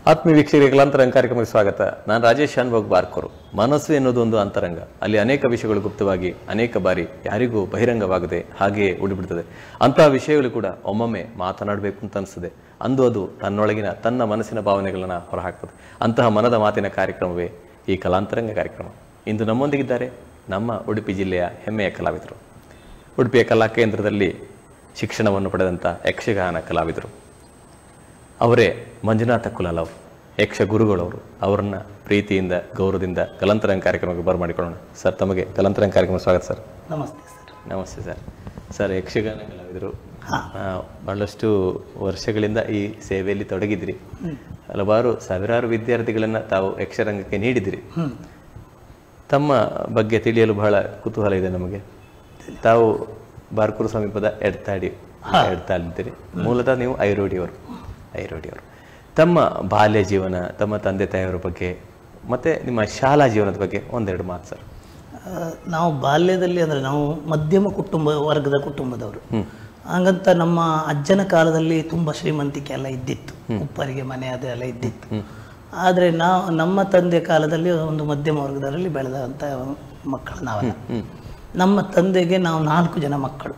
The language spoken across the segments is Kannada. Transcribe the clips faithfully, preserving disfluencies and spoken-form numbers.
ಆತ್ಮೀಯ ವೀಕ್ಷಕರಿಗೆ ಕಲಾಂತರಂಗ ಕಾರ್ಯಕ್ರಮಕ್ಕೆ ಸ್ವಾಗತ. ನಾನು ರಾಜೇಶ್ ಶಾನ್ಭೋಗ್ ಬಾರ್ಕೋರು. ಮನಸ್ಸು ಎನ್ನುವುದು ಒಂದು ಅಂತರಂಗ. ಅಲ್ಲಿ ಅನೇಕ ವಿಷಯಗಳು ಗುಪ್ತವಾಗಿ ಅನೇಕ ಬಾರಿ ಯಾರಿಗೂ ಬಹಿರಂಗವಾಗದೆ ಹಾಗೆಯೇ ಉಳಿಬಿಡ್ತದೆ. ಅಂತಹ ವಿಷಯಗಳು ಕೂಡ ಒಮ್ಮೊಮ್ಮೆ ಮಾತನಾಡಬೇಕು ಅಂತ ಅನಿಸ್ತದೆ. ಅಂದು ಅದು ತನ್ನೊಳಗಿನ ತನ್ನ ಮನಸ್ಸಿನ ಭಾವನೆಗಳನ್ನು ಹೊರಹಾಕ್ತದೆ. ಅಂತಹ ಮನದ ಮಾತಿನ ಕಾರ್ಯಕ್ರಮವೇ ಈ ಕಲಾಂತರಂಗ ಕಾರ್ಯಕ್ರಮ. ಇಂದು ನಮ್ಮೊಂದಿಗಿದ್ದಾರೆ ನಮ್ಮ ಉಡುಪಿ ಜಿಲ್ಲೆಯ ಹೆಮ್ಮೆಯ ಕಲಾವಿದರು. ಉಡುಪಿಯ ಕಲಾ ಕೇಂದ್ರದಲ್ಲಿ ಶಿಕ್ಷಣವನ್ನು ಪಡೆದಂಥ ಯಕ್ಷಗಾನ ಕಲಾವಿದರು. ಅವರೇ ಮಂಜುನಾಥ ಕುಲಾಲ್ ಅವರು, ಯಕ್ಷ ಗುರುಗಳವರು. ಅವರನ್ನ ಪ್ರೀತಿಯಿಂದ ಗೌರವದಿಂದ ಕಲಾಂತರಂಗ ಕಾರ್ಯಕ್ರಮಕ್ಕೆ ಬರಮಾಡಿಕೊಳ್ಳೋಣ. ಸರ್, ತಮಗೆ ಕಲಾಂತರಂಗ ಕಾರ್ಯಕ್ರಮ ಸ್ವಾಗತ ಸರ್. ನಮಸ್ತೆ ಸರ್. ನಮಸ್ತೆ ಸರ್. ಸರ್, ಯಕ್ಷಗಾನ ಕಲಾವಿದರು, ಬಹಳಷ್ಟು ವರ್ಷಗಳಿಂದ ಈ ಸೇವೆಯಲ್ಲಿ ತೊಡಗಿದ್ರಿ. ಹಲವಾರು ಸಾವಿರಾರು ವಿದ್ಯಾರ್ಥಿಗಳನ್ನು ತಾವು ಯಕ್ಷರಂಗಕ್ಕೆ ನೀಡಿದಿರಿ. ತಮ್ಮ ಬಗ್ಗೆ ತಿಳಿಯಲು ಬಹಳ ಕುತೂಹಲ ಇದೆ ನಮಗೆ. ತಾವು ಬಾರ್ಕೂರು ಸಮೀಪದ ಎಡ್ತಾಡಿ ಎಡ್ತಾಳಿದ್ದೀರಿ. ಮೂಲತಃ ನೀವು ಐರೋಡಿಯವರು ಐರೋಡಿಯವರು ತಮ್ಮ ಬಾಲ್ಯ ಜೀವನ, ತಮ್ಮ ತಂದೆ ತಾಯಿಯವರ ಬಗ್ಗೆ ಮತ್ತೆ ನಿಮ್ಮ ಶಾಲಾ ಜೀವನದ ಬಗ್ಗೆ ಒಂದೆರಡು ಮಾತು ಸರ್. ನಾವು ಬಾಲ್ಯದಲ್ಲಿ ಅಂದರೆ ನಾವು ಮಧ್ಯಮ ಕುಟುಂಬ ವರ್ಗದ ಕುಟುಂಬದವರು. ಹಾಗಂತ ನಮ್ಮ ಅಜ್ಜನ ಕಾಲದಲ್ಲಿ ತುಂಬ ಶ್ರೀಮಂತಿಕೆ ಎಲ್ಲ ಇದ್ದಿತ್ತು, ಉಪ್ಪರಿಗೆ ಮನೆ ಅದೆಲ್ಲ ಇದ್ದಿತ್ತು. ಆದರೆ ನಾವು ನಮ್ಮ ತಂದೆ ಕಾಲದಲ್ಲಿ ಒಂದು ಮಧ್ಯಮ ವರ್ಗದಲ್ಲಿ ಬೆಳೆದಂಥ ಮಕ್ಕಳು ನಾವೆಲ್ಲ. ನಮ್ಮ ತಂದೆಗೆ ನಾವು ನಾಲ್ಕು ಜನ ಮಕ್ಕಳು.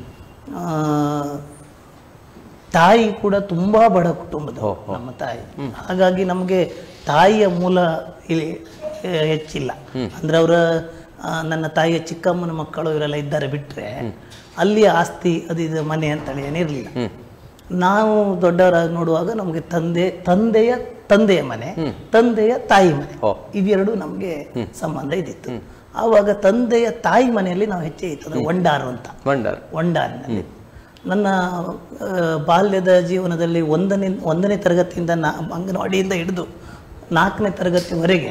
ತಾಯಿ ಕೂಡ ತುಂಬಾ ಬಡ ಕುಟುಂಬದ ನಮ್ಮ ತಾಯಿ. ಹಾಗಾಗಿ ನಮಗೆ ತಾಯಿಯ ಮೂಲ ಇಲ್ಲಿ ಹೆಚ್ಚಿಲ್ಲ. ಅಂದ್ರೆ ಅವರ ನನ್ನ ತಾಯಿಯ ಚಿಕ್ಕಮ್ಮನ ಮಕ್ಕಳು ಇವರೆಲ್ಲ ಇದ್ದಾರೆ ಬಿಟ್ರೆ ಅಲ್ಲಿ ಆಸ್ತಿ ಅದು ಇದು ಮನೆ ಅಂತೇಳಿ ಏನಿರಲಿಲ್ಲ. ನಾವು ದೊಡ್ಡವರಾಗಿ ನೋಡುವಾಗ ನಮಗೆ ತಂದೆ ತಂದೆಯ ತಂದೆಯ ಮನೆ, ತಂದೆಯ ತಾಯಿ ಮನೆ, ಇವೆರಡು ನಮಗೆ ಸಂಬಂಧ ಇದ್ದಿತ್ತು. ಆವಾಗ ತಂದೆಯ ತಾಯಿ ಮನೆಯಲ್ಲಿ ನಾವು ಹೆಚ್ಚೆ ಇತ್ತು, ಒಂಡಾರು ಅಂತ. ಒಂಡಾರಿನಲ್ಲಿ ನನ್ನ ಬಾಲ್ಯದ ಜೀವನದಲ್ಲಿ ಒಂದನೇ ಒಂದನೇ ತರಗತಿಯಿಂದ ನಾ ಅಂಗನವಾಡಿಯಿಂದ ಹಿಡಿದು ನಾಲ್ಕನೇ ತರಗತಿವರೆಗೆ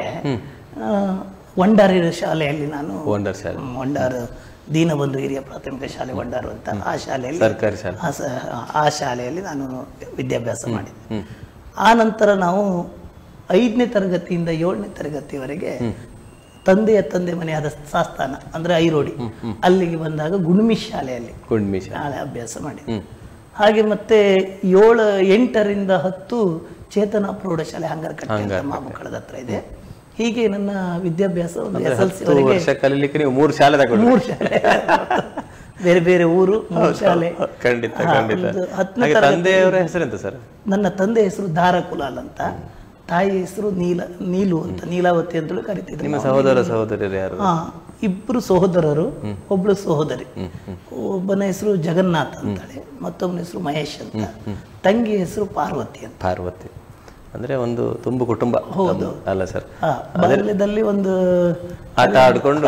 ಒಂಡಾರಿ ಶಾಲೆಯಲ್ಲಿ ನಾನು ಒಂಡಾರು ದೀನಬಂಧು ಹಿರಿಯ ಪ್ರಾಥಮಿಕ ಶಾಲೆ ಒಂಡಾರು ಅಂತ ಆ ಶಾಲೆಯಲ್ಲಿ ಸರ್ಕಾರಿ ಶಾಲೆ ಆ ಶಾಲೆಯಲ್ಲಿ ನಾನು ವಿದ್ಯಾಭ್ಯಾಸ ಮಾಡಿದ್ದೆ. ಆ ನಂತರ ನಾವು ಐದನೇ ತರಗತಿಯಿಂದ ಏಳನೇ ತರಗತಿವರೆಗೆ ತಂದೆಯ ತಂದೆ ಮನೆಯಾದ ಸಾಸ್ತಾನ ಅಂದ್ರೆ ಐರೋಡಿ ಅಲ್ಲಿಗೆ ಬಂದಾಗ ಗುಣ್ಮಿ ಶಾಲೆಯಲ್ಲಿ ಗುಣ್ಮಿ ಶಾಲೆ ಅಭ್ಯಾಸ ಮಾಡಿದೆ. ಹಾಗೆ ಮತ್ತೆ ಏಳು ಎಂಟರಿಂದ ಹತ್ತು ಚೇತನ ಪ್ರೌಢಶಾಲೆ ಹಂಗರಕಟ್ಟೆ ಮಾಮಕ್ಕಳದ ಹತ್ರ ಇದೆ. ಹೀಗೆ ನನ್ನ ವಿದ್ಯಾಭ್ಯಾಸ ಒಂದು ಎಸ್ ಎಲ್ ಸಿ ಮೂರು ಶಾಲೆ ಮೂರು ಶಾಲೆ ಬೇರೆ ಬೇರೆ ಊರು ಮೂರು ಶಾಲೆ. ಹತ್ತನೇ ತಂದೆಯವರ ಹೆಸರೆಂತ ಸರ್? ನನ್ನ ತಂದೆ ಹೆಸರು ದಾರ ಕುಲಾಲ್ ಅಂತ, ತಾಯಿ ಹೆಸರು ನೀಲ ನೀಲು ಅಂತ, ನೀಲಾವತಿ ಅಂತೇಳಿ ಕರಿತಿದ್ರು. ನಿಮ್ಮ ಸಹೋದರ ಸಹೋದರಿಯರು ಯಾರು? ಹಾ, ಇಬ್ರು ಸಹೋದರರು, ಒಬ್ಳು ಸಹೋದರಿ. ಒಬ್ಬನ ಹೆಸರು ಜಗನ್ನಾಥ್ ಅಂತಾಳೆ, ಮತ್ತೊಬ್ಬನ ಹೆಸರು ಮಹೇಶ್ ಅಂತ, ತಂಗಿ ಹೆಸರು ಪಾರ್ವತಿ ಅಂತ. ಪಾರ್ವತಿ ಅಂದ್ರೆ ಒಂದು ತುಂಬು ಕುಟುಂಬ. ಹೌದು ಅಲ್ಲ ಸರ್? ಬಾಲ್ಯದಲ್ಲಿ ಒಂದು ಆಟ ಆಡ್ಕೊಂಡು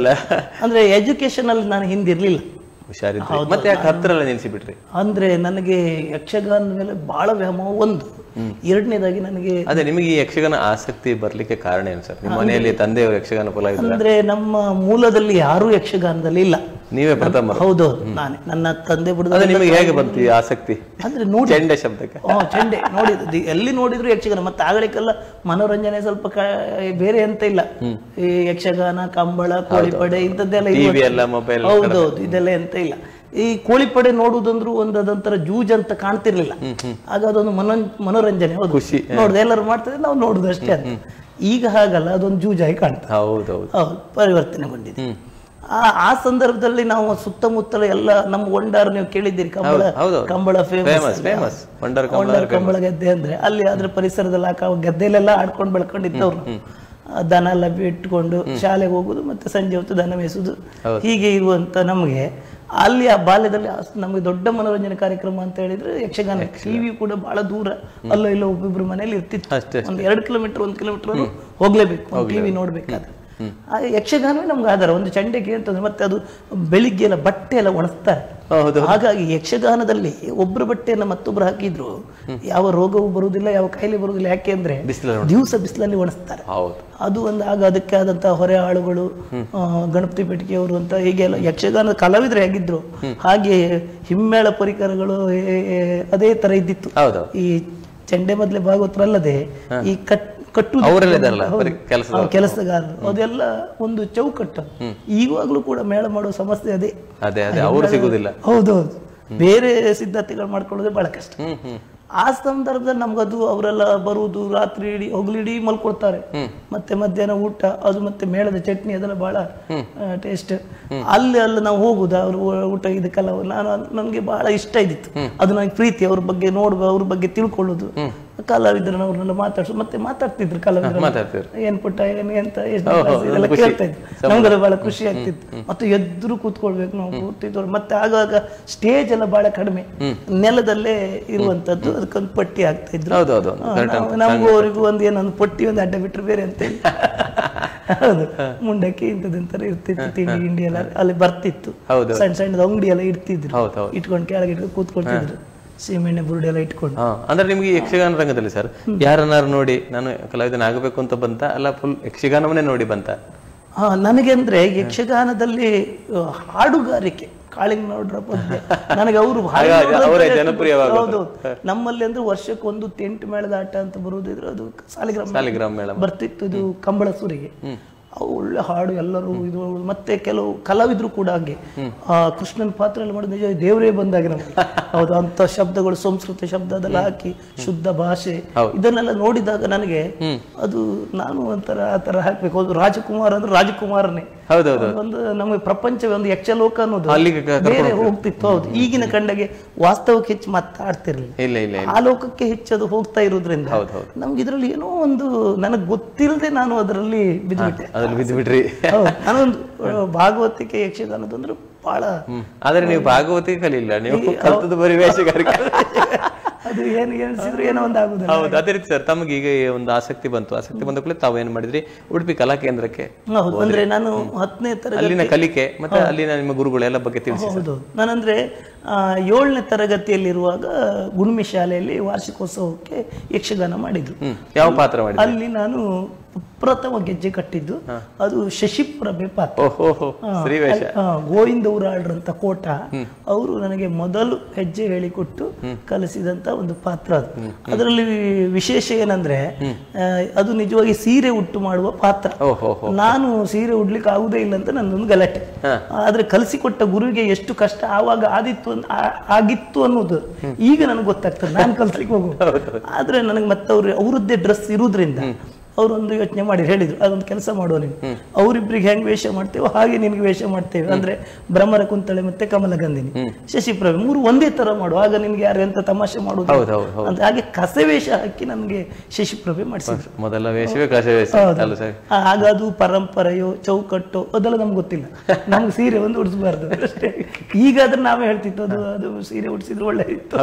ಅಂದ್ರೆ ಎಜುಕೇಶನ್ ಅಲ್ಲಿ ನಾನು ಹಿಂದಿರ್ಲಿಲ್ಲ, ಹುಷಾರಿದ್ದೆ. ಮತ್ತೆ ಯಾಕೆ ಹತ್ತಿರ ನಿಲ್ಸಿ ಬಿಟ್ರಿ? ಅಂದ್ರೆ ನನಗೆ ಯಕ್ಷಗಾನದ ಮೇಲೆ ಬಹಳ ವ್ಯಾಮೋಹ ಒಂದು. ಎರಡನೇದಾಗಿ ನನಗೆ ಅದೇ ನಿಮಗೆ ಈ ಯಕ್ಷಗಾನ ಆಸಕ್ತಿ ಬರ್ಲಿಕ್ಕೆ ಕಾರಣ ಏನು ಸರ್? ನಿಮ್ಮ ಮನೆಯಲ್ಲಿ ತಂದೆಯವರು ಯಕ್ಷಗಾನ ಕಲಾವಿದರು? ಅಂದ್ರೆ ನಮ್ಮ ಮೂಲದಲ್ಲಿ ಯಾರು ಯಕ್ಷಗಾನದಲ್ಲಿ ಇಲ್ಲ, ನೀವೇ ಪ್ರಥಮ? ಹೌದೌದು, ನಾನೇ. ನನ್ನ ತಂದೆ ಬಿಡುದ. ನಿಮಗೆ ಹೇಗೆ ಬಂತು ಈ ಆಸಕ್ತಿ? ಅಂದ್ರೆ ನೋಡಿ ಚೆಂಡೆ ಶಬ್ದಕ್ಕೆ. ಹ್ಮ್, ಚೆಂಡೆ ನೋಡಿದ್ದು ಎಲ್ಲಿ ನೋಡಿದ್ರು ಯಕ್ಷಗಾನ. ಮತ್ತೆ ಆಗಲಿಕ್ಕೆಲ್ಲ ಮನೋರಂಜನೆ ಸ್ವಲ್ಪ ಬೇರೆ ಅಂತ ಇಲ್ಲ. ಈ ಯಕ್ಷಗಾನ, ಕಂಬಳ, ಕೋಳಿಪಡೆ ಇಂಥದ್ದೆಲ್ಲ ಮೊಬೈಲ್. ಹೌದೌದು, ಇದೆಲ್ಲ ಎಂತ ಇಲ್ಲ. ಈ ಕೋಳಿಪಡೆ ನೋಡುವುದಂದ್ರು ಒಂದು ಅದೊಂಥರ ಜೂಜ್ ಅಂತ ಕಾಣ್ತಿರ್ಲಿಲ್ಲ. ಆಗ ಅದೊಂದು ಮನೋ ಮನೋರಂಜನೆ, ಹೌದು, ಖುಷಿ ನೋಡುದು, ಎಲ್ಲರೂ ಮಾಡ್ತಾರೆ, ನಾವು ನೋಡುದು ಅಷ್ಟೇ ಅಂತ. ಈಗ ಹಾಗಲ್ಲ, ಅದೊಂದು ಜೂಜಾಗಿ ಕಾಣ್ತದೆ. ಹೌದೌದು, ಹೌದು, ಪರಿವರ್ತನೆಗೊಂಡಿದೆ. ಆ ಆ ಸಂದರ್ಭದಲ್ಲಿ ನಾವು ಸುತ್ತಮುತ್ತಲ ಎಲ್ಲ ನಮ್ಮ ಒಂಡಾರು, ನೀವು ಕೇಳಿದ್ದೀರಿ, ಕಂಬಳ ಕಂಬಳ ಫೇಮಸ್. ಒಂಡಾರು ಕಂಬಳ ಗದ್ದೆ ಅಂದ್ರೆ ಅಲ್ಲಿ ಅದ್ರ ಪರಿಸರದಲ್ಲಿ ಹಾಕ ಗದ್ದೆಲೆಲ್ಲ ಆಡ್ಕೊಂಡು ಬೆಳ್ಕೊಂಡಿದ್ದವ್ರು. ದನ ಎಲ್ಲ ಬಿಟ್ಕೊಂಡು ಶಾಲೆಗೆ ಹೋಗುದು, ಮತ್ತೆ ಸಂಜೆ ಹೊತ್ತು ದನ ಮೇಯಿಸುದು, ಹೀಗೆ ಇರುವಂತ ನಮಗೆ ಅಲ್ಲಿ ಆ ಬಾಲ್ಯದಲ್ಲಿ ನಮಗೆ ದೊಡ್ಡ ಮನೋರಂಜನೆ ಕಾರ್ಯಕ್ರಮ ಅಂತ ಹೇಳಿದ್ರೆ ಯಕ್ಷಗಾನ. ಟಿವಿ ಕೂಡ ಬಹಳ ದೂರ, ಅಲ್ಲೋ ಇಲ್ಲೋ ಒಬ್ಬೊಬ್ರು ಮನೇಲಿ ಇರ್ತಿತ್ತು. ಒಂದ್ ಎರಡು ಕಿಲೋಮೀಟರ್ ಒಂದ್ ಕಿಲೋಮೀಟರ್ ಹೋಗ್ಲೇಬೇಕು ಟಿವಿ ನೋಡ್ಬೇಕಾದ್ರೆ. ಆ ಯಕ್ಷಗಾನವೇ ನಮ್ಗೆ ಆಧಾರ. ಒಂದು ಚಂಡೆಗೆ ಅಂತಂದ್ರೆ ಮತ್ತೆ ಅದು ಬೆಳಿಗ್ಗೆ ಎಲ್ಲ ಬಟ್ಟೆ ಎಲ್ಲ ಒಣಸ್ತಾರೆ. ಹಾಗಾಗಿ ಯಕ್ಷಗಾನದಲ್ಲಿ ಒಬ್ಬರು ಬಟ್ಟೆಯನ್ನ ಮತ್ತೊಬ್ರು ಹಾಕಿದ್ರು ಯಾವ ರೋಗವೂ ಬರುವುದಿಲ್ಲ, ಯಾವ ಕಾಯಿಲೆ ಬರುವುದಿಲ್ಲ. ಯಾಕೆ ಅಂದ್ರೆ ದಿವಸ ಬಿಸಿಲಲ್ಲಿ ಒಣಸ್ತಾರೆ. ಅದು ಒಂದು ಆಗ ಅದಕ್ಕೆ ಆದಂತಹ ಹೊರೆ ಆಳುಗಳು, ಗಣಪತಿ ಪೆಟ್ಟಿಗೆಯವರು ಅಂತ ಹೀಗೆಲ್ಲ ಯಕ್ಷಗಾನದ ಕಲಾವಿದರು ಹೇಗಿದ್ರು ಹಾಗೆ ಹಿಮ್ಮೇಳ ಪರಿಕರಗಳು ಅದೇ ತರ ಇದ್ದಿತ್ತು. ಈ ಚಂಡೆ ಮೊದಲೇ ಭಾಗವತರಲ್ಲದೆ ಈ ಕಟ್ ಕಟ್ಟು ಕೆಲಸಗಾರರು ಅದೆಲ್ಲ ಒಂದು ಚೌಕಟ್ಟು. ಈವಾಗ್ಲೂ ಕೂಡ ಮೇಳ ಮಾಡುವ ಸಮಸ್ಯೆ ಅದೇ. ಹೌದೌದು, ಬೇರೆ ಸಿದ್ಧತೆಗಳು ಮಾಡ್ಕೊಳ್ಳೋದೇ ಬಹಳ ಕಷ್ಟ. ಆ ಸಂದರ್ಭದಲ್ಲಿ ನಮ್ಗದು ಅವರೆಲ್ಲ ಬರುವುದು ರಾತ್ರಿ ಇಡೀ ಹಗಲಿಡೀ ಮಲ್ಕೊಳ್ತಾರೆ, ಮತ್ತೆ ಮಧ್ಯಾಹ್ನ ಊಟ ಅದು ಮತ್ತೆ ಮೇಳದ ಚಟ್ನಿ ಅದೆಲ್ಲ ಬಹಳ ಟೇಸ್ಟ್. ಅಲ್ಲಿ ಅಲ್ಲಿ ನಾವು ಹೋಗುದು ಅವ್ರ ಊಟ ಇದಕ್ಕೆಲ್ಲ ನಾನು ನನ್ಗೆ ಬಹಳ ಇಷ್ಟ ಇದ್ದಿತ್ತು. ಅದು ನನಗೆ ಪ್ರೀತಿ, ಅವ್ರ ಬಗ್ಗೆ ನೋಡುವ, ಅವ್ರ ಬಗ್ಗೆ ತಿಳ್ಕೊಳ್ಳೋದು, ಕಲಾವಿದ್ರನ್ನ ಅವ್ರನ್ನೆಲ್ಲ ಮಾತಾಡ್ಸೋದು, ಮತ್ತೆ ಮಾತಾಡ್ತಿದ್ರು ಕಲಾವಿದ್ರು ಏನ್ ಪುಟ್ಟ ಏನ್ ಎಂತ ಇದೆಲ್ಲ ಕೇಳ್ತಾ ಇದ್ರು. ನಮ್ಗೆಲ್ಲ ಬಹಳ ಖುಷಿ ಆಗ್ತಿತ್ತು. ಮತ್ತೆ ಎದ್ರು ಕೂತ್ಕೊಳ್ಬೇಕು ನಾವು ಕೂತಿದ್ರು. ಮತ್ತೆ ಆಗಾಗ ಸ್ಟೇಜ್ ಎಲ್ಲ ಬಹಳ ಕಡಿಮೆ, ನೆಲದಲ್ಲೇ ಇರುವಂತದ್ದು, ಅದಕ್ಕೊಂದು ಪಟ್ಟಿ ಆಗ್ತಾ ಇದ್ರು. ನಮಗೂ ಅವರಿಗೂ ಒಂದ್ ಏನೊಂದು ಪಟ್ಟಿ ಒಂದು ಅಡ್ಡ ಬಿಟ್ರೆ ಬೇರೆ ಅಂತ ಹೌದು ಮುಂಡಕ್ಕೆ ಇಂಥದಂತರ ಇರ್ತಿತ್ತು. ತಿಂಡಿ ಗಿಂಡಿ ಎಲ್ಲ ಅಲ್ಲಿ ಬರ್ತಿತ್ತು, ಸಣ್ಣ ಸಣ್ಣದ ಅಂಗಡಿ ಎಲ್ಲ ಇಡ್ತಿದ್ರು, ಇಟ್ಕೊಂಡು ಕೆಳಗೆ ಇಟ್ಕೊಂಡು ಕೂತ್ಕೊಳ್ತಿದ್ರು, ಸೀಮೆಣ್ಣೆ ಬುರುಡಿ ಎಲ್ಲ ಇಟ್ಕೊಂಡು. ಅಂದ್ರೆ ನಿಮ್ಗೆ ಯಕ್ಷಗಾನ ರಂಗದಲ್ಲಿ ಸರ್ ಯಾರನ್ನಾರು ನೋಡಿ ನಾನು ಕಲಾವಿದನ ಆಗಬೇಕು ಅಂತ ಬಂತ, ಅಲ್ಲ ಫುಲ್ ಯಕ್ಷಗಾನವನ್ನೇ ನೋಡಿ ಬಂತ? ಹಾ, ನನಗೆ ಅಂದ್ರೆ ಯಕ್ಷಗಾನದಲ್ಲಿ ಹಾಡುಗಾರಿಕೆ ಕಾಳಿಂಗನೌಡ್ರ ಪದ್ಯ ನನಗೆ ಅವರು ಹೌದು. ನಮ್ಮಲ್ಲಿ ಅಂದ್ರೆ ವರ್ಷಕ್ಕೆ ಒಂದು ತೆಂಟು ಮೇಳದ ಆಟ ಅಂತ ಬರುವುದಿದ್ರು, ಅದು ಸಾಲಿಗ್ರಾಮ ಬರ್ತಿತ್ತು. ಇದು ಕಂಬಳ ಸುರಿಗೆ ಒಳ್ಳೆ ಹಾಡು ಎಲ್ಲರೂ ಇದು. ಮತ್ತೆ ಕೆಲವು ಕಲಾವಿದ್ರು ಕೂಡ ಹಾಗೆ ಆ ಕೃಷ್ಣನ್ ಪಾತ್ರ ಎಲ್ಲ ಮಾಡೋದು ನಿಜ ದೇವರೇ ಬಂದಾಗ ನಮ್ಗೆ ಹೌದು ಅಂತ ಶಬ್ದಗಳು, ಸಂಸ್ಕೃತ ಶಬ್ದ ಅದೆಲ್ಲ ಹಾಕಿ ಶುದ್ಧ ಭಾಷೆ ಇದನ್ನೆಲ್ಲ ನೋಡಿದಾಗ ನನಗೆ ಅದು ನಾನು ಒಂಥರ ಆ ತರ ಹಾಕ್ಬೇಕು. ಅದು ರಾಜಕುಮಾರ್ ಅಂದ್ರೆ ರಾಜಕುಮಾರನೇ ಒಂದು ನಮಗೆ ಪ್ರಪಂಚವೇ ಒಂದು ಯಕ್ಷಲೋಕ ಅನ್ನೋದು ಬೇರೆ ಹೋಗ್ತಿತ್ತು. ಹೌದು, ಈಗಿನ ಕಂಡಗೆ ವಾಸ್ತವಕ್ಕೆ ಹೆಚ್ಚು ಮಾತಾಡ್ತಿರ್ಲಿಲ್ಲ, ಆ ಲೋಕಕ್ಕೆ ಹೆಚ್ಚದು ಹೋಗ್ತಾ ಇರೋದ್ರಿಂದ ನಮ್ಗೆ ಇದ್ರಲ್ಲಿ ಏನೋ ಒಂದು ನನಗ್ ಗೊತ್ತಿಲ್ಲದೆ ನಾನು ಅದರಲ್ಲಿ ಬಿದ್ದುಬಿಟ್ಟೆ. ಬಿದ್ದುಬಿಟ್ರಿ ನಾನೊಂದು ಭಾಗವತಿಕೆ ಯಕ್ಷಗಾನದ ಅಂದ್ರೆ ಬಹಳ. ಆದ್ರೆ ನೀವು ಭಾಗವತಿಕೆ ಕಲಿಲ್ಲ, ನೀವು ಕಲ್ತದ್ದು ಬರೀ ವೇಷಗಾರಿಕೆ. ಅದು ಏನು ಎನಿಸಿದ್ರು ಏನೋ ಒಂದು ಆಗುದಿಲ್ಲ. ಹೌದು, ಅದೇ ರೀತಿ ಸರ್ ತಮಗೆ ಈಗ ಒಂದು ಆಸಕ್ತಿ ಬಂತು. ಆಸಕ್ತಿ ಬಂದ ಕೂಡಲೇ ತಾವು ಏನ್ ಮಾಡಿದ್ರಿ, ಉಡುಪಿ ಕಲಾ ಕೇಂದ್ರಕ್ಕೆ? ಹೌದು, ಅಂದ್ರೆ ನಾನು ಹತ್ತನೇ ತರಗತಿ ಅಲ್ಲಿನ ಕಲಿಕೆ ಮತ್ತೆ ಅಲ್ಲಿನ ನಿಮ್ಮ ಗುರುಗಳೆಲ್ಲ ಬಗ್ಗೆ ತಿಳಿಸಿ. ಹೌದು, ನಾನಂದ್ರೆ ಏಳನೇ ತರಗತಿಯಲ್ಲಿರುವಾಗ ಗುಣ್ಮಿ ಶಾಲೆಯಲ್ಲಿ ವಾರ್ಷಿಕೋತ್ಸವಕ್ಕೆ ಯಕ್ಷಗಾನ ಮಾಡಿದ್ರು. ಯಾವ ಪಾತ್ರ ಮಾಡಿದ್ರು? ಅಲ್ಲಿ ನಾನು ಪ್ರಥಮ ಗೆಜ್ಜೆ ಕಟ್ಟಿದ್ದು ಅದು ಶಶಿಪ್ರಭೆ ಪಾತ್ರ. ಗೋವಿಂದ ಊರಾಳ್ರಂತ ಕೋಟ ಅವರು ನನಗೆ ಮೊದಲು ಹೆಜ್ಜೆ ಹೇಳಿಕೊಟ್ಟು ಕಲಿಸಿದಂತ ಒಂದು ಪಾತ್ರ ಅದು. ಅದರಲ್ಲಿ ವಿಶೇಷ ಏನಂದ್ರೆ ಅದು ನಿಜವಾಗಿ ಸೀರೆ ಉಟ್ಟು ಮಾಡುವ ಪಾತ್ರ. ನಾನು ಸೀರೆ ಉಡ್ಲಿಕ್ಕೆ ಆಗುದೇ ಇಲ್ಲ ಅಂತ ನನ್ನೊಂದು ಗಲಾಟೆ. ಆದ್ರೆ ಕಲಿಸಿಕೊಟ್ಟ ಗುರುವಿಗೆ ಎಷ್ಟು ಕಷ್ಟ ಆವಾಗ ಆದಿತ್ತು ಆಗಿತ್ತು ಅನ್ನೋದು ಈಗ ನನಗೆ ಗೊತ್ತಾಗ್ತದೆ, ನಾನು ಕಲ್ಸ್ಲಿಕ್ಕೆ ಹೋಗುವ. ಆದ್ರೆ ನನಗೆ ಮತ್ತೆ ಅವ್ರು ಅವರದ್ದೇ ಡ್ರೆಸ್ ಇರುವುದ್ರಿಂದ ಅವರೊಂದು ಯೋಚನೆ ಮಾಡಿ ಹೇಳಿದ್ರು, ಅದೊಂದು ಕೆಲಸ ಮಾಡುವ ನೀವು, ಅವರಿಬ್ರಿಗೆ ಹೆಂಗ್ ವೇಷ ಮಾಡ್ತೇವೆ ಹಾಗೆ ನಿನ್ಗೆ ವೇಷ ಮಾಡ್ತೇವೆ. ಅಂದ್ರೆ ಭ್ರಮರ ಕುಂತಳೆ ಮತ್ತೆ ಕಮಲಗಂಧಿನಿ ಶಶಿಪ್ರಭೆ ಮೂರು ಒಂದೇ ತರ ಮಾಡುವ, ಆಗ ನಿನ್ಗೆ ಯಾರು ಎಂತ ತಮಾಷೆ ಮಾಡುದು ಅಂತ. ಹಾಗೆ ಕಸೆ ವೇಷ ಹಾಕಿ ನನ್ಗೆ ಶಶಿಪ್ರಭೆ ಮಾಡಿಸಿದ್ರು. ಮೊದಲ ವೇಷವೇ ಕಸೆ ವೇಷ. ಆಗ ಅದು ಪರಂಪರೆಯೋ ಚೌಕಟ್ಟೋ ಅದೆಲ್ಲ ನಮ್ಗೆ ಗೊತ್ತಿಲ್ಲ, ನಮ್ಗೆ ಸೀರೆ ಒಂದು ಉಡಿಸಬಾರ್ದು ಅಷ್ಟೇ. ಈಗಾದ್ರೆ ನಾವೇ ಹೇಳ್ತಿತ್ತು ಅದು ಅದು ಸೀರೆ ಉಡಿಸಿದ್ರು ಒಳ್ಳೆ ಇತ್ತು.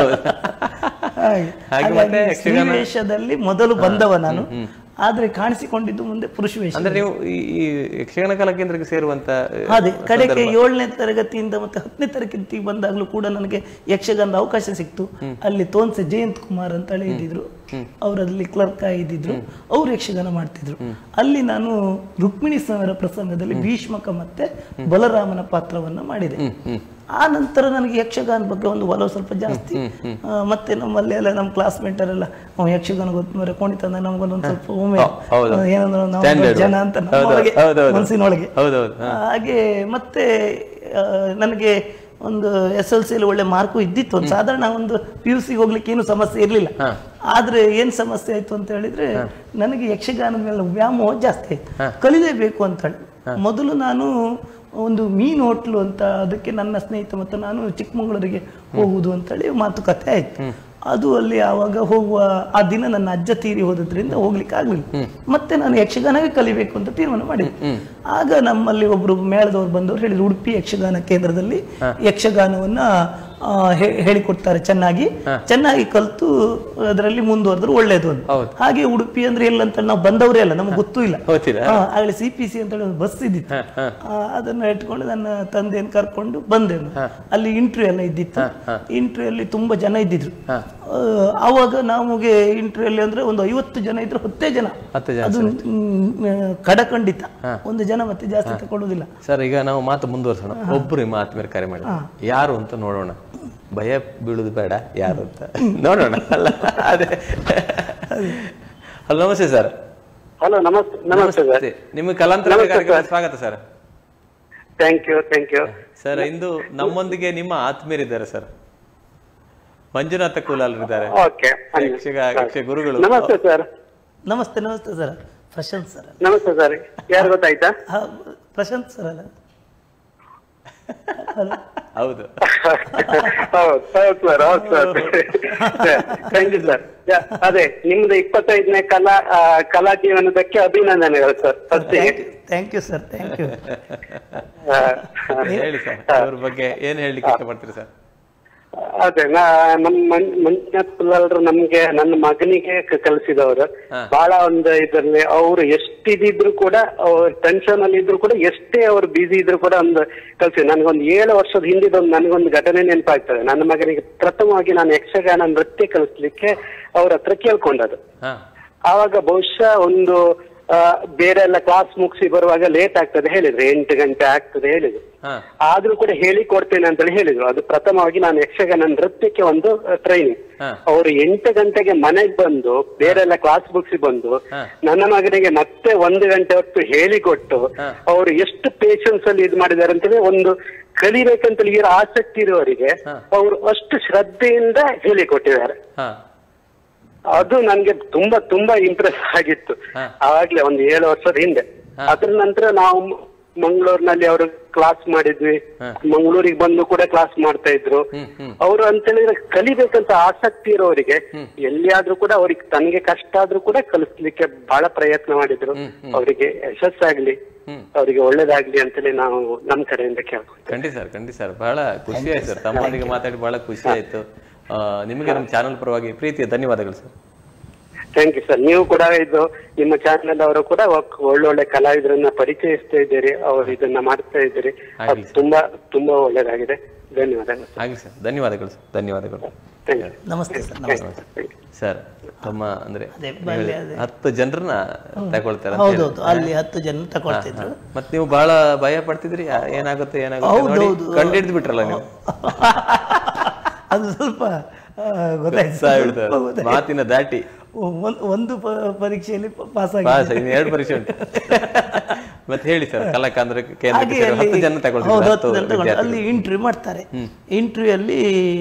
ವೇಷದಲ್ಲಿ ಮೊದಲು ಬಂದವ ನಾನು, ಆದ್ರೆ ಕಾಣಿಸಿಕೊಂಡಿದ್ದು ಮುಂದೆ ಪುರುಷ ವೇಷ. ಅಂದ್ರೆ ನೀವು ಈ ಯಕ್ಷಗಾನ ಕಲಾ ಕೇಂದ್ರಕ್ಕೆ ಸೇರುವಂತ ಅದೇ ಕಡೆಗೆ ಏಳನೇ ತರಗತಿಯಿಂದ ಮತ್ತೆ ಹತ್ತನೇ ತರಗತಿಗೆ ಬಂದಾಗ್ಲೂ ಕೂಡ ನನಗೆ ಯಕ್ಷಗಾನದ ಅವಕಾಶ ಸಿಕ್ತು. ಅಲ್ಲಿ ತೋನ್ಸೆ ಜಯಂತ್ ಕುಮಾರ್ ಅಂತ ಹೇಳಿ ಇದ್ದಿದ್ರು, ಅವರಲ್ಲಿ ಕ್ಲರ್ಕ್ ಆಗಿದ್ರು, ಅವ್ರು ಯಕ್ಷಗಾನ ಮಾಡ್ತಿದ್ರು. ಅಲ್ಲಿ ನಾನು ರುಕ್ಮಿಣಿ ಸಮರ ಪ್ರಸಂಗದಲ್ಲಿ ಭೀಷ್ಮಕ ಮತ್ತೆ ಬಲರಾಮನ ಪಾತ್ರವನ್ನ ಮಾಡಿದೆ. ಆ ನಂತರ ನನಗೆ ಯಕ್ಷಗಾನ ಬಗ್ಗೆ ಒಂದು ಒಲವು ಸ್ವಲ್ಪ ಜಾಸ್ತಿ. ಮತ್ತೆ ನಮ್ಮಲ್ಲಿ ಎಲ್ಲ ನಮ್ಮ ಕ್ಲಾಸ್ಮೇಟರೆಲ್ಲ ಅವ ಯಕ್ಷಗಾನ ಗೊತ್ತ ಕುಣಿತಂದ ನಮ್ಗೊಂದೊಂದು ಸ್ವಲ್ಪ ಒಮ್ಮೆ ಏನಂದ್ರೆ ನಾವು ಜನ ಅಂತ ನಮ್ಮೊಳಗೆ ಮನಸ್ಸಿನೊಳಗೆ. ಹಾಗೆ ಮತ್ತೆ ನನಗೆ ಒಂದು ಎಸ್ ಎಲ್ ಸಿಲಿ ಒಳ್ಳೆ ಮಾರ್ಕು ಇದ್ದಿತ್ತು. ಒಂದು ಸಾಧಾರಣ ಒಂದು ಪಿ ಯು ಸಿಗೆ ಹೋಗ್ಲಿಕ್ಕೆ ಏನು ಸಮಸ್ಯೆ ಇರ್ಲಿಲ್ಲ. ಆದ್ರೆ ಏನ್ ಸಮಸ್ಯೆ ಆಯ್ತು ಅಂತ ಹೇಳಿದ್ರೆ ನನಗೆ ಯಕ್ಷಗಾನದ ಮೇಲೆ ವ್ಯಾಮೋಹ ಜಾಸ್ತಿ ಆಯ್ತು, ಕಲಿಲೇಬೇಕು ಅಂತ ಹೇಳಿ. ಮೊದಲು ನಾನು ಒಂದು ಮೀನು ಹೋಟ್ಲು ಅಂತ, ಅದಕ್ಕೆ ನನ್ನ ಸ್ನೇಹಿತ ಮತ್ತು ನಾನು ಚಿಕ್ಕಮಗಳೂರಿಗೆ ಹೋಗುವುದು ಅಂತೇಳಿ ಮಾತುಕತೆ ಆಯ್ತು. ಅದು ಅಲ್ಲಿ ಆವಾಗ ಹೋಗುವ ಆ ದಿನ ನನ್ನ ಅಜ್ಜ ತೀರಿ ಹೋದ್ರಿಂದ ಹೋಗ್ಲಿಕ್ಕೆ ಆಗ್ಲಿಲ್ಲ. ಮತ್ತೆ ನಾನು ಯಕ್ಷಗಾನವೇ ಕಲಿಬೇಕು ಅಂತ ತೀರ್ಮಾನ ಮಾಡಿದ್ದೆ. ಆಗ ನಮ್ಮಲ್ಲಿ ಒಬ್ರು ಮೇಳದವ್ರು ಬಂದವರು ಹೇಳಿದ್ರು, ಉಡುಪಿ ಯಕ್ಷಗಾನ ಕೇಂದ್ರದಲ್ಲಿ ಯಕ್ಷಗಾನವನ್ನ ಹೇಳಿಕೊಡ್ತಾರೆ, ಚೆನ್ನಾಗಿ ಚೆನ್ನಾಗಿ ಕಲ್ತು ಅದರಲ್ಲಿ ಮುಂದುವರೆದ್ರು ಒಳ್ಳೇದು ಅಂತ. ಹಾಗೆ ಉಡುಪಿ ಅಂದ್ರೆ ಎಲ್ಲಂತ ನಾವು ಬಂದವರೇ ಅಲ್ಲ, ನಮ್ಗೆ ಗೊತ್ತೂ ಇಲ್ಲ. ಆಗಲೇ ಸಿ ಪಿ ಸಿ ಅಂತ ಹೇಳಿ ಒಂದು ಬಸ್ ಇದ್ದಿತ್ತು, ಅದನ್ನ ಇಟ್ಕೊಂಡು ನನ್ನ ತಂದೆಯನ್ನು ಕರ್ಕೊಂಡು ಬಂದೆ. ಅಲ್ಲಿ ಇಂಟರ್ವ್ಯೂ ಎಲ್ಲ ಇದ್ದಿತ್ತು. ಇಂಟರ್ವ್ಯೂ ಅಲ್ಲಿ ತುಂಬಾ ಜನ ಇದ್ದಿದ್ರು. ಆವಾಗ ನಮಗೆ ಇಂಟರ್ವ್ಯೂ ಅಲ್ಲಿ ಅಂದ್ರೆ ಒಂದು ಐವತ್ತು ಜನ ಇದ್ರು, ಹತ್ತೇ ಜನ, ಅದು ಕಡಖಂಡಿತ. ಒಂದು ಜನ ಮತ್ತೆ ಜಾಸ್ತಿ ತಗೊಳ್ಳೋದಿಲ್ಲ. ಸರ್, ಈಗ ನಾವು ಮಾತು ಮುಂದುವರ್ಸೋಣ, ಒಬ್ರು ಮಾತು ಮೇಲೆ ಕರೆ ಮಾಡಿ ಯಾರು ಅಂತ ನೋಡೋಣ. ಭಯ ಬೀಳುದು ಬೇಡ, ಯಾರು ಅಂತ ನೋಡೋಣ. ಅಲ್ಲ ಅದೇ. ಹಲೋ, ನಮಸ್ತೆ ಸರ್. ಹಲೋ, ನಮಸ್ತೆ. ನಮಸ್ತೆ, ನಿಮಗೆ ಕಲಾಂತರ ಕಾರ್ಯಕ್ರಮಕ್ಕೆ ಸ್ವಾಗತ sir. Thank you thank you sir, ಇಂದು ನಮ್ಮೊಂದಿಗೆ ನಿಮ್ಮ ಆತ್ಮೀಯರಿದ್ದಾರೆ ಸರ್. ಮಂಜುನಾಥ ಕೂಲಾಲ್ ಇದ್ದಾರೆ, ಓಕೆ. ಯಕ್ಷಗ ಯಕ್ಷ ಗುರುಗಳು. ನಮಸ್ತೆ ಸರ್. ನಮಸ್ತೆ ನಮಸ್ತೆ ಸರ್. ಪ್ರಶಾಂತ್ ಸರ್. ನಮಸ್ತೆ ಸರ್. ಯಾರು ಗೊತ್ತಾಯ್ತಾ? ಪ್ರಶಾಂತ್ ಸರ್ ಅಲ್ಲ? ಹೌದು ಹೌದು ಹೌದು ಸರ್, ಹೌದು ಸರ್. Thank you sir. ಅದೇ ನಿಮ್ದು ಇಪ್ಪತ್ತೈದನೇ ಕಲಾ ಕಲಾ ಜೀವನದಕ್ಕೆ ಅಭಿನಂದನೆಗಳು sir. Thank you sir, thank you. ಹೇಳಿ ಸರ್, ಅವ್ರ ಬಗ್ಗೆ ಏನ್ ಹೇಳಲಿಕ್ಕೆ ಇಷ್ಟಪಡ್ತೀರಿ ಸರ್? ಅದೇ ನಮ್ ಮಂಜುನಾಥ್ ಕುಲಾಲ್ರು ನಮ್ಗೆ ನನ್ನ ಮಗನಿಗೆ ಕಲಿಸಿದವರು. ಬಹಳ ಒಂದು ಇದ್ರಲ್ಲಿ ಅವ್ರು ಎಷ್ಟಿದ್ರು ಕೂಡ, ಟೆನ್ಷನ್ ಅಲ್ಲಿ ಇದ್ರು ಕೂಡ, ಎಷ್ಟೇ ಅವ್ರು ಬಿಸಿ ಇದ್ರು ಕೂಡ ಒಂದು ಕಲ್ಸಿ. ನನ್ಗೊಂದು ಏಳು ವರ್ಷದ ಹಿಂದಿದೊಂದು ನನಗೊಂದು ಘಟನೆ ನೆನಪಾಗ್ತದೆ. ನನ್ನ ಮಗನಿಗೆ ಪ್ರಥಮವಾಗಿ ನಾನು ಯಕ್ಷಗಾನ ನೃತ್ಯ ಕಲಿಸ್ಲಿಕ್ಕೆ ಅವ್ರ ಹತ್ರ ಕೇಳ್ಕೊಂಡದ್ದು. ಆವಾಗ ಬಹುಶಃ ಒಂದು ಬೇರೆ ಎಲ್ಲ ಕ್ಲಾಸ್ ಮುಗಿಸಿ ಬರುವಾಗ ಲೇಟ್ ಆಗ್ತದೆ ಹೇಳಿದ್ರು, ಎಂಟು ಗಂಟೆ ಆಗ್ತದೆ ಹೇಳಿದ್ರು. ಆದ್ರೂ ಕೂಡ ಹೇಳಿ ಕೊಡ್ತೇನೆ ಅಂತ ಹೇಳಿದ್ರು. ಅದು ಪ್ರಥಮವಾಗಿ ನಾನು ಯಕ್ಷಗಾನ ನೃತ್ಯಕ್ಕೆ ಒಂದು ಟ್ರೈನಿಂಗ್. ಅವರು ಎಂಟು ಗಂಟೆಗೆ ಮನೆಗೆ ಬಂದು ಬೇರೆ ಎಲ್ಲ ಕ್ಲಾಸ್ ಮುಗಿಸಿ ಬಂದು ನನ್ನ ಮಗನಿಗೆ ಮತ್ತೆ ಒಂದು ಗಂಟೆ ಹೊತ್ತು ಹೇಳಿಕೊಟ್ಟು ಅವರು ಎಷ್ಟು ಪೇಷನ್ಸ್ ಅಲ್ಲಿ ಇದು ಮಾಡಿದ್ದಾರೆ ಅಂತೇಳಿ, ಒಂದು ಕಲಿಬೇಕಂತ ಇರೋ ಆಸಕ್ತಿ ಇರುವವರಿಗೆ ಅವರು ಅಷ್ಟು ಶ್ರದ್ಧೆಯಿಂದ ಹೇಳಿಕೊಟ್ಟಿದ್ದಾರೆ. ಅದು ನನ್ಗೆ ತುಂಬಾ ತುಂಬಾ ಇಂಪ್ರೆಸ್ ಆಗಿತ್ತು ಆವಾಗ್ಲೇ ಒಂದು ಏಳು ವರ್ಷದ ಹಿಂದೆ. ಅದ್ರ ನಂತರ ನಾವು ಮಂಗಳೂರಿನಲ್ಲಿ ಅವರು ಕ್ಲಾಸ್ ಮಾಡಿದ್ವಿ, ಮಂಗಳೂರಿಗೆ ಬಂದು ಕೂಡ ಕ್ಲಾಸ್ ಮಾಡ್ತಾ ಇದ್ರು ಅವರು. ಅಂತ ಹೇಳಿದ್ರೆ ಕಲಿಬೇಕಂತ ಆಸಕ್ತಿ ಇರೋರಿಗೆ ಎಲ್ಲಿಯಾದ್ರೂ ಕೂಡ ಅವ್ರಿಗೆ ತನಗೆ ಕಷ್ಟ ಆದ್ರೂ ಕೂಡ ಕಲಿಸ್ಲಿಕ್ಕೆ ಬಹಳ ಪ್ರಯತ್ನ ಮಾಡಿದ್ರು. ಅವರಿಗೆ ಯಶಸ್ಸಾಗ್ಲಿ, ಅವರಿಗೆ ಒಳ್ಳೇದಾಗ್ಲಿ ಅಂತೇಳಿ ನಾವು ನಮ್ ಕಡೆಯಿಂದ ಕೇಳ್ಕೊಂತೀವಿ. ಖಂಡಿತ ಸರ್, ಖಂಡಿತ ಸರ್. ಬಹಳ ಖುಷಿ ಆಯ್ತು ಸರ್, ತಮ್ಮೊಂದಿಗೆ ಮಾತಾಡಿ ಬಹಳ ಖುಷಿ ಆಯ್ತು. ನಿಮಗೆ ನಮ್ಮ ಚಾನಲ್ ಪರವಾಗಿ ಪ್ರೀತಿಯ ಧನ್ಯವಾದಗಳು ಸರ್. Thank you sir. ನೀವು ಕೂಡ ಇದು ನಿಮ್ಮ ಚಾನೆಲ್ ಅವರು ಕೂಡ ಒಳ್ಳೊಳ್ಳೆ ಕಲಾವಿದರನ್ನ ಪರಿಚಯಿಸ್ತಾ ಇದ್ದೀರಿ, ಅವರು ಇದನ್ನ ಮಾಡ್ತಾ ಇದ್ದೀರಿ. ಅದು ತುಂಬಾ ತುಂಬಾ ಒಳ್ಳೇದಾಗಿದೆ. ಧನ್ಯವಾದಗಳು. ಹಾಗೆ ಸರ್, ಧನ್ಯವಾದಗಳು ಸರ್, ಧನ್ಯವಾದಗಳು. ನಮಸ್ತೆ ಸರ್. ನಮಸ್ತೆ ಸರ್. ತಮ್ಮ ಅಂದ್ರೆ ಹತ್ತು ಜನರನ್ನ ತಗೊಳ್ತಾರೆ. ಹೌದೌದು, ಅಲ್ಲಿ ಹತ್ತು ಜನ ತಗೊಳ್ತಿದ್ರು. ಮತ್ತೆ ನೀವು ಬಹಳ ಭಯ ಪಡ್ತಿದ್ರಿ, ಏನಾಗುತ್ತೆ ಏನಾಗುತ್ತೆ ಕಂಡು ಹಿಡಿದು ಬಿಟ್ರಲ್ಲ ನೀವು. ಅದು ಸ್ವಲ್ಪ ಗೊತ್ತಾಯ್ತು, ಮಾತಿನ ದಾಟಿ. ಒಂದು ಪರೀಕ್ಷೆಯಲ್ಲಿ ಪಾಸ್ ಆಗಿ ಎರಡು ಪರೀಕ್ಷೆ ಉಂಟು. ಮತ್ತೆ ಹೇಳಿ ಸರ್, ಕಲಾಕೇಂದ್ರ ಹತ್ತು ಜನ ತಗೊಳ್ತಾರೆ, ಅಲ್ಲಿ ಇಂಟರ್ವ್ಯೂ ಮಾಡ್ತಾರೆ. ಇಂಟರ್ವ್ಯೂ ಅಲ್ಲಿ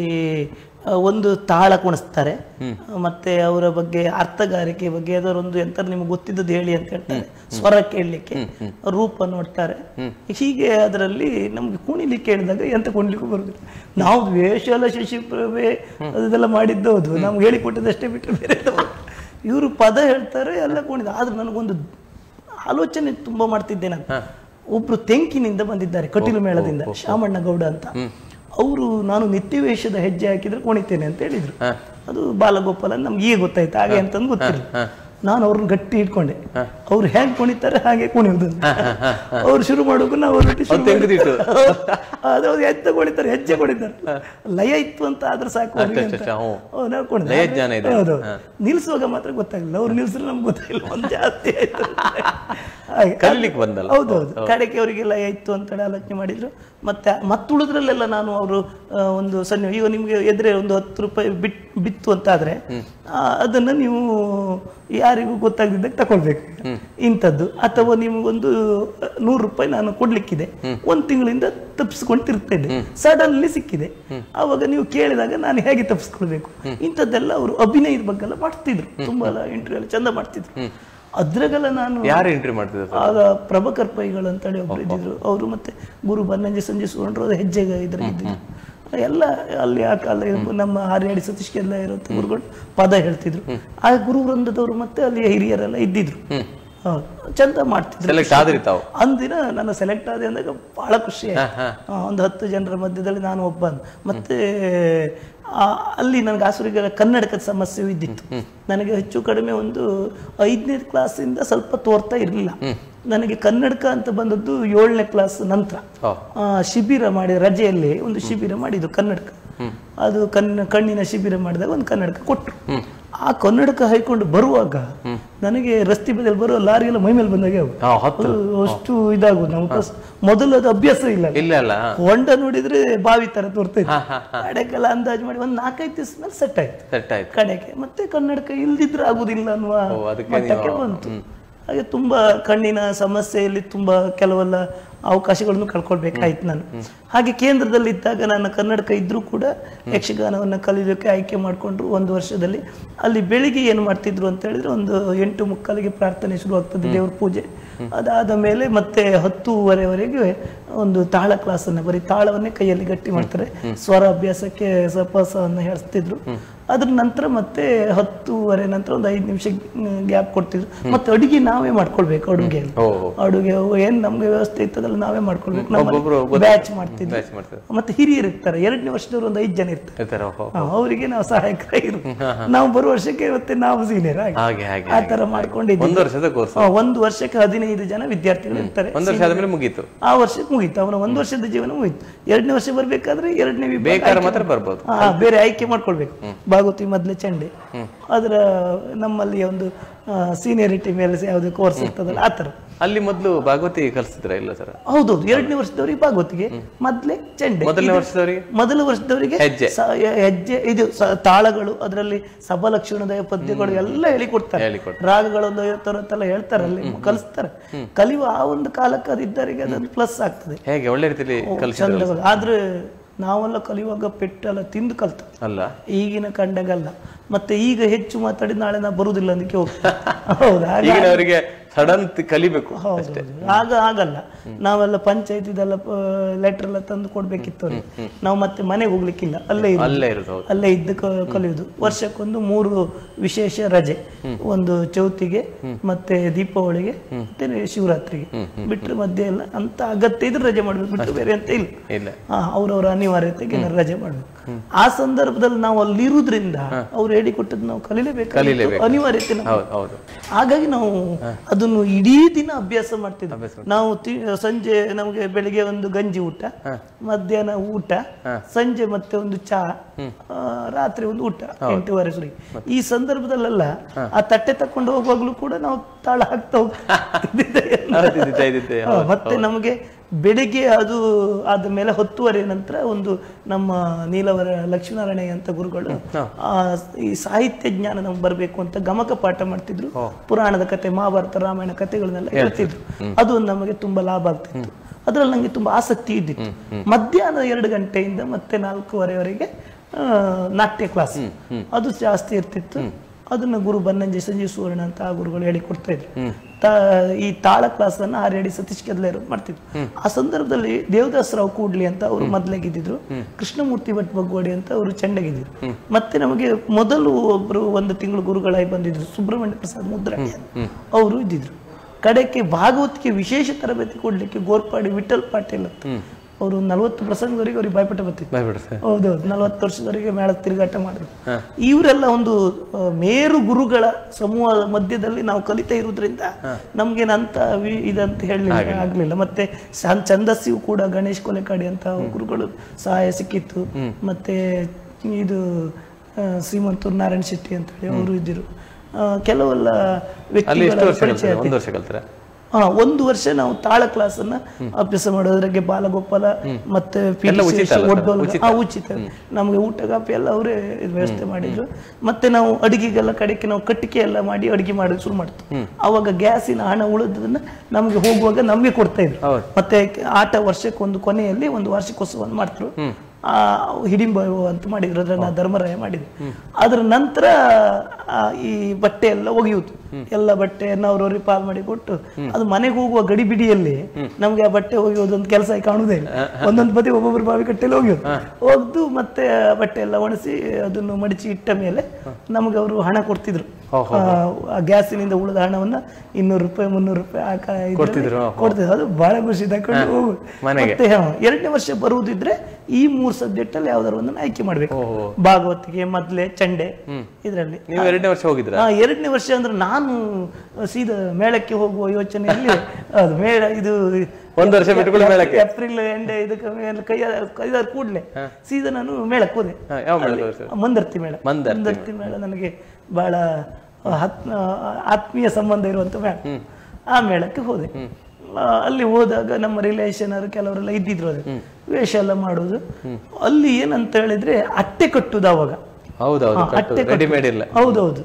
ಒಂದು ತಾಳ ಕುಣಿಸ್ತಾರೆ, ಮತ್ತೆ ಅವರ ಬಗ್ಗೆ ಅರ್ಥಗಾರಿಕೆ ಬಗ್ಗೆ ಯಾವ್ದಾದ್ರು ಒಂದು ಎಂತ ನಿಮ್ಗೆ ಗೊತ್ತಿದ್ದದ್ದು ಹೇಳಿ ಅಂತ ಹೇಳ್ತಾರೆ. ಸ್ವರ ಕೇಳಲಿಕ್ಕೆ, ರೂಪ ನೋಡ್ತಾರೆ. ಹೀಗೆ ಅದರಲ್ಲಿ ನಮ್ಗೆ ಕುಣಿಲಿಕ್ಕೆ ಹೇಳಿದಾಗ ಎಂತ ಕುಣಿಲಿಕ್ಕೂ ಬರುದಿಲ್ಲ. ನಾವು ವೇಷಲ ಶಶಿಪ್ರಭೆ ಅದೆಲ್ಲ ಮಾಡಿದ್ದು ಹೌದು, ನಮ್ಗೆ ಹೇಳಿಕೊಟ್ಟಿದ್ದಷ್ಟೇ ಬಿಟ್ಟರೆ ಬೇರೆ. ಇವರು ಪದ ಹೇಳ್ತಾರೆ, ಎಲ್ಲ ಕುಣಿದ. ಆದ್ರೆ ನನಗೊಂದು ಆಲೋಚನೆ ತುಂಬಾ ಮಾಡ್ತಿದ್ದೆ ನಾನು. ಒಬ್ರು ತೆಂಕಿನಿಂದ ಬಂದಿದ್ದಾರೆ, ಕಟೀಲು ಮೇಳದಿಂದ, ಶಾಮಣ್ಣ ಗೌಡ ಅಂತ. ಅವರು ನಾನು ನಿತ್ಯ ವೇಷದ ಹೆಜ್ಜೆ ಹಾಕಿದ್ರೆ ಕುಣಿತೇನೆ ಅಂತ ಹೇಳಿದ್ರು. ಅದು ಬಾಲಗೋಪಾಲ ನಮ್ಗೆ ಈಗ ಗೊತ್ತಾಯ್ತು, ಹಾಗೆ ಅಂತಂದು ಗೊತ್ತಿಲ್ಲ. ನಾನು ಅವ್ರನ್ನ ಗಟ್ಟಿ ಇಟ್ಕೊಂಡೆ. ಅವ್ರು ಹೇಗೆ ಕುಣಿತಾರೆ ಹಾಗೆ ಕುಣಿಯುವುದು. ಅವ್ರು ಶುರು ಮಾಡೋಕು ನಾವು ಅದು ಎತ್ತ ಕುಣಿತಾರೆ, ಹೆಜ್ಜೆ ಕುಣಿತಾರೆ. ಲಯ ಇತ್ತು ಅಂತ ಆದ್ರೆ ಸಾಕು. ಹೌದು, ನಿಲ್ಸುವಾಗ ಮಾತ್ರ ಗೊತ್ತಾಗಲಿಲ್ಲ. ಅವ್ರು ನಿಲ್ಸಿದ್ರೆ ನಮ್ಗೆ ಗೊತ್ತಾಗಿಲ್ಲ, ಒಂದು ಜಾಸ್ತಿ ಆಯ್ತು. ಹೌದೌದು, ಕಡೆಗೆ ಅವರಿಗೆ ಲಯ ಇತ್ತು ಅಂತ ಆಲೋಚನೆ ಮಾಡಿದ್ರು. ಮತ್ತೆ ಮತ್ತುಳಿದ್ರಲ್ಲೆಲ್ಲ ನಾನು ಅವರು ಒಂದು ಸಣ್ಣ, ಈಗ ನಿಮ್ಗೆ ಎದುರೇ ಒಂದು ಹತ್ತು ರೂಪಾಯಿ ಬಿಟ್ ಬಿತ್ತು ಅಂತ ಆದ್ರೆ ಅದನ್ನ ನೀವು ಯಾರಿಗೂ ಗೊತ್ತಾಗದಿದ್ದಾಗ ತಕೊಳ್ಬೇಕು ಇಂಥದ್ದು. ಅಥವಾ ನಿಮ್ಗೊಂದು ನೂರು ರೂಪಾಯಿ ನಾನು ಕೊಡ್ಲಿಕ್ಕಿದೆ, ಒಂದ್ ತಿಂಗಳಿಂದ ತಪ್ಪಿಸ್ಕೊಂಡು ತಿರ್ತಿದ್ದೆ, ಸಡನ್ಲಿ ಸಿಕ್ಕಿದೆ. ಅವಾಗ ನೀವು ಕೇಳಿದಾಗ ನಾನು ಹೇಗೆ ತಪ್ಪಿಸ್ಕೊಳ್ಬೇಕು, ಇಂಥದ್ದೆಲ್ಲ ಅವರು ಅಭಿನಯದ ಬಗ್ಗೆ ಎಲ್ಲ ಮಾಡ್ತಿದ್ರು. ತುಂಬಾ ಇಂಟರ್ವ್ಯೂ ಎಲ್ಲ ಚಂದ ಮಾಡ್ತಿದ್ರು. ಅದ್ರಾಗೆಲ್ಲ ನಾನು ಯಾರು ಎಂಟ್ರಿ ಮಾಡ್ತಿದ್ರು ಆಗ ಪ್ರಭಾಕರ್ ಪೈಗಳು ಅಂತೇಳಿ ಒಬ್ರು ಇದ್ದಿದ್ರು. ಅವರು ಮತ್ತೆ ಗುರು ಬನ್ನಂಜೆ ಸಂಜೆ ಸುಗೊಂಡ್ರು ಹೆಜ್ಜೆಗೆ ಇದ್ರ ಇದ್ದಿದ್ರು. ಎಲ್ಲ ಅಲ್ಲಿ ಆ ಕಾಲ ನಮ್ಮ ಹಾರ್ಯಾಡಿ ಸತೀಶ್ಗೆ ಎಲ್ಲ ಇರುವಂತ ಗುರುಗಳು ಪದ ಹೇಳ್ತಿದ್ರು. ಆ ಗುರು ವೃಂದದವರು ಮತ್ತೆ ಅಲ್ಲಿ ಹಿರಿಯರೆಲ್ಲ ಇದ್ದಿದ್ರು. ಚಂದ ಮಾಡ್ತಿದ್ರು. ಅಂದಿನ ನಾನು ಸೆಲೆಕ್ಟ್ ಆದೆ ಅಂದಾಗ ಬಹಳ ಖುಷಿ ಆಯ್ತು. ಒಂದು ಹತ್ತು ಜನರ ಮಧ್ಯದಲ್ಲಿ ನಾನು ಒಬ್ಬ. ಮತ್ತೆ ಅಲ್ಲಿ ನನಗೆ ಆಸುರಿಗಳ ಕನ್ನಡಕದ ಸಮಸ್ಯೆ ಇದ್ದಿತ್ತು. ನನಗೆ ಹೆಚ್ಚು ಕಡಿಮೆ ಒಂದು ಐದನೇ ಕ್ಲಾಸಿಂದ ಸ್ವಲ್ಪ ತೋರ್ತಾ ಇರಲಿಲ್ಲ. ನನಗೆ ಕನ್ನಡಕ ಅಂತ ಬಂದದ್ದು ಏಳನೇ ಕ್ಲಾಸ್ ನಂತರ. ಶಿಬಿರ ಮಾಡಿ ರಜೆಯಲ್ಲಿ ಒಂದು ಶಿಬಿರ ಮಾಡಿದ್ದು ಕನ್ನಡಕ. ಅದು ಕಣ್ಣ ಕಣ್ಣಿನ ಶಿಬಿರ ಮಾಡಿದಾಗ ಒಂದು ಕನ್ನಡಕ ಕೊಟ್ಟರು. ಆ ಕನ್ನಡಕ ಹಾಕೊಂಡು ಬರುವಾಗ ನನಗೆ ರಸ್ತೆ ಬದಿಯಲ್ಲಿ ಬರುವ ಲಾರಿ ಎಲ್ಲ ಮೈ ಮೇಲೆ ಬಂದಾಗೆ ಅಷ್ಟು ಇದಾಗುದು. ನಮ್ಗೆ ಮೊದಲು ಅದು ಅಭ್ಯಾಸ ಇಲ್ಲ. ಹೊಂಡ ನೋಡಿದ್ರೆ ಬಾವಿ ತರ ತೋರ್ತಾ ಇತ್ತು. ಕಡೆಗೆಲ್ಲ ಅಂದಾಜು ಮಾಡಿ ಒಂದ್ ನಾಲ್ಕೈದು ದಿವಸ ಮೇಲೆ ಸೆಟ್ ಆಯ್ತು ಕಡೆಗೆ. ಮತ್ತೆ ಕನ್ನಡಕ ಇಲ್ದಿದ್ರೆ ಆಗುದಿಲ್ಲ ಅನ್ನುವ ಮಟ್ಟಕ್ಕೆ ಬಂತು. ಹಾಗೆ ತುಂಬಾ ಕಣ್ಣಿನ ಸಮಸ್ಯೆಯಲ್ಲಿ ತುಂಬಾ ಕೆಲವೆಲ್ಲ ಅವಕಾಶಗಳನ್ನು ಕಳ್ಕೊಳ್ಬೇಕಾಯ್ತು ನಾನು. ಹಾಗೆ ಕೇಂದ್ರದಲ್ಲಿ ಇದ್ದಾಗ ನಾನು ಕನ್ನಡಕ ಇದ್ರೂ ಕೂಡ ಯಕ್ಷಗಾನವನ್ನು ಕಲಿಯೋಕೆ ಆಯ್ಕೆ ಮಾಡಿಕೊಂಡ್ರು. ಒಂದು ವರ್ಷದಲ್ಲಿ ಅಲ್ಲಿ ಬೆಳಿಗ್ಗೆ ಏನು ಮಾಡ್ತಿದ್ರು ಅಂತ ಹೇಳಿದ್ರೆ ಒಂದು ಎಂಟು ಮುಕ್ಕಾಲಿಗೆ ಪ್ರಾರ್ಥನೆ ಶುರು ಆಗ್ತದೆ, ದೇವ್ರ ಪೂಜೆ. ಅದಾದ ಮೇಲೆ ಮತ್ತೆ ಹತ್ತೂವರೆವರೆಗೆ ಒಂದು ತಾಳ ಕ್ಲಾಸ್ ಅನ್ನ, ಬರೀ ತಾಳವನ್ನೇ ಕೈಯಲ್ಲಿ ಗಟ್ಟಿ ಮಾಡ್ತಾರೆ, ಸ್ವರ ಅಭ್ಯಾಸಕ್ಕೆ ಸಪಸವನ್ನು ಹೇಳಿಸ್ತಿದ್ರು. ಅದ್ರ ನಂತರ ಮತ್ತೆ ಹತ್ತೂವರೆ ನಂತರ ಒಂದು ಐದು ನಿಮಿಷ ಗ್ಯಾಪ್ ಕೊಡ್ತಿದ್ರು. ಮತ್ತೆ ಅಡುಗೆ ನಾವೇ ಮಾಡ್ಕೊಳ್ಬೇಕು. ಅಡುಗೆ ಅಡುಗೆ ಏನ್ ನಮ್ಗೆ ವ್ಯವಸ್ಥೆ ಇರ್ತದಲ್ಲ ನಾವೇ ಮಾಡ್ಕೊಳ್ಬೇಕು. ನಮ್ಮ ಬ್ಯಾಚ್ ಮಾಡ್ತಿದ್ವಿ. ಮತ್ತೆ ಹಿರಿಯರು ಇರ್ತಾರೆ, ಎರಡನೇ ವರ್ಷದವ್ರು ಒಂದು ಐದು ಜನ ಇರ್ತಾರೆ, ಅವರಿಗೆ ನಾವು ಸಹಾಯಕರಾಗಿರು. ನಾವು ಬರುವ ವರ್ಷಕ್ಕೆ ಮತ್ತೆ ನಾವು ಸೀನಿಯರ್ ಆಗಿ ಆ ತರ ಮಾಡ್ಕೊಂಡಿದ್ವಿ. ಒಂದು ವರ್ಷಕ್ಕೆ ಹದಿನೈದು ಜನ ವಿದ್ಯಾರ್ಥಿಗಳು ಇರ್ತಾರೆ. ಮುಗೀತು, ಆ ವರ್ಷಕ್ಕೆ ಮುಗೀತು, ಅವನ ಒಂದು ವರ್ಷದ ಜೀವನ ಮುಗೀತು. ಎರಡನೇ ವರ್ಷ ಬರ್ಬೇಕಾದ್ರೆ ಎರಡನೇ ಬೇರೆ ಆಯ್ಕೆ ಮಾಡ್ಕೊಳ್ಬೇಕು. ಭಾಗವತಿ ಮೊದಲೇ ಚಂಡೆ, ಅದರ ನಮ್ಮಲ್ಲಿ ಒಂದು ಸೀನಿಯರಿಟಿ ಮೇಲೆ ಯಾವುದೇ ಕೋರ್ಸ್ ಇರ್ತದಲ್ಲ ಆ ತರ. ಅಲ್ಲಿ ಮೊದಲು ಭಾಗವತಿ ಕಲಿಸಿದ್ರ ಇಲ್ಲ ಸರ್? ಹೌದೌದು, ಎರಡನೇ ವರ್ಷದವರಿಗೆ ಭಾಗವತಿಗೆ, ಮೊದಲೇ ಚಂಡೆ. ಮೊದಲನೇ ವರ್ಷದವರಿಗೆ ಮೊದಲ ವರ್ಷದವರಿಗೆ ಹೆಜ್ಜೆ, ಇದು ತಾಳಗಳು, ಅದರಲ್ಲಿ ಸಭಲಕ್ಷಣದ ಪದ್ಯಗಳು ಎಲ್ಲ ಹೇಳಿಕೊಡ್ತಾರೆ. ರಾಗಗಳೊಂದು ಐವತ್ತರವತ್ತೆಲ್ಲ ಹೇಳ್ತಾರೆ, ಅಲ್ಲಿ ಕಲಿಸ್ತಾರೆ. ಕಲಿಯುವ ಆ ಒಂದು ಕಾಲಕ್ಕೆ ಅದಿದ್ದರಿಗೆ ಅದೊಂದು ಪ್ಲಸ್ ಆಗ್ತದೆ. ಹೇಗೆ ಒಳ್ಳೆ ರೀತಿಯಲ್ಲಿ ಚಂದ. ಆದ್ರೆ ನಾವೆಲ್ಲ ಕಲಿಯುವಾಗ ಪೆಟ್ಟೆಲ್ಲ ತಿಂದು ಕಲ್ತ ಅಲ್ಲ, ಈಗಿನ ಕಂಡಗಲ್ಲ. ಮತ್ತೆ ಈಗ ಹೆಚ್ಚು ಮಾತಾಡಿ ನಾಳೆ ನಾ ಬರುದಿಲ್ಲ ಅದಕ್ಕೆ ಹೋಗ್ತಾರೆ. ಹೌದಾ, ಸಡನ್ ಕಲಿಬೇಕು. ಹೌದು, ಆಗ ಆಗಲ್ಲ. ನಾವೆಲ್ಲ ಪಂಚಾಯತಿದೆಲ್ಲ ಲೆಟರ್ ಎಲ್ಲ ತಂದು ಕೊಡ್ಬೇಕಿತ್ತು. ನಾವು ಮತ್ತೆ ಮನೆಗೆ ಹೋಗ್ಲಿಕ್ಕಿಲ್ಲ, ಅಲ್ಲೇ ಇರೋದು, ಅಲ್ಲೇ ಇದ್ದು ಕಲಿಯುವುದು. ವರ್ಷಕ್ಕೊಂದು ಮೂರು ವಿಶೇಷ ರಜೆ, ಒಂದು ಚೌತಿಗೆ, ಮತ್ತೆ ದೀಪಾವಳಿಗೆ, ಮತ್ತೆ ಶಿವರಾತ್ರಿಗೆ. ಬಿಟ್ಟರೆ ಮಧ್ಯೆ ಎಲ್ಲ ಅಂತ ಅಗತ್ಯ ಇದ್ರೆ ರಜೆ ಮಾಡ್ಬೇಕು, ಬಿಟ್ಟು ಬೇರೆ ಅಂತ ಇಲ್ಲ. ಅವ್ರವ್ರ ಅನಿವಾರ್ಯತೆಗೆ ರಜೆ ಮಾಡ್ಬೇಕು. ಆ ಸಂದರ್ಭದಲ್ಲಿ ನಾವು ಅಲ್ಲಿ ಇರುವುದ್ರಿಂದ ಅವ್ರು ಹೇಳಿಕೊಟ್ಟದ್ದು ನಾವು ಕಲಿಲೇಬೇಕು, ಅನಿವಾರ್ಯತೆ. ಹಾಗಾಗಿ ನಾವು ಅದನ್ನು ಇಡೀ ದಿನ ಅಭ್ಯಾಸ ಮಾಡ್ತಿದ್ವಿ. ನಾವು ಸಂಜೆ ನಮಗೆ ಬೆಳಿಗ್ಗೆ ಒಂದು ಗಂಜಿ ಊಟ, ಮಧ್ಯಾಹ್ನ ಊಟ, ಸಂಜೆ ಮತ್ತೆ ಒಂದು ಚಾ, ರಾತ್ರಿ ಒಂದು ಊಟ ಎಂಟೂವರೆ ಸುರಿ. ಈ ಸಂದರ್ಭದಲ್ಲೆಲ್ಲ ಆ ತಟ್ಟೆ ತಕೊಂಡು ಹೋಗುವಾಗ್ಲೂ ಕೂಡ ನಾವು ತಾಳ ಹಾಕ್ತಾ ಹೋಗ್ತಿದ್ದೆ. ಮತ್ತೆ ನಮಗೆ ಬೆಳಿಗ್ಗೆ ಅದು ಆದ ಮೇಲೆ ಹತ್ತುವರೆ ನಂತರ ಒಂದು ನಮ್ಮ ನೀಲವರ ಲಕ್ಷ್ಮೀನಾರಾಯಣ ಅಂತ ಗುರುಗಳು ಆ ಈ ಸಾಹಿತ್ಯ ಜ್ಞಾನ ನಮ್ಗೆ ಬರಬೇಕು ಅಂತ ಗಮಕ ಪಾಠ ಮಾಡ್ತಿದ್ರು. ಪುರಾಣದ ಕತೆ, ಮಹಾಭಾರತ, ರಾಮಾಯಣ ಕಥೆಗಳನ್ನೆಲ್ಲ ಹೇಳ್ತಿದ್ರು. ಅದು ನಮಗೆ ತುಂಬಾ ಲಾಭ ಆಗ್ತಿತ್ತು. ಅದ್ರಲ್ಲಿ ನಂಗೆ ತುಂಬಾ ಆಸಕ್ತಿ ಇದ್ದಿತ್ತು. ಮಧ್ಯಾಹ್ನ ಎರಡು ಗಂಟೆಯಿಂದ ಮತ್ತೆ ನಾಲ್ಕೂವರೆವರೆಗೆ ನಾಟ್ಯ ಕ್ಲಾಸ್ ಅದು ಜಾಸ್ತಿ ಇರ್ತಿತ್ತು. ಅದನ್ನ ಗುರು ಬನ್ನಂಜೆ ಸಂಜೀವ್ ಸುವರ್ಣ ಅಂತ ಆ ಗುರುಗಳು ಹೇಳಿಕೊಡ್ತಾ ಇದ್ರು. ಈ ತಾಳ ಕ್ಲಾಸ್ ಅನ್ನ ಆರ್ಯಡಿ ಸತೀಶ್ ಕೆದ್ಲೇರು ಮಾಡ್ತಿದ್ರು. ಆ ಸಂದರ್ಭದಲ್ಲಿ ದೇವದಾಸ್ ರಾವ್ ಕೂಡ್ಲಿ ಅಂತ ಅವರು ಮೊದಲಾಗಿದ್ರು, ಕೃಷ್ಣಮೂರ್ತಿ ಭಟ್ ಬಗ್ವಾಡಿ ಅಂತ ಅವರು ಚೆಂಡಗಿದ್ರು. ಮತ್ತೆ ನಮಗೆ ಮೊದಲು ಒಬ್ರು ಒಂದು ತಿಂಗಳು ಗುರುಗಳಾಗಿ ಬಂದಿದ್ರು ಸುಬ್ರಹ್ಮಣ್ಯ ಪ್ರಸಾದ್ ಮುದ್ರಾಣಿ ಅವರು ಇದ್ದಿದ್ರು. ಕಡೆಗೆ ಭಾಗವತಿಗೆ ವಿಶೇಷ ತರಬೇತಿ ಕೊಡ್ಲಿಕ್ಕೆ ಗೋರ್ಪಾಡಿ ವಿಠಲ್ ಪಾಟೀಲ್ ಅಂತ ಅವರು ನಲ್ವತ್ತು ಪ್ರಸಂಗದವರೆಗೆ ಅವ್ರಿಗೆ ಭಯಪಟ್ಟ ಬರ್ತಿತ್ತು. ಹೌದೌದು, ನಲ್ವತ್ತು ವರ್ಷದವರೆಗೆ ಮೇಳ ತಿರುಗಾಟ ಮಾಡಿದ್ರು. ಇವರೆಲ್ಲ ಒಂದು ಮೇರು ಗುರುಗಳ ಸಮೂಹದ ಮಧ್ಯದಲ್ಲಿ ನಾವು ಕಲಿತಾ ಇರುವುದರಿಂದ ನಮ್ಗೇನಂತ ಇದಂತ ಹೇಳಲಿಕ್ಕೆ ಆಗ್ಲಿಲ್ಲ. ಮತ್ತೆ ಛಂದಸ್ಸಿಗೂ ಕೂಡ ಗಣೇಶ್ ಕೊಲೆಕಾಡಿ ಅಂತ ಗುರುಗಳು ಸಹಾಯ ಸಿಕ್ಕಿತ್ತು. ಮತ್ತೆ ಇದು ಶ್ರೀಮಂತೂರು ನಾರಾಯಣ ಶೆಟ್ಟಿ ಅಂತ ಹೇಳಿ ಅವರು ಇದ್ದರು. ಕೆಲವೆಲ್ಲ ವ್ಯಕ್ತಿಗಳ ಪರಿಚಯ. ಹಾ, ಒಂದು ವರ್ಷ ನಾವು ತಾಳ ಕ್ಲಾಸ್ ಅನ್ನ ಅಭ್ಯಾಸ ಮಾಡೋದ್ರಾಗೆ ಬಾಲಗೋಪಾಲ ಮತ್ತೆ ಉಚಿತ ನಮ್ಗೆ ಊಟ ಕಾಪಿ ಎಲ್ಲ ಅವರೇ ವ್ಯವಸ್ಥೆ ಮಾಡಿದ್ರು. ಮತ್ತೆ ನಾವು ಅಡಿಗೆಗೆಲ್ಲ ಕಡೆಗೆ ನಾವು ಕಟ್ಟಿಗೆ ಎಲ್ಲ ಮಾಡಿ ಅಡಿಗೆ ಮಾಡೋದು ಶುರು ಮಾಡ್ತೀವಿ. ಅವಾಗ ಗ್ಯಾಸಿನ ಹಣ ಉಳಿದದನ್ನ ನಮ್ಗೆ ಹೋಗುವಾಗ ನಮ್ಗೆ ಕೊಡ್ತಾ ಇದ್ರು. ಮತ್ತೆ ಆಟ ವರ್ಷಕ್ಕೆ ಒಂದು ಕೊನೆಯಲ್ಲಿ ಒಂದು ವಾರ್ಷಿಕೋತ್ಸವ ಮಾಡ್ತಿದ್ರು. ಆ ಹಿಡಿಂಬ ಅಂತ ಮಾಡಿದ್ರು, ಅದನ್ನ ಧರ್ಮರಾಯ ಮಾಡಿದ್ರು. ಅದ್ರ ನಂತರ ಈ ಬಟ್ಟೆ ಎಲ್ಲ ಒಗೆಯುವುದು, ಎಲ್ಲ ಬಟ್ಟೆಯನ್ನು ಅವ್ರವ್ರಿಗೆ ಪಾಲ್ ಮಾಡಿ ಕೊಟ್ಟು ಅದು ಮನೆಗೆ ಹೋಗುವ ಗಡಿಬಿಡಿಯಲ್ಲಿ ನಮ್ಗೆ ಆ ಬಟ್ಟೆ ಒಗೆಯೋದು ಒಂದು ಕೆಲಸ ಕಾಣುವುದೇ ಇಲ್ಲ. ಒಂದೊಂದು ಬದಿ ಒಬ್ಬೊಬ್ಬರು ಬಾವಿ ಕಟ್ಟೆಯಲ್ಲಿ ಒಗೆಯೋದು, ಒಗ್ದು ಮತ್ತೆ ಬಟ್ಟೆ ಎಲ್ಲ ಒಣಸಿ ಅದನ್ನು ಮಡಿಚಿ ಇಟ್ಟ ಮೇಲೆ ನಮ್ಗೆ ಅವರು ಹಣ ಕೊಡ್ತಿದ್ರು. ಗ್ಯಾಸಿನಿಂದ ಉಳಿದ ಹಣವನ್ನ ಇನ್ನೂರು ರೂಪಾಯಿ ಮುನ್ನೂರು ರೂಪಾಯಿ ಕೊಡ್ತಿದ್ರು. ಅದು ಬಹಳ ಖುಷಿ ತಕೊಂಡು ಹೋಗುದು. ಮತ್ತೆ ಎರಡನೇ ವರ್ಷ ಬರುವುದಿದ್ರೆ ಈ ಮೂರ್ ಸಬ್ಜೆಕ್ಟ್ ಅಲ್ಲಿ ಯಾವ್ದಾರು ಒಂದನ್ನು ಆಯ್ಕೆ ಮಾಡ್ಬೇಕು. ಭಾಗವತಿಗೆ, ಮೊದ್ಲೆ, ಚಂಡೆ, ಇದರಲ್ಲಿ ಎರಡನೇ ವರ್ಷ ಹೋಗಿದ್ರ? ಎರಡನೇ ವರ್ಷ ಅಂದ್ರೆ ನಾನು ಸೀದಾ ಮೇಳಕ್ಕೆ ಹೋಗುವ ಯೋಚನೆಯಲ್ಲಿ ಅದು ಮೇಳ ಇದು ಒಂದು ವರ್ಷ ಬಿಟ್ಕೊಂಡು ಮೇಳಕ್ಕೆ ಏಪ್ರಿಲ್ ಎಂಡ್ ಇದಕ್ಕೆ ಕೈ ಕೈದಾರ ಕೂಡ್ಲೆ ಸೀದಾ ನಾನು ಮೇಳಕ್ಕೆ ಹೋದೆ. ಮಂದರ್ತಿ ಮೇಳ. ಮಂದರ್ತಿ ಮೇಳ ನನಗೆ ಬಹಳ ಆತ್ಮೀಯ ಸಂಬಂಧ ಇರುವಂತ ಮೇಳ. ಆ ಮೇಳಕ್ಕೆ ಹೋದೆ. ಅಲ್ಲಿ ಹೋದಾಗ ನಮ್ಮ ರಿಲೇಷನ್ ಅವರು ಕೆಲವರೆಲ್ಲ ಇದ್ದಿದ್ರು. ಅದು ವೇಷ ಎಲ್ಲ ಮಾಡೋದು. ಅಲ್ಲಿ ಏನಂತ ಹೇಳಿದ್ರೆ ಅಟ್ಟೆ ಕಟ್ಟುದು. ಅವಾಗ ಹೌದೌದು, ಹೌದೌದು,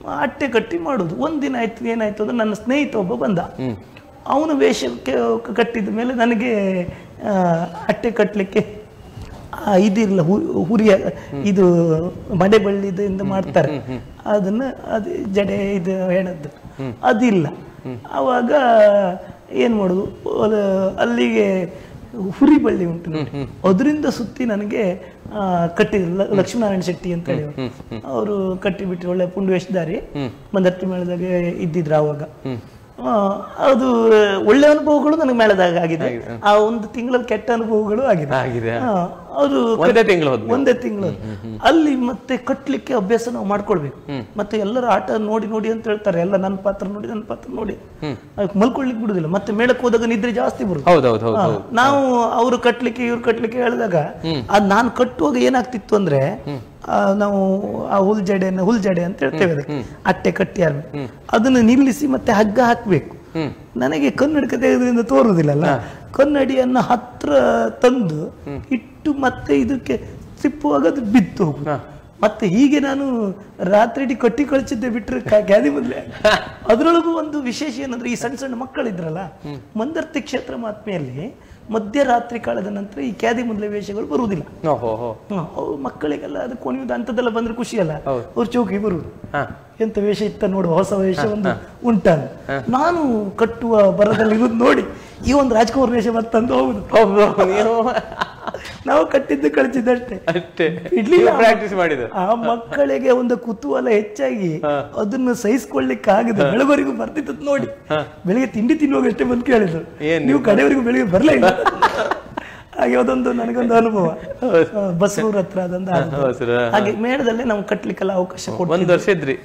ಅಟ್ಟೆ ಕಟ್ಟಿ ಮಾಡೋದು. ಒಂದಿನ ಆಯ್ತು ಏನಾಯ್ತು ಅಂದ್ರೆ ನನ್ನ ಸ್ನೇಹಿತ ಒಬ್ಬ ಬಂದ, ಅವನು ವೇಷಕ್ಕೆ ಕಟ್ಟಿದ ಮೇಲೆ ನನಗೆ ಅಟ್ಟೆ ಕಟ್ಟಲಿಕ್ಕೆ ಇದಿರಲ್ಲ, ಹುರಿಯ ಇದು ಮಡೆ ಬಳ್ಳಿದಿಂದ ಮಾಡ್ತಾರೆ ಅದನ್ನ, ಅದು ಜಡೆ ಇದು ಹೆಣದ್ದು ಅದಿಲ್ಲ. ಆವಾಗ ಏನ್ ಮಾಡುದು, ಅಲ್ಲಿಗೆ ಹುರಿ ಬಳ್ಳಿ ಉಂಟು ಅದರಿಂದ ಸುತ್ತಿ ನನಗೆ ಕಟ್ಟಿದ್ರು ಲಕ್ಷ್ಮೀನಾರಾಯಣ ಶೆಟ್ಟಿ ಅಂತ ಹೇಳಿ ಅವರು ಕಟ್ಟಿಬಿಟ್ಟು, ಒಳ್ಳೆ ಪುಂಡು ವೇಷಧಾರಿ, ಮಂದರ್ತಿ ಮೇಳದಾಗ ಇದ್ದಿದ್ರು ಆವಾಗ. ಅದು ಒಳ್ಳೆ ಅನುಭವಗಳು ನನಗೆ ಮೇಳದಾಗ ಆಗಿದೆ. ಆ ಒಂದು ತಿಂಗಳಲ್ಲಿ ಕೆಟ್ಟ ಅನುಭವಗಳು ಆಗಿದೆ. ಅವರು ಒಂದೇ ತಿಂಗಳು ಅಲ್ಲಿ ಮತ್ತೆ ಕಟ್ಲಿಕ್ಕೆ ಅಭ್ಯಾಸ ನಾವು ಮಾಡ್ಕೊಳ್ಬೇಕು. ಮತ್ತೆ ಎಲ್ಲರ ಆಟ ನೋಡಿ ನೋಡಿ ಅಂತ ಹೇಳ್ತಾರೆ, ಎಲ್ಲ ನನ್ನ ಪಾತ್ರ ನೋಡಿ ನನ್ನ ಪಾತ್ರ ನೋಡಿ ಮಲ್ಕೊಳ್ಲಿಕ್ಕೆ ಬಿಡುದಿಲ್ಲ. ಮತ್ತೆ ಮೇಳಕ್ಕೆ ಹೋದಾಗ ನಿದ್ರೆ ಜಾಸ್ತಿ ಬರುತ್ತೆ. ನಾವು ಅವ್ರು ಕಟ್ಲಿಕ್ಕೆ ಇವ್ರು ಕಟ್ಲಿಕ್ಕೆ ಹೇಳಿದಾಗ ಅದ್ ನಾನು ಕಟ್ಟುವಾಗ ಏನಾಗ್ತಿತ್ತು ಅಂದ್ರೆ, ನಾವು ಆ ಹುಲ್ ಜಡೆಯನ್ನು ಹುಲ್ ಜಡೆ ಅಂತ ಹೇಳ್ತೇವೆ ಅದಕ್ಕೆ, ಅಟ್ಟೆ ಕಟ್ಟಿ ಆದ್ಮೇಲೆ ಅದನ್ನು ನಿಲ್ಲಿಸಿ ಮತ್ತೆ ಹಗ್ಗ ಹಾಕ್ಬೇಕು. ನನಗೆ ಕನ್ನಡಕ ತೆಗೆದ್ರಿಂದ ತೋರುದಿಲ್ಲಲ್ಲ, ಕನ್ನಡಿಯನ್ನ ಹತ್ರ ತಂದು ಇಟ್ಟು ಮತ್ತೆ ಇದಕ್ಕೆ ತಿಪ್ಪುವಾಗ ಅದು ಬಿತ್ತು ಹೋಗುದು. ಮತ್ತೆ ಹೀಗೆ ನಾನು ರಾತ್ರಿ ಇಡೀ ಕಟ್ಟಿ ಕಳಿಸಿದ್ದೆ ಬಿಟ್ರೆ ಗಾದಿ ಮೊದಲೇ. ಅದರೊಳಗೂ ಒಂದು ವಿಶೇಷ ಏನಂದ್ರೆ, ಈ ಸಣ್ಣ ಸಣ್ಣ ಮಕ್ಕಳಿದ್ರಲ್ಲ, ಮಂದರ್ತಿ ಕ್ಷೇತ್ರ ಮಹಾತ್ಮೆಯಲ್ಲಿ ಮಧ್ಯರಾತ್ರಿ ಕಾಲದ ನಂತರ ಈ ಕ್ಯಾದಿ ಮೊದಲ ವೇಷಗಳು ಬರುವುದಿಲ್ಲ. ಮಕ್ಕಳಿಗೆಲ್ಲ ಅದು ಕೊನೆಯುವುದು ಅಂಥದ್ದೆಲ್ಲ ಬಂದ್ರೆ ಖುಷಿ ಅಲ್ಲ, ಅವ್ರು ಚೌಕಿ ಬರುವುದು, ಎಂತ ವೇಷ ಇತ್ತ ನೋಡುವ, ಹೊಸ ವೇಷ ಒಂದು ಉಂಟ. ನಾನು ಕಟ್ಟುವ ಬರದಲ್ಲಿ ಇರುವುದು ನೋಡಿ ಈ ಒಂದು ರಾಜ್ಕುಮಾರ್ ವೇಷ ಮತ್ತಂದು ಹೋಗುದು. ನಾವು ಕಟ್ಟಿದ್ದು ಕಳಿಸಿದ್ದಷ್ಟೇ, ಪ್ರಾಕ್ಟೀಸ್ ಮಾಡಿದ ಆ ಮಕ್ಕಳಿಗೆ ಒಂದು ಕುತೂಹಲ ಹೆಚ್ಚಾಗಿ ಅದನ್ನು ಸಹಿಸ್ಕೊಳ್ಳಿಕ್ಕೆ ಆಗದೆ ಬೆಳವರೆಗೂ ಬರ್ತಿತ್ತು ನೋಡಿ. ಬೆಳಿಗ್ಗೆ ತಿಂಡಿ ತಿನ್ನುವಾಗಷ್ಟೇ ಬಂದು ಕೇಳಿದ್ರು, ನೀವು ಕಡೆವರೆಗೂ ಬೆಳಿಗ್ಗೆ ಬರ್ಲೇ ಇಲ್ಲ. ಹಾಗೆ ಅದೊಂದು ನನಗೊಂದು ಅನುಭವ ಬಸವೂರ್ ಹತ್ರ ಅದೊಂದು. ಹಾಗೆ ಮೇಳದಲ್ಲೇ ನಾವು ಕಟ್ಲಿಕ್ಕೆಲ್ಲ ಅವಕಾಶ ಕೊಟ್ಟು ಒಂದ್ ವರ್ಷ ಇದ್ರಿ,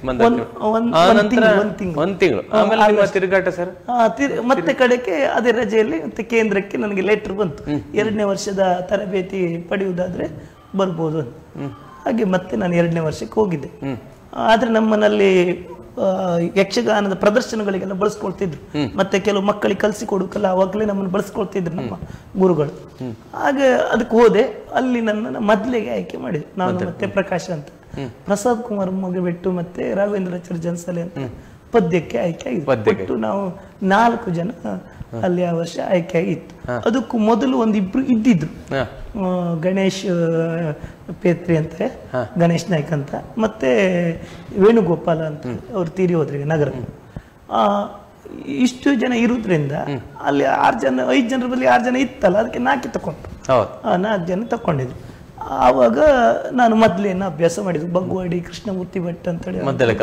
ತಿರುಗಾಟ ಸರ್. ಮತ್ತೆ ಕಡೆಗೆ ಅದೇ ರಜೆಯಲ್ಲಿ ಮತ್ತೆ ಕೇಂದ್ರಕ್ಕೆ ನನಗೆ ಲೆಟರ್ ಬಂತು, ಎರಡನೇ ವರ್ಷದ ತರಬೇತಿ ಪಡೆಯುವುದಾದ್ರೆ ಬರ್ಬೋದು ಅಂತ. ಹಾಗೆ ಮತ್ತೆ ನಾನು ಎರಡನೇ ವರ್ಷಕ್ಕೆ ಹೋಗಿದ್ದೆ. ಆದ್ರೆ ನಮ್ಮನಲ್ಲಿ ಯಕ್ಷಗಾನದ ಪ್ರದರ್ಶನಗಳಿಗೆಲ್ಲ ಬಳಸ್ಕೊಳ್ತಿದ್ರು, ಮತ್ತೆ ಕೆಲವು ಮಕ್ಕಳಿಗೆ ಕಲಿಸಿ ಕೊಡೋಕಲ್ಲ ಅವಾಗಲೇ ನಮ್ಮನ್ನು ಬಳಸ್ಕೊಳ್ತಿದ್ರು ನಮ್ಮ ಗುರುಗಳು. ಹಾಗೆ ಅದಕ್ಕೆ ಹೋದೆ. ಅಲ್ಲಿ ನನ್ನ ಮೊದಲಿಗೆ ಆಯ್ಕೆ ಮಾಡಿದ್ರು ನಾನು ಮತ್ತೆ ಪ್ರಕಾಶ್ ಅಂತ, ಪ್ರಸಾದ್ ಕುಮಾರ್ ಮುಗಿಬಿಟ್ಟು ಮತ್ತೆ ರಾಘವೇಂದ್ರಾಚಾರ್ಯ ಜನ್ಸಲೆ ಅಂತ ಪದ್ಯಕ್ಕೆ ಆಯ್ಕೆ ಆಗಿತ್ತು. ನಾವು ನಾಲ್ಕು ಜನ ಅಲ್ಲಿ ಆ ವರ್ಷ ಆಯ್ಕೆ ಆಗಿತ್ತು. ಅದಕ್ಕೂ ಮೊದಲು ಒಂದಿಬ್ರು ಇದ್ದಿದ್ರು, ಗಣೇಶ್ ಪೇತ್ರಿ ಅಂತ, ಗಣೇಶ್ ನಾಯ್ಕ್ ಅಂತ, ಮತ್ತೆ ವೇಣುಗೋಪಾಲ ಅಂತ, ಅವ್ರು ತೀರಿ ಹೋದ್ರಿ ನಗರ. ಆ ಇಷ್ಟು ಜನ ಇರುವುದ್ರಿಂದ ಅಲ್ಲಿ ಆರು ಜನ ಐದು ಜನರ ಬಳಿ ಆರು ಜನ ಇತ್ತಲ್ಲ, ಅದಕ್ಕೆ ನಾಲ್ಕು ತಕೊಂಡು ನಾಲ್ಕು ಜನ ತಕೊಂಡಿದ್ರು. ಆವಾಗ ನಾನು ಮೊದ್ಲೇನ ಅಭ್ಯಾಸ ಮಾಡಿದ್ರು, ಬಗ್ವಾಡಿ ಕೃಷ್ಣಮೂರ್ತಿ ಭಟ್ ಅಂತ ಹೇಳಿ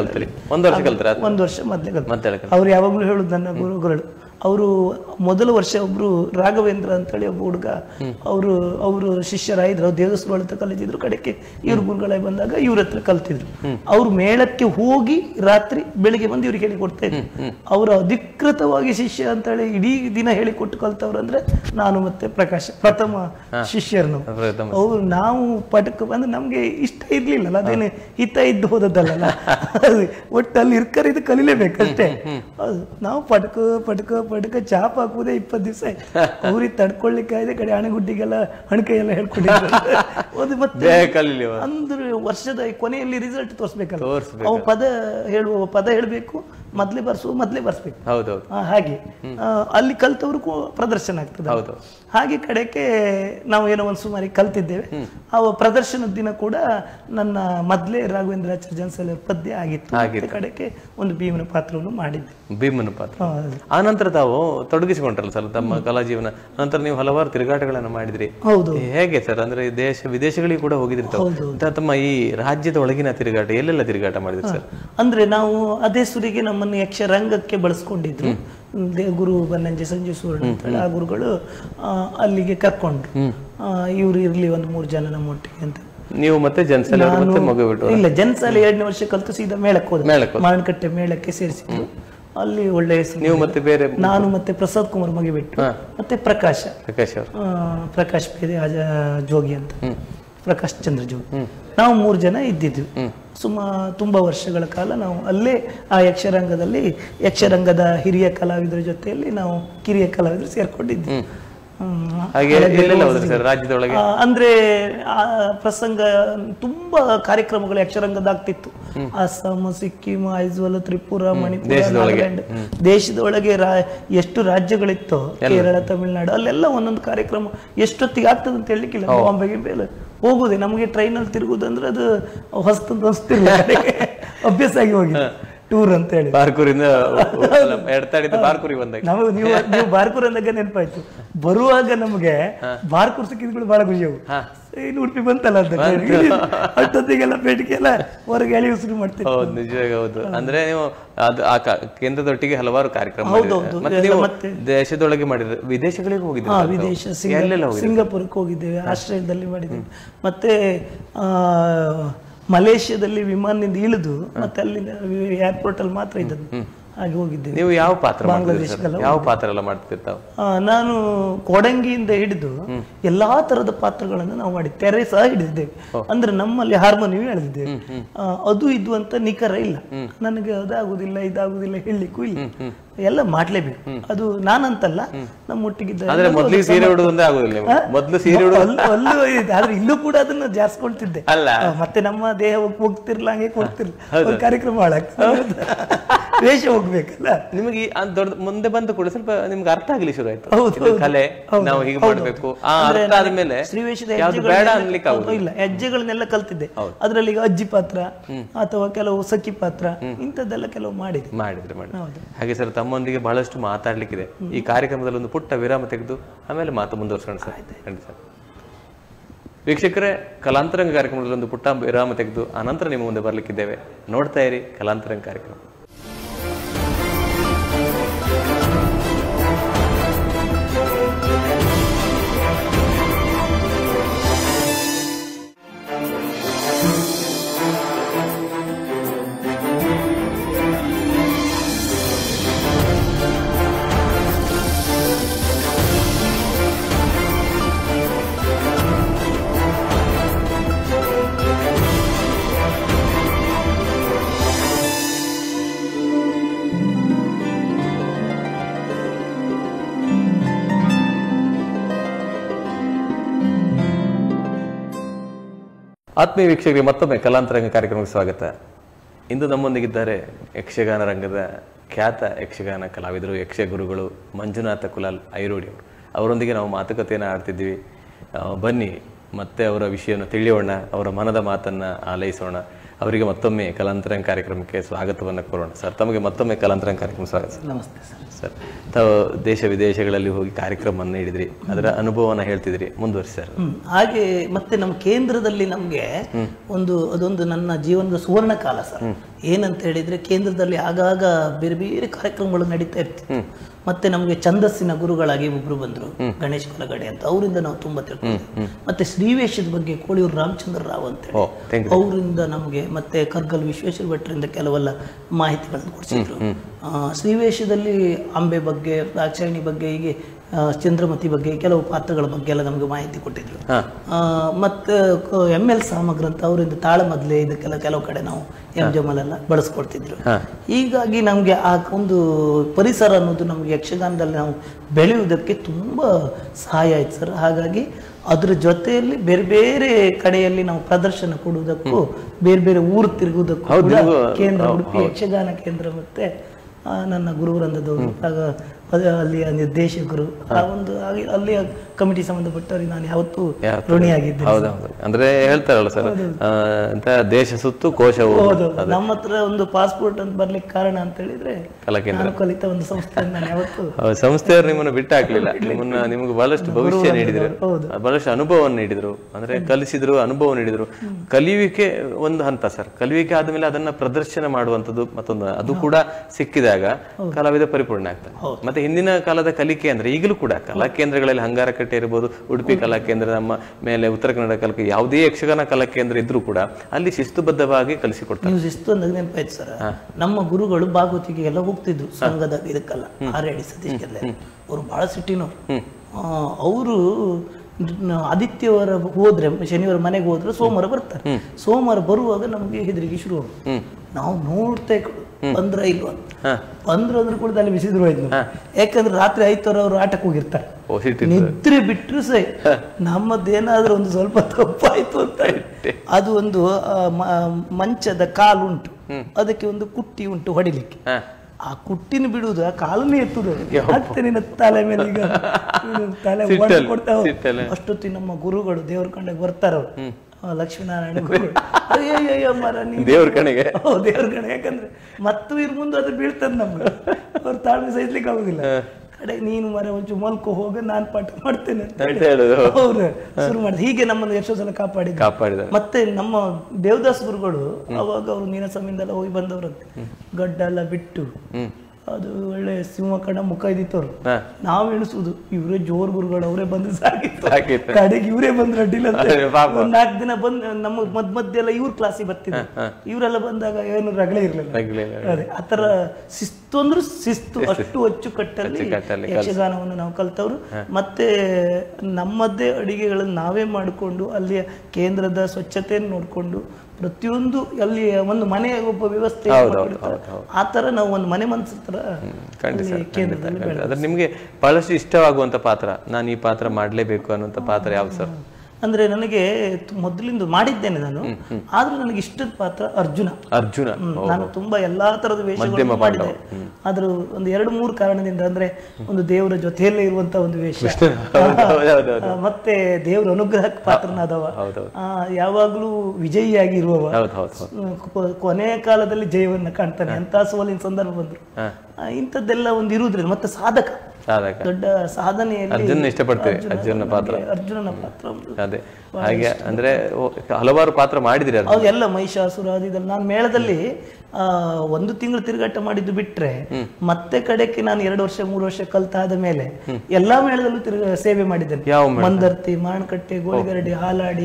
ಒಂದು ವರ್ಷ ಮೊದ್ಲೇ ಕಲ್ತು. ಅವ್ರು ಯಾವಾಗ್ಲೂ ಹೇಳುದು ನನ್ನ ಗುರುಗಳು, ಅವರು ಮೊದಲ ವರ್ಷ ಒಬ್ರು ರಾಘವೇಂದ್ರ ಅಂತೇಳಿ ಒಬ್ಬ ಹುಡುಗ, ಅವರು ಅವರು ಶಿಷ್ಯರಾಯಿದ್ರು, ಅವ್ರು ದೇವಸ್ಥಾನ ಹತ್ರ ಕಲಿತಿದ್ರು. ಕಡೆಗೆ ಇವ್ರ ಗುರುಗಳೇ ಬಂದಾಗ ಇವ್ರ ಹತ್ರ ಕಲ್ತಿದ್ರು. ಅವ್ರು ಮೇಳಕ್ಕೆ ಹೋಗಿ ರಾತ್ರಿ ಬೆಳಿಗ್ಗೆ ಬಂದು ಇವ್ರಿಗೆ ಹೇಳಿ ಕೊಡ್ತಾ ಇದ್ರು. ಅವರು ಅಧಿಕೃತವಾಗಿ ಶಿಷ್ಯ ಅಂತೇಳಿ ಇಡೀ ದಿನ ಹೇಳಿಕೊಟ್ಟು ಕಲ್ತವ್ರು ಅಂದ್ರೆ ನಾನು ಮತ್ತೆ ಪ್ರಕಾಶ್ ಪ್ರಥಮ ಶಿಷ್ಯರು. ಅವ್ರು ನಾವು ಪಟಕ ಅಂದ್ರೆ ನಮ್ಗೆ ಇಷ್ಟ ಇರ್ಲಿಲ್ಲಲ್ಲ, ಅದೇನು ಹಿತ ಇದ್ದು ಹೋದದ್ದಲ್ಲ, ಒಟ್ಟು ಅಲ್ಲಿ ಇರ್ಕರ್ ಇದು ಕಲಿಲೇಬೇಕಷ್ಟೇ. ನಾವು ಪಟಕ ಪಟಕ ಪಟಕ ಚಾಪ್ ಹಾಕುವುದೇ ಇಪ್ಪತ್ತು ದಿವಸ ಅವ್ರಿಗೆ ತಡ್ಕೊಳ್ಳಿಕ್ಕಾಯ್ದೆ. ಕಡೆ ಹಣಗುಡ್ಡಿಗೆಲ್ಲ ಹಣಕೈ ಎಲ್ಲ ಹೇಳ್ಕೊಂಡಿದ್ರು. ಮತ್ತೆ ಅಂದ್ರೆ ವರ್ಷದ ಕೊನೆಯಲ್ಲಿ ರಿಸಲ್ಟ್ ತೋರಿಸ್ಬೇಕಲ್ಲ, ಅವು ಪದ ಹೇಳುವ ಪದ ಹೇಳ್ಬೇಕು, ಮೊದ್ಲೇ ಬರ್ಸುವ ಮೊದ್ಲೇ ಬರ್ಸ್ಬೇಕು. ಹಾಗೆ ಅಲ್ಲಿ ಕಲ್ತವ್ರು ಪ್ರದರ್ಶನ ಆಗ್ತದೆ. ಹಾಗೆ ಕಡೆಗೆ ನಾವು ಏನೋ ಒಂದು ಸುಮಾರಿ ಕಲ್ತಿದ್ದೇವೆ. ಆ ಪ್ರದರ್ಶನದ ದಿನ ಕೂಡ ನನ್ನ ಮೊದ್ಲೇ ರಾಘವೇಂದ್ರಾಚಾರ್ಯ ಜನ್ಸಲೆ ಪದ್ಯ ಆಗಿತ್ತು. ಕಡೆಗೆ ಒಂದು ಭೀಮನ ಪಾತ್ರವನ್ನು ಮಾಡಿದ್ದೆ. ಭೀಮನ ಪಾತ್ರ ಆ ನಂತರ ತಾವು ತೊಡಗಿಸಿಕೊಂಡ್ರಲ್ಲ ಸರ್ ತಮ್ಮ ಕಲಾ ಜೀವನ ನಂತರ, ನೀವು ಹಲವಾರು ತಿರುಗಾಟಗಳನ್ನು ಮಾಡಿದ್ರಿ. ಹೌದು. ಹೇಗೆ ಸರ್, ಅಂದ್ರೆ ದೇಶ ವಿದೇಶಗಳಿಗೆ ಕೂಡ ಹೋಗಿದ್ರಿ ತಾವು. ತಮ್ಮ ಈ ರಾಜ್ಯದ ಒಳಗಿನ ತಿರುಗಾಟ ಎಲ್ಲೆಲ್ಲ ತಿರುಗಾಟ ಮಾಡಿದ್ರಿ ಸರ್? ಅಂದ್ರೆ ನಾವು ಅದೇ ಸುರಿಗೆ ನಮ್ಮನ್ನು ಯಕ್ಷರಂಗಕ್ಕೆ ಬಳಸ್ಕೊಂಡಿದ್ರು. ಗುರು ಬನ್ನಂಜೆ ಸಂಜೀವ್ ಸುವರ್ಣ ಅಂತ ಹೇಳಿ ಆ ಗುರುಗಳು ಅಲ್ಲಿಗೆ ಕರ್ಕೊಂಡ್ರು. ಇವ್ರು ಇರ್ಲಿ ಒಂದು ಮೂರು ಜನ ನಮ್ಮೊಟ್ಟಿಗೆ ಅಂತ. ನೀವು ಮತ್ತೆ ಜನ್ಸಾಲೆ ಮಗುಬಿಟ್ಟು? ಇಲ್ಲ, ಜನ್ಸಾಲೆ ಎರಡನೇ ವರ್ಷ ಕಲ್ತು ಸೀದಾ ಮೇಳಕ್ಕೆ ಹೋದ, ಮಾರಣಕಟ್ಟೆ ಮೇಳಕ್ಕೆ ಸೇರಿಸಿದ್ರು. ಅಲ್ಲಿ ಒಳ್ಳೆ ಹೆಸರು. ನೀವು ಮತ್ತೆ ಬೇರೆ? ನಾನು ಮತ್ತೆ ಪ್ರಸಾದ್ ಕುಮಾರ್ ಮಗಿಬಿಟ್ಟು ಮತ್ತೆ ಪ್ರಕಾಶ ಪ್ರಕಾಶ್ ಪ್ರಕಾಶ್ ಬೇರೆ ಜೋಗಿ ಅಂತ, ಪ್ರಕಾಶ್ ಚಂದ್ರ ಜೋಗಿ, ನಾವು ಮೂರು ಜನ ಇದ್ದಿದ್ವಿ. ಸುಮಾ ತುಂಬಾ ವರ್ಷಗಳ ಕಾಲ ನಾವು ಅಲ್ಲೇ ಆ ಯಕ್ಷರಂಗದಲ್ಲಿ ಯಕ್ಷರಂಗದ ಹಿರಿಯ ಕಲಾವಿದರ ಜೊತೆಯಲ್ಲಿ ನಾವು ಕಿರಿಯ ಕಲಾವಿದರು ಸೇರ್ಕೊಂಡಿದ್ವಿ. ಹಾಗೆ ಎಲ್ಲೆಲ್ಲ ಹೋದ್ರಿ ಸರ್ ರಾಜ್ಯದೊಳಗೆ? ಅಂದ್ರೆ ಆ ಪ್ರಸಂಗ ತುಂಬಾ ಕಾರ್ಯಕ್ರಮಗಳು ಯಕ್ಷರಂಗದ ಆಗ್ತಿತ್ತು. ಅಸ್ಸಾಂ, ಸಿಕ್ಕಿಂ, ಐಜ್ವಾಲ್, ತ್ರಿಪುರ, ಮಣಿಪುರ, ನಾಗಾಲ್ಯಾಂಡ್, ದೇಶದೊಳಗೆ ಎಷ್ಟು ರಾಜ್ಯಗಳಿತ್ತು, ಕೇರಳ, ತಮಿಳುನಾಡು, ಅಲ್ಲೆಲ್ಲ ಒಂದೊಂದು ಕಾರ್ಯಕ್ರಮ ಎಷ್ಟೊತ್ತಿಗೆ ಆಗ್ತದೆ ಅಂತ ಹೇಳಲಿಕ್ಕಿಲ್ಲ. ಬಾಂಬೆಗೆ ಮೇಲೆ ಹೋಗುದೇ, ನಮಗೆ ಟ್ರೈನಲ್ಲಿ ತಿರುಗುದಂದ್ರೆ ಅದು ಹೊಸ್ತಂತ ಅನಿಸ್ತಿಲ್ಲ, ಅಭ್ಯಾಸ ಆಗಿ ಹೋಗಿದೆ ಟೂರ್ ಅಂತ ಹೇಳಿ. ಬಾರ್ಕೂರಿಂದ ಬಾರ್ಕೂರಿಗೆ ಬಂದಾಗ ನಾವು ನೀವು ನೀವು ಬಾರ್ಕೂರ್ ಅಂದಾಗ ನೆನಪಾಯ್ತು. ಬರುವಾಗ ನಮ್ಗೆ ಬಾರ್ಕೂರ್ ಸಿಕ್ಕಿದ್ಗಳು ಬಹಳ ಖುಷಿಯವು. ಇನ್ನು ಉಡುಪಿ ಬಂತಲ್ಲ ಅಂತ ಅಷ್ಟೊತ್ತಿಗೆಲ್ಲ ಪೇಟಿಗೆ ಎಲ್ಲ ಹೊರಗೆ ಎಳಿ ಉಸಿರು ಮಾಡ್ತೀವಿ. ಹೌದು, ನಿಜವಾಗಿ ಹೌದು. ಅಂದ್ರೆ ನೀವು ಅದು ಆ ಕೇಂದ್ರದೊಟ್ಟಿಗೆ ಹಲವಾರು ಕಾರ್ಯಕ್ರಮ ಮತ್ತೆ ನೀವು ದೇಶದೊಳಗೆ ಮಾಡಿದ್ರೆ, ವಿದೇಶಗಳಿಗೆ ಹೋಗಿದ್ದೀವಿ? ವಿದೇಶ, ಸಿಂಗಾಪುರಕ್ಕೆ ಹೋಗಿದ್ದೇವೆ, ಆಸ್ಟ್ರೇಲಿಯಾದಲ್ಲಿ ಮಾಡಿದ್ದೇವೆ, ಮತ್ತೆ ಆ ಮಲೇಷ್ಯಾದಲ್ಲಿ ವಿಮಾನದಿಂದ ಇಳಿದು ಮತ್ತೆ ಅಲ್ಲಿಂದ ಏರ್ಪೋರ್ಟ್ ಅಲ್ಲಿ ಮಾತ್ರ ಇದ್ದದ್ದು, ಹಾಗೆ ಹೋಗಿದ್ದೇವೆ. ನೀವು ಯಾವ ಪಾತ್ರ ಬಾಂಗ್ಲಾದೇಶಕ್ಕೆಲ್ಲ ಯಾವ ಪಾತ್ರ ಎಲ್ಲ ಮಾಡ್ತಿರ್ತಾವ? ನಾನು ಕೋಡಂಗಿಯಿಂದ ಹಿಡಿದು ಎಲ್ಲಾ ತರದ ಪಾತ್ರಗಳನ್ನು ನಾವು ಮಾಡಿ ತೆರೆ ಸಹ ಹಿಡಿದಿದ್ದೇವೆ. ಅಂದ್ರೆ ನಮ್ಮಲ್ಲಿ ಹಾರ್ಮೋನಿಯಂ ಹೇಳಿದ್ದೇವೆ, ಅದು ಇದು ಅಂತ ನಿಖರ ಇಲ್ಲ. ನನಗೆ ಅದಾಗುದಿಲ್ಲ ಇದಾಗುದಿಲ್ಲ ಹೇಳಲಿಕ್ಕೂ ಇಲ್ಲ, ಎಲ್ಲ ಮಾಡ್ಲೇಬೇಕು. ಅದು ನಾನಂತಲ್ಲ, ನಮ್ಮೊಟ್ಟಿಗಿದ್ದ ಮೊದ್ಲು ಸೀರೆ ಉಡುವುದೇ ಆಗುದಿಲ್ಲ, ಮೊದ್ಲು ಸೀರೆ ಅಲ್ಲೂ ಇದೆ, ಆದ್ರೆ ಇಲ್ಲೂ ಕೂಡ ಅದನ್ನ ಜಾಸ್ಕೊಳ್ತಿದ್ದೆ. ಮತ್ತೆ ನಮ್ಮ ದೇಹ ಹೋಗ್ತಿರ್ಲಂಗೆ ಕೊಡ್ತಿರ್ಲ, ಕಾರ್ಯಕ್ರಮ ಹಾಳಾಗ್ತದೆ, ವೇಷ ಹೋಗ್ಬೇಕಲ್ಲ. ನಿಮಗೆ ದೊಡ್ಡ ಮುಂದೆ ಬಂದು ಕೂಡ ಸ್ವಲ್ಪ ನಿಮ್ಗೆ ಅರ್ಥ ಆಗ್ಲಿ ಶುರು ಆಯ್ತು, ಕಲೆ ನಾವು ಹೀಗೆ ಮಾಡ್ಬೇಕು. ಆದ್ಮೇಲೆ ಬೇಡ ಅನ್ಲಿಕ್ಕೆ ಇಲ್ಲ, ಹೆಜ್ಜೆಗಳನ್ನೆಲ್ಲ ಕಲ್ತಿದ್ದೆ. ಅದ್ರಲ್ಲಿ ಈಗ ಅಜ್ಜಿ ಪಾತ್ರ ಅಥವಾ ಕೆಲವು ಸಖಿ ಪಾತ್ರ ಇಂಥದ್ದೆಲ್ಲ ಕೆಲವು ಮಾಡಿದೆ ಮಾಡಿದ್ರೆ ಮಾಡಿ. ಹಾಗೆ ಸರ್, ತಮ್ಮೊಂದಿಗೆ ಬಹಳಷ್ಟು ಮಾತಾಡ್ಲಿಕ್ಕಿದೆ. ಈ ಕಾರ್ಯಕ್ರಮದಲ್ಲಿ ಒಂದು ಪುಟ್ಟ ವಿರಾಮ ತೆಗೆದು ಆಮೇಲೆ ಮಾತು ಮುಂದುವರ್ಸೋಣ ಸರ್. ಖಂಡಿತ ವೀಕ್ಷಕರೇ, ಕಲಾಂತರಂಗ ಕಾರ್ಯಕ್ರಮದಲ್ಲಿ ಒಂದು ಪುಟ್ಟ ವಿರಾಮ ತೆಗೆದು ಆನಂತರ ನಿಮ್ಮ ಮುಂದೆ ಬರ್ಲಿಕ್ಕಿದ್ದೇವೆ. ನೋಡ್ತಾ ಇರಿ ಕಲಾಂತರಂಗ ಕಾರ್ಯಕ್ರಮ. ಆತ್ಮೀಯ ವೀಕ್ಷಕರಿಗೆ ಮತ್ತೊಮ್ಮೆ ಕಲಾಂತರಂಗ ಕಾರ್ಯಕ್ರಮಕ್ಕೆ ಸ್ವಾಗತ. ಇಂದು ನಮ್ಮೊಂದಿಗಿದ್ದಾರೆ ಯಕ್ಷಗಾನ ರಂಗದ ಖ್ಯಾತ ಯಕ್ಷಗಾನ ಕಲಾವಿದರು, ಯಕ್ಷ ಗುರುಗಳು ಮಂಜುನಾಥ ಕುಲಾಲ್ ಐರೋಡಿ ಅವರು. ಅವರೊಂದಿಗೆ ನಾವು ಮಾತುಕತೆಯನ್ನು ಆಡ್ತಿದ್ವಿ. ಬನ್ನಿ ಮತ್ತೆ ಅವರ ವಿಷಯವನ್ನು ತಿಳಿಯೋಣ, ಅವರ ಮನದ ಮಾತನ್ನು ಆಲೈಸೋಣ. ಅವರಿಗೆ ಮತ್ತೊಮ್ಮೆ ಕಲಾಂತರಂಗ ಕಾರ್ಯಕ್ರಮಕ್ಕೆ ಸ್ವಾಗತವನ್ನು ಕೋರೋಣ. ಸರ್, ತಮಗೆ ಮತ್ತೊಮ್ಮೆ ಕಲಾಂತರಂಗ ಕಾರ್ಯಕ್ರಮ ಸ್ವಾಗತ. ನಮಸ್ತೆ ಸರ್. ಸರ್, ತಾವು ದೇಶ ವಿದೇಶಗಳಲ್ಲಿ ಹೋಗಿ ಕಾರ್ಯಕ್ರಮವನ್ನು ನೀಡಿದ್ರಿ, ಅದರ ಅನುಭವನ ಹೇಳ್ತಿದ್ರಿ, ಮುಂದುವರಿಸಿ ಸರ್. ಹಾಗೆ ಮತ್ತೆ ನಮ್ಮ ಕೇಂದ್ರದಲ್ಲಿ ನಮ್ಗೆ ಒಂದು ಅದೊಂದು ನನ್ನ ಜೀವನದ ಸುವರ್ಣ ಕಾಲ ಸರ್. ಏನಂತ ಹೇಳಿದ್ರೆ, ಕೇಂದ್ರದಲ್ಲಿ ಆಗಾಗ ಬೇರೆ ಬೇರೆ ಕಾರ್ಯಕ್ರಮಗಳು ನಡೀತಾ ಇರ್ತಿತ್ತು. ಮತ್ತೆ ನಮಗೆ ಛಂದಸ್ಸಿನ ಗುರುಗಳಾಗಿ ಒಬ್ರು ಬಂದ್ರು, ಗಣೇಶ್ ಕೊಲಗಡೆ ಅಂತ, ಅವರಿಂದ ನಾವು ತುಂಬಾ ತಿಳ್ಕೊಂಡ್ವಿ. ಮತ್ತೆ ಶ್ರೀವೇಶದ ಬಗ್ಗೆ ಕೋಳಿಯೂರು ರಾಮಚಂದ್ರ ರಾವ್ ಅಂತ ಅವರಿಂದ ನಮಗೆ, ಮತ್ತೆ ಕರ್ಗಲ್ ವಿಶ್ವೇಶ್ವರ ಭಟ್ರಿಂದ ಕೆಲವೆಲ್ಲ ಮಾಹಿತಿಗಳನ್ನು ಕೊಡಿಸಿದ್ರು. ಶ್ರೀವೇಶದಲ್ಲಿ ಅಂಬೆ ಬಗ್ಗೆ, ದಾಕ್ಷಾಯಿಣಿ ಬಗ್ಗೆ, ಹೀಗೆ ಚಂದ್ರಮತಿ ಬಗ್ಗೆ, ಕೆಲವು ಪಾತ್ರಗಳ ಬಗ್ಗೆ ಎಲ್ಲ ನಮಗೆ ಮಾಹಿತಿ ಕೊಟ್ಟಿದ್ರು. ಮತ್ತೆ ಎಮ್ ಎಲ್ ಸಾಮಗ್ರ ಅಂತ ಅವರಿಂದ ತಾಳಮದ್ಲೆ ಇದಕ್ಕೆಲ್ಲ ಕೆಲವು ಕಡೆ ನಾವು ಎಂ ಜಮಲೆಲ್ಲ ಬಳಸ್ಕೊಡ್ತಿದ್ರು. ಹೀಗಾಗಿ ನಮ್ಗೆ ಆ ಒಂದು ಪರಿಸರ ಅನ್ನೋದು ನಮ್ಗೆ ಯಕ್ಷಗಾನದಲ್ಲಿ ನಾವು ಬೆಳೆಯುವುದಕ್ಕೆ ತುಂಬಾ ಸಹಾಯ ಆಯ್ತು ಸರ್. ಹಾಗಾಗಿ ಅದ್ರ ಜೊತೆಯಲ್ಲಿ ಬೇರೆ ಬೇರೆ ಕಡೆಯಲ್ಲಿ ನಾವು ಪ್ರದರ್ಶನ ಕೊಡುವುದಕ್ಕೂ, ಬೇರೆ ಬೇರೆ ಊರು ತಿರುಗುವುದಕ್ಕೂ ಕೇಂದ್ರ, ಉಡುಪಿ ಯಕ್ಷಗಾನ ಕೇಂದ್ರ ಮತ್ತೆ ನನ್ನ ಗುರುವೃಂದದವರು, ಅಲ್ಲಿಯ ನಿರ್ದೇಶಕರು, ಆ ಒಂದು ಅಲ್ಲಿಯ ಕಮಿಟಿ ಸಂಬಂಧಪಟ್ಟವರಿಗೆ ನಾನು ಯಾವತ್ತೂ ಋಣಿಯಾಗಿದ್ದೆ. ಹೌದೌದು, ಅಂದ್ರೆ ಹೇಳ್ತಾರಲ್ಲ ಸರ್, ಅಂತ ದೇಶ ಸುತ್ತು ಕೋಶ. ನಮ್ಮ ಹತ್ರ ಒಂದು ಪಾಸ್ಪೋರ್ಟ್ ಅಂತ ಬರ್ಲಿಕ್ಕೆ ಕಾರಣ ಅಂತ ಹೇಳಿದ್ರೆ ನಾನು ಕಲಿತ ಒಂದು ಸಂಸ್ಥೆ. ನಾನು ಯಾವತ್ತು ಸಂಸ್ಥೆಯವರು ನಿಮ್ಮನ್ನು ಬಿಟ್ಟು ಹಾಕ್ಲಿಲ್ಲ, ನಿಮ್ಮನ್ನ ನಿಮ್ಗೆ ಬಹಳಷ್ಟು ಭವಿಷ್ಯ ನೀಡಿದ್ರು, ಬಹಳಷ್ಟು ಅನುಭವವನ್ನು ನೀಡಿದ್ರು, ಅಂದ್ರೆ ಕಲಿಸಿದ್ರು, ಅನುಭವ ನೀಡಿದ್ರು. ಕಲಿಯುವಿಕೆ ಒಂದು ಹಂತ ಸರ್. ಕಲಿಯುವಿಕೆ ಆದ್ಮೇಲೆ ಅದನ್ನ ಪ್ರದರ್ಶನ ಮಾಡುವಂತದ್ದು ಮತ್ತೊಂದು, ಅದು ಕೂಡ ಸಿಕ್ಕಿದಾಗ ಕಲಾವಿದ ಪರಿಪೂರ್ಣ ಆಗ್ತದೆ. ಮತ್ತೆ ಹಿಂದಿನ ಕಾಲದ ಕಲಿಕೆ ಅಂದ್ರೆ ಈಗಲೂ ಕೂಡ ಕಲಾ ಕೇಂದ್ರಗಳಲ್ಲಿ ಹಂಗಾರಕಟ್ಟೆ ಇರ್ಬೋದು, ಉಡುಪಿ ಕಲಾ ಕೇಂದ್ರ, ನಮ್ಮ ಮೇಲೆ ಉತ್ತರ ಕನ್ನಡ ಕಲಾ, ಯಾವುದೇ ಯಕ್ಷಗಾನ ಕಲಾ ಕೇಂದ್ರ ಇದ್ರೂ ಕೂಡ ಅಲ್ಲಿ ಶಿಸ್ತುಬದ್ಧವಾಗಿ ಕಲಿಸಿಕೊಡ್ತಾರೆ. ನೀವು ಶಿಸ್ತು ಅಂದಾಗ ನೆನಪಾಯ್ತು ಸರ್, ನಮ್ಮ ಗುರುಗಳು ಭಾಗವತಿಗೆ ಎಲ್ಲ ಹೋಗ್ತಿದ್ರು, ಸಂಘದ ಇದಕ್ಕೆಲ್ಲ ಆರೇಡಿ ಸತೀಶ್ಗೆಲ್ಲ. ಅವರು ಬಹಳ ಸಿಟ್ಟಿನವ್ರು. ಅವರು ಆದಿತ್ಯವಾರ ಹೋದ್ರೆ, ಶನಿವಾರ ಮನೆಗೆ ಹೋದ್ರೆ ಸೋಮವಾರ ಬರ್ತಾರೆ. ಸೋಮವಾರ ಬರುವಾಗ ನಮ್ಗೆ ಹೆದರಿಕೆ ಶುರು. ನಾವು ನೋಡ್ತಾ ಬಂದ್ರ ಇಲ್ವ ಬಂದ್ರು ಅಂದ್ರೂ ಕೂಡ ಅಲ್ಲಿ ಬಿಸಿದ್ರು ಹೋಯ್ತು. ಯಾಕಂದ್ರೆ ರಾತ್ರಿ ಐದರ ಅವ್ರು ಆಟಕ್ಕೆ ಹೋಗಿರ್ತಾರೆ, ನಿದ್ರೆ ಬಿಟ್ರು ಸೈ ನಮ್ಮದೇನಾದ್ರೂ ಒಂದು ಸ್ವಲ್ಪ ತಪ್ಪಾಯ್ತು ಅಂತ ಅದು ಒಂದು ಮಂಚದ ಕಾಲು ಉಂಟು, ಅದಕ್ಕೆ ಒಂದು ಕುಟ್ಟಿ ಉಂಟು ಹೊಡಿಲಿಕ್ಕೆ, ಆ ಕುಟ್ಟಿನ ಬಿಡುವುದು ಆ ಕಾಲನೇ ಎತ್ತುದು ಮತ್ತೆ ನಿನ್ನ ತಲೆ ಮೇಲೆ ಈಗ ತಲೆ ಕೊಡ್ತಾವ. ಅಷ್ಟೊತ್ತಿ ನಮ್ಮ ಗುರುಗಳು ದೇವ್ರ ಕಂಡಾಗ ಬರ್ತಾರವ್ರು, ಲಕ್ಷ್ಮೀನಾರಾಯಣ ಗುರುಗಳು, ಅಯ್ಯಯ್ಯ ಮರ ನೀ ದೇವ್ರ ಕಣೆಗೆ ದೇವ್ರ ಕಣೆ. ಯಾಕಂದ್ರೆ ಮತ್ತು ಇರ್ ಮುಂದೆ ಅದು ಬೀಳ್ತದ ನಮ್ಗೆ, ಅವ್ರು ತಾಳ್ಮೆ ಸಹಿಸ್ಲಿಕ್ಕೆ ಆಗುದಿಲ್ಲ. ಕಡೆ ನೀನು ಮರ ಒಂಚೂರು ಮಲ್ಕೋ ಹೋಗ ನಾನ್ ಪಾಠ ಮಾಡ್ತೇನೆ ಅಂತ ಅವ್ರು ಶುರು ಮಾಡಿದ. ಹೀಗೆ ನಮ್ಮನ್ನು ಎಷ್ಟೋ ಸಲ ಕಾಪಾಡಿದ ಕಾಪಾಡಿದ ಮತ್ತೆ ನಮ್ಮ ದೇವದಾಸ್ ಗುರುಗಳು ಅವಾಗ ಅವ್ರು ನೀರಸಮಿಂದೆಲ್ಲ ಹೋಗಿ ಬಂದವ್ರಂತೆ, ಗಡ್ಡ ಎಲ್ಲ ಬಿಟ್ಟು ಅದು ಒಳ್ಳೆ ಸಿಂಹ ಕಡ ಮುಖ ಇದ್ದಿತ್ತವ್ರು. ನಾವ್ ಎಣಿಸುದು ಇವ್ರೇ ಜೋರ್ ಗುರುಗಳು, ಅವರೇ ಬಂದು ಸಾಕಿತ್ತು, ಕಡೆಗೆ ಇವರೇ ಬಂದ್ರು ಅಡ್ಡಿಲ್ಲ ಅಂತ. ಒಂದ್ ನಾಲ್ಕು ದಿನ ಬಂದ್ ನಮ್ಮ ಮದ್ ಮಧ್ಯ ಎಲ್ಲ ಇವ್ರ ಕ್ಲಾಸಿಗೆ ಬರ್ತಿದ್ರು, ಇವರೆಲ್ಲ ಬಂದಾಗ ಏನು ರಗಳೆ ಇರ್ಲಿಲ್ಲ. ಅದೇ ಆತರ ಶಿಸ್ತು ಅಂದ್ರೆ ಶಿಸ್ತು, ಅಷ್ಟು ಅಚ್ಚುಕಟ್ಟಲ್ಲಿ ಯಕ್ಷಗಾನವನ್ನು ನಾವು ಕಲ್ತವ್ರು. ಮತ್ತೆ ನಮ್ಮದೇ ಅಡಿಗೆಗಳನ್ನು ನಾವೇ ಮಾಡಿಕೊಂಡು ಅಲ್ಲಿಯ ಕೇಂದ್ರದ ಸ್ವಚ್ಛತೆಯನ್ನು ನೋಡ್ಕೊಂಡು ಪ್ರತಿಯೊಂದು ಅಲ್ಲಿ ಒಂದು ಮನೆ ಒಬ್ಬ ವ್ಯವಸ್ಥೆ ಆ ತರ ನಾವು ಒಂದು ಮನೆ ಮನಸ್ಸು ತರ ಕೇಂದ್ರದಲ್ಲಿ. ಅದ್ರ ನಿಮ್ಗೆ ಬಹಳಷ್ಟು ಇಷ್ಟವಾಗುವಂತ ಪಾತ್ರ, ನಾನು ಈ ಪಾತ್ರ ಮಾಡ್ಲೇಬೇಕು ಅನ್ನುವಂತ ಪಾತ್ರ ಯಾವ ಸರ್? ಅಂದ್ರೆ ನನಗೆ ಮೊದಲಿಂದ ಮಾಡಿದ್ದೇನೆ ನಾನು, ಆದ್ರೂ ನನಗೆ ಇಷ್ಟದ ಪಾತ್ರ ಅರ್ಜುನ. ಅರ್ಜುನ ನಾನು ತುಂಬಾ ಎಲ್ಲಾ ತರದ ವೇಷಗಳನ್ನು ಮಾಡಿದೆ. ಆದ್ರೂ ಒಂದು ಎರಡು ಮೂರು ಕಾರಣದಿಂದ, ಅಂದ್ರೆ ಒಂದು ದೇವರ ಜೊತೆಯಲ್ಲೇ ಇರುವಂತ ಒಂದು ವೇಷ, ಮತ್ತೆ ದೇವರ ಅನುಗ್ರಹಕ್ಕೆ ಪಾತ್ರನಾದವ, ಯಾವಾಗ್ಲೂ ವಿಜಯಿಯಾಗಿ ಇರುವವ, ಕೊನೆಯ ಕಾಲದಲ್ಲಿ ಜಯವನ್ನ ಕಾಣ್ತಾನೆ ಅಂತ ಸೋಲಿನ ಸಂದರ್ಭ ಬಂದ್ರು. ಇಂಥದ್ದೆಲ್ಲ ಒಂದು ಇರುವುದ್ರಿಂದ ಮತ್ತೆ ಸಾಧಕ ದೊಡ್ಡ ಸಾಧನೆಯಲ್ಲಿ ಅರ್ಜುನ ಇಷ್ಟಪಡ್ತೇವೆ. ಅರ್ಜುನ ಪಾತ್ರ ಅರ್ಜುನನ ಪಾತ್ರ ಅದೇ ಹಾಗೆ ಅಂದ್ರೆ ಹಲವಾರು ಪಾತ್ರ ಮಾಡಿದ್ರಿ. ಎಲ್ಲ ಮಹಿಷಾಸುರ ಅದೆಲ್ಲ ನಾನು ಮೇಳದಲ್ಲಿ ಆ ಒಂದು ತಿಂಗಳು ತಿರುಗಾಟ ಮಾಡಿದ್ದು ಬಿಟ್ರೆ ಮತ್ತೆ ಕಡೆಗೆ ನಾನು ಎರಡು ವರ್ಷ ಮೂರು ವರ್ಷ ಕಲ್ತಾದ ಮೇಲೆ ಎಲ್ಲಾ ಮೇಳದಲ್ಲೂ ತಿರುಗ ಸೇವೆ ಮಾಡಿದ್ದೇನೆ. ಮಂದರ್ತಿ, ಮಾಣಕಟ್ಟೆ, ಗೋಳಿಗರಡಿ, ಹಾಲಾಡಿ,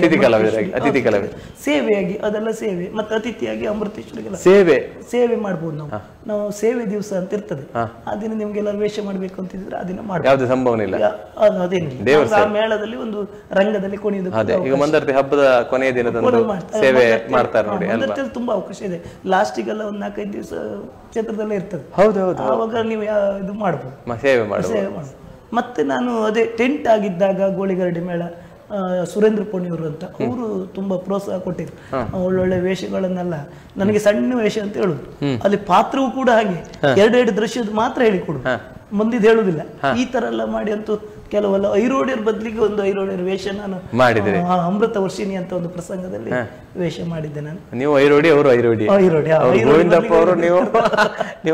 ಸೇವೆಯಾಗಿ ಅದೆಲ್ಲ ಸೇವೆ, ಮತ್ತೆ ಅತಿಥಿಯಾಗಿ ಅಮೃತೇಶ್ವರಿಗೆಲ್ಲ ಸೇವೆ ಸೇವೆ ಮಾಡ್ಬೋದು. ನಾವು ನಾವು ಸೇವೆ ದಿವಸ ಅಂತ ಇರ್ತದೆ, ಆ ದಿನ ನಿಮ್ಗೆಲ್ಲ ವೇಷ ಮಾಡ್ಬೇಕು ಅಂತಿದ್ರೆ ಆ ದಿನ ಮಾಡ್ಬೋದು, ಸಂಭವನೆ ಇಲ್ಲ. ಅದೇನಿಲ್ಲ, ಆ ಮೇಳದಲ್ಲಿ ಒಂದು ರಂಗದಲ್ಲಿ ಕುಣಿಯುವುದು. ಈಗ ಮಂದರ್ತಿ ಹಬ್ಬದ ಕೊನೆಯ ದಿನದಂದು ಸೇವೆ ಮಾಡ್ತಾರೆ ನೋಡಿ, ಮಂದರ್ತಿಯಲ್ಲಿ ತುಂಬಾ ಅವಕಾಶ ಇದೆ. ಲಾಸ್ಟಿಗೆಲ್ಲ ಒಂದ್ ನಾಲ್ಕೈದು ದಿವಸ ಕ್ಷೇತ್ರದಲ್ಲೇ ಇರ್ತದೆ. ಹೌದೌದು, ಆವಾಗ ನೀವು ಇದು ಮಾಡ್ಬೋದು, ಸೇವೆ ಮಾಡ್ಬೋದು. ಮತ್ತೆ ನಾನು ಅದೇ ಟೆಂಟ್ ಆಗಿದ್ದಾಗ ಗೋಳಿಗರಡಿ ಮೇಳ ಸುರೇಂದ್ರ ಪೋಣಿಯವರು ಅಂತ ಅವರು ತುಂಬಾ ಪ್ರೋತ್ಸಾಹ ಕೊಟ್ಟಿದ್ರು. ಒಳ್ಳೊಳ್ಳೆ ವೇಷಗಳನ್ನೆಲ್ಲ ನನಗೆ ಸಣ್ಣ ವೇಷ ಅಂತ ಹೇಳುದು, ಅಲ್ಲಿ ಪಾತ್ರವೂ ಕೂಡ ಹಾಗೆ ಎರಡೆರಡು ದೃಶ್ಯದ ಮಾತ್ರ ಹೇಳಿಕೊಡು, ಮುಂದಿದ್ ಹೇಳುದಿಲ್ಲ. ಈ ತರ ಎಲ್ಲ ಮಾಡಿ ಅಂತೂ ಕೆಲವೆಲ್ಲ ಐರೋಡಿಯರ್ ಬದಲಿಗೆ ಒಂದು ಐರೋಡಿಯರ್ ವೇಷ ನಾನು ಮಾಡಿದ್ದೆ. ಅಮೃತ ವರ್ಷಿಣಿ ಅಂತ ಒಂದು ಪ್ರಸಂಗದಲ್ಲಿ ವೇಷ ಮಾಡಿದ್ದೆ ನಾನು. ನೀವು ಐರೋಡಿ, ಅವರು ಐರೋಡಿ, ಗೋವಿಂದಪ್ಪ ಅವರು, ನೀವು ನೀವು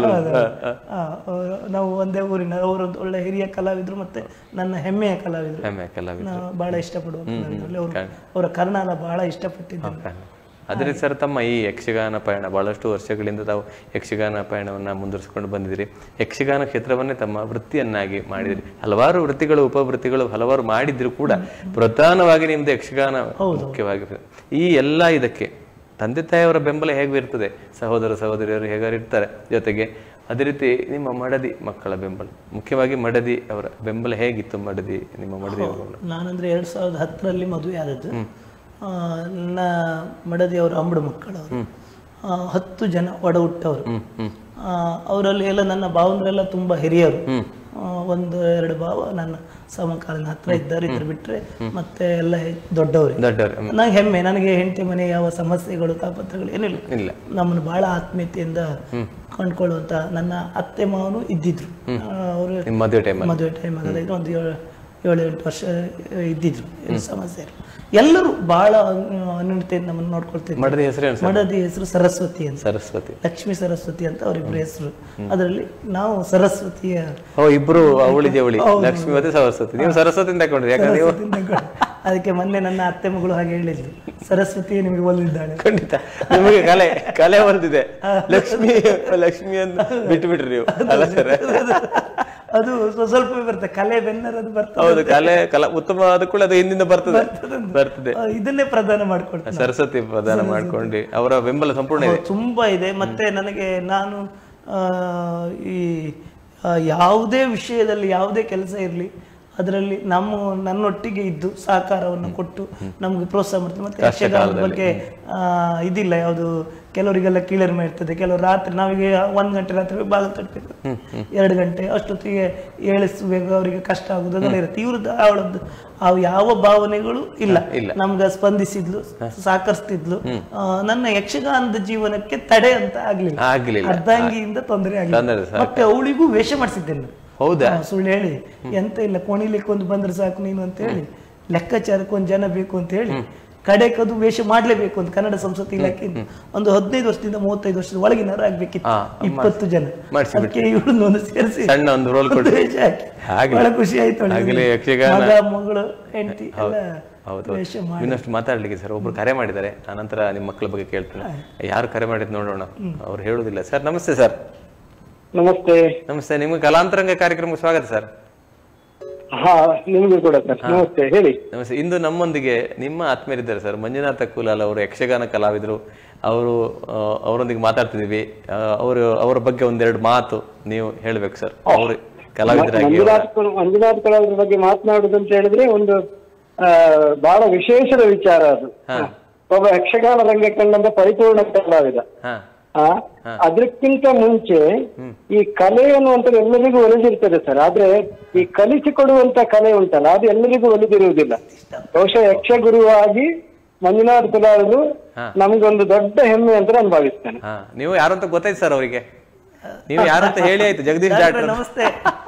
ನಾವು ಒಂದೇ ಊರಿನ. ಅವರು ಒಳ್ಳೆ ಹಿರಿಯ ಕಲಾವಿದ್ರು, ಮತ್ತೆ ನನ್ನ ಹೆಮ್ಮೆಯ ಕಲಾವಿದ್ರು, ಬಹಳ ಇಷ್ಟಪಡುವ ಕಲಾವಿದ್ರು. ಅವರು ಅವರ ಕರ್ನಾಲ ಬಹಳ ಇಷ್ಟಪಟ್ಟಿದ್ದರು. ಅದೇ ಸರ್, ತಮ್ಮ ಈ ಯಕ್ಷಗಾನ ಪಯಣ ಬಹಳಷ್ಟು ವರ್ಷಗಳಿಂದ ತಾವು ಯಕ್ಷಗಾನ ಪಯಣವನ್ನ ಮುಂದುವರಿಸಿಕೊಂಡು ಬಂದಿದ್ದೀರಿ. ಯಕ್ಷಗಾನ ಕ್ಷೇತ್ರವನ್ನೇ ತಮ್ಮ ವೃತ್ತಿಯನ್ನಾಗಿ ಮಾಡಿದಿರಿ. ಹಲವಾರು ವೃತ್ತಿಗಳು, ಉಪವೃತ್ತಿಗಳು ಹಲವಾರು ಮಾಡಿದ್ರು ಕೂಡ ಪ್ರಧಾನವಾಗಿ ನಿಮ್ದು ಯಕ್ಷಗಾನ ಮುಖ್ಯವಾಗಿ. ಈ ಎಲ್ಲ ಇದಕ್ಕೆ ತಂದೆ ತಾಯಿಯವರ ಬೆಂಬಲ ಹೇಗಿರ್ತದೆ, ಸಹೋದರ ಸಹೋದರಿಯರು ಹೇಗಾರಿರ್ತಾರೆ ಜೊತೆಗೆ, ಅದೇ ರೀತಿ ನಿಮ್ಮ ಮಡದಿ ಮಕ್ಕಳ ಬೆಂಬಲ, ಮುಖ್ಯವಾಗಿ ಮಡದಿ ಅವರ ಬೆಂಬಲ ಹೇಗಿತ್ತು? ಮಡದಿ ನಿಮ್ಮ ಮಡದಿ ನಾನಂದ್ರೆ ಎರಡ್ ಸಾವಿರದ ಹತ್ತರಲ್ಲಿ ಮದುವೆ ಆದದ್ದು. ನನ್ನ ಮಡದಿಯವರು ಅಂಬಡು ಮಕ್ಕಳವರು, ಹತ್ತು ಜನ ಒಡ ಹುಟ್ಟವರು. ಅವರಲ್ಲಿ ಎಲ್ಲ ನನ್ನ ಭಾವನರೆಲ್ಲ ತುಂಬಾ ಹಿರಿಯರು. ಒಂದು ಎರಡು ಭಾವ ನನ್ನ ಸಮಕಾಲೀನ ಹತ್ರ ಇದ್ದಾರೆ, ಇದ್ರು ಬಿಟ್ರೆ ಮತ್ತೆ ಎಲ್ಲ ದೊಡ್ಡವರು. ನನಗೆ ಹೆಮ್ಮೆ, ನನಗೆ ಹೆಂಡತಿ ಮನೆ ಯಾವ ಸಮಸ್ಯೆಗಳು ತಾಪತ್ರಗಳು ಏನಿಲ್ಲ. ನಮ್ಮನ್ನು ಬಹಳ ಆತ್ಮೀಯತೆಯಿಂದ ಕಂಡ್ಕೊಳ್ಳುವಂತ ನನ್ನ ಅತ್ತೆ ಮಾವನು ಇದ್ದಿದ್ರು. ಅವರು ಮದುವೆ ಟೈಮ್ ಆಗದ ಒಂದು ಏಳು ಎಂಟು ವರ್ಷ ಇದ್ದಿದ್ರು, ಏನು ಸಮಸ್ಯೆ ಇಲ್ಲ. ಎಲ್ಲರೂ ಬಹಳ ಅನ್ಯೂನ್ಯತೆಯಿಂದ ನಮ್ಮನ್ನು ನೋಡ್ಕೊಳ್ತಿದ್ರು. ಮಡದಿ ಹೆಸರು ಮಡದಿ ಹೆಸರು ಸರಸ್ವತಿ ಅಂತ, ಸರಸ್ವತಿ, ಲಕ್ಷ್ಮೀ ಸರಸ್ವತಿ ಅಂತ ಅವರಿಬ್ರು ಹೆಸರು. ಅದರಲ್ಲಿ ನಾವು ಸರಸ್ವತಿಯ ಇಬ್ರು ಅವಳಿ ಜವಳಿ, ಲಕ್ಷ್ಮೀ ಮತ್ತೆ ಸರಸ್ವತಿ. ನೀವು ಸರಸ್ವತಿ ತಗೊಂಡ್ರಿ? ಅದಕ್ಕೆ ಮೊನ್ನೆ ನನ್ನ ಅತ್ತೆ ಮಗಳು ಹಾಗೆ ಹೇಳಿದ್ರು, ಸರಸ್ವತಿ ನಿಮಗೆ ಒಲಿದ್ದಾಳೆ. ಖಂಡಿತ ನಿಮಗೆ ಕಲೆ ಕಲೆ ಒಲಿದಿದೆ, ಲಕ್ಷ್ಮಿ ಲಕ್ಷ್ಮಿ ಅಂತ ಬಿಟ್ಟು ಬಿಟ್ರಿ ನೀವು. ಅಲ್ಲ ಸರ್, ಅದು ಸ್ವಲ್ಪ ಬರ್ತದೆ, ಕಲೆ ಬೆನ್ನರದು ಬರ್ತದೆ. ಹೌದು, ಕಲೆ ಕಲಾ ಉತ್ತಮ ಆದ ಕೂಡ ಅದು ಹಿಂದಿಂದ ಬರ್ತದೆ ಬರ್ತದೆ ಇದನ್ನೇ ಪ್ರದಾನ ಮಾಡ್ಕೊಂಡು, ಸರಸ್ವತಿ ಪ್ರದಾನ ಮಾಡ್ಕೊಂಡು ಅವರ ಬೆಂಬಲ ಸಂಪೂರ್ಣ ಇದೆ, ತುಂಬಾ ಇದೆ. ಮತ್ತೆ ನನಗೆ ನಾನು ಈ ಯಾವುದೇ ವಿಷಯದಲ್ಲಿ ಯಾವುದೇ ಕೆಲಸ ಇರಲಿ ಅದರಲ್ಲಿ ನಮ್ಮ ನನ್ನೊಟ್ಟಿಗೆ ಇದ್ದು ಸಹಕಾರವನ್ನು ಕೊಟ್ಟು ನಮ್ಗೆ ಪ್ರೋತ್ಸಾಹ ಮಾಡ್ತಾರೆ. ಮತ್ತೆ ಯಕ್ಷಗಾನದ ಬಗ್ಗೆ ಆ ಇದಿಲ್ಲ ಯಾವುದು, ಕೆಲವರಿಗೆಲ್ಲ ಕೀಳರಿಮೆ ಇರ್ತದೆ, ಕೆಲವರು ರಾತ್ರಿ ನಾವೀಗ ಒಂದ್ ಗಂಟೆ ರಾತ್ರಿ ಬಾಗಿಲು ತಟ್ಟಬೇಕು, ಎರಡು ಗಂಟೆ ಅಷ್ಟೊತ್ತಿಗೆ ಏಳಿಸಬೇಕು, ಅವರಿಗೆ ಕಷ್ಟ ಆಗುದು ಅದೆಲ್ಲ ಇರುತ್ತೆ. ಇವ್ರದ್ದು ಅವಳದ್ದು ಅವು ಯಾವ ಭಾವನೆಗಳು ಇಲ್ಲ, ನಮ್ಗೆ ಸ್ಪಂದಿಸಿದ್ಲು, ಸಹಕರಿಸ್ತಿದ್ಲು. ನನ್ನ ಯಕ್ಷಗಾನದ ಜೀವನಕ್ಕೆ ತಡೆ ಅಂತ ಆಗ್ಲಿಲ್ಲ, ಅರ್ಧಾಂಗಿಯಿಂದ ತೊಂದರೆ ಆಗಿಲ್ಲ. ಮತ್ತೆ ಅವಳಿಗೂ ವೇಷ ಮಾಡಿಸಿದ್ದೇನೆ. ಹೌದಾ? ಸುಳ್ಳು ಹೇಳಿ ಎಂತ ಇಲ್ಲ, ಕೋಣಿಲಿಕ್ಕೆ ಒಂದು ಬಂದ್ರೆ ಸಾಕು ನೀನು ಅಂತ ಹೇಳಿ, ಲೆಕ್ಕಾಚಾರಕ್ಕೆ ಒಂದು ಜನ ಬೇಕು ಅಂತ ಹೇಳಿ, ಕಡೆಕದು ವೇಷ ಮಾಡ್ಲೇಬೇಕು ಅಂತ ಕನ್ನಡ ಸಂಸ್ಕೃತಿ ಇಲಾಖೆ ಒಂದು ಹದಿನೈದು ವರ್ಷದಿಂದ ಮೂವತ್ತೈದು ವರ್ಷದ ಒಳಗಿನವರು ಆಗ್ಬೇಕಿತ್ತು, ಇಪ್ಪತ್ತು ಜನ. ಅದಕ್ಕೆ ಇವಳನ್ನು ಒಂದು ಸೇರಿಸಿ ವೇಷ ಹಾಕಿ ಬಹಳ ಖುಷಿ ಆಯ್ತು. ಮಗ ಮಗಳು ಹೆಂಡತಿ ಇನ್ನಷ್ಟು ಮಾತಾಡ್ಲಿಕ್ಕೆ ಸರ್ ಒಬ್ರು ಕರೆ ಮಾಡಿದ್ದಾರೆ, ಆನಂತರ ನಿಮ್ಮ ಮಕ್ಕಳ ಬಗ್ಗೆ ಕೇಳ್ತೇನೆ. ಯಾರು ಕರೆ ಮಾಡಿದ್ ನೋಡೋಣ, ಅವ್ರು ಹೇಳುದಿಲ್ಲ. ಸರ್ ನಮಸ್ತೆ. ಸರ್ ನಮಸ್ತೆ. ನಮಸ್ತೆ, ನಿಮ್ಗೆ ಕಲಾಂತರಂಗ ಕಾರ್ಯಕ್ರಮಕ್ಕೆ ಸ್ವಾಗತ ಸರ್. ಹಾ ನಿಮ್ಗೆ ಕೂಡ ಸರ್ ನಮಸ್ತೆ, ಹೇಳಿ. ನಮಸ್ತೆ. ಇಂದು ನಮ್ಮೊಂದಿಗೆ ನಿಮ್ಮ ಆತ್ಮೀಯರಿದ್ದಾರೆ ಸರ್, ಮಂಜುನಾಥ ಕುಲಾಲ್ ಅವರು, ಯಕ್ಷಗಾನ ಕಲಾವಿದರು. ಅವರು ಅವರೊಂದಿಗೆ ಮಾತಾಡ್ತಿದೀವಿ. ಅವರು ಅವರ ಬಗ್ಗೆ ಒಂದೆರಡು ಮಾತು ನೀವು ಹೇಳ್ಬೇಕು ಸರ್. ಅವರು ಕಲಾವಿದರಾಗಿ ಮಂಜುನಾಥ ಕಲಾವಿದರ ಬಗ್ಗೆ ಮಾತನಾಡುದು ಅಂತ ಹೇಳಿದ್ರೆ ಒಂದು ಬಹಳ ವಿಶೇಷದ ವಿಚಾರ ಅದು. ಒಬ್ಬ ಯಕ್ಷಗಾನ ರಂಗ ಕಂಡಂತ ಪರಿಪೂರ್ಣ ಕಲಾವಿದ. ಆ ಅದಕ್ಕಿಂತ ಮುಂಚೆ ಈ ಕಲೆ ಅನ್ನುವಂಥದ್ದು ಎಲ್ಲರಿಗೂ ಒಲಿದಿರ್ತದೆ ಸರ್. ಆದ್ರೆ ಈ ಕಲಿಸಿಕೊಡುವಂತ ಕಲೆ ಉಂಟಲ್ಲ, ಅದು ಎಲ್ಲರಿಗೂ ಒಲಿದಿರುವುದಿಲ್ಲ. ಬಹುಶಃ ಯಕ್ಷ ಗುರುವಾಗಿ ಮಂಜುನಾಥ ಕುಲಾಲರು ನಮ್ಗೊಂದು ದೊಡ್ಡ ಹೆಮ್ಮೆ ಅಂತ ನಾನು ಭಾವಿಸ್ತೇನೆ. ನೀವು ಯಾರು ಅಂತ ಗೊತ್ತಾಯ್ತು ಸರ್ ಅವರಿಗೆ? ನೀವು ಯಾರು ಅಂತ ಹೇಳಿ ಆಯ್ತು. ಜಗದೀಶ್ ಡಾಕ್ಟರ್ ನಮಸ್ತೆ.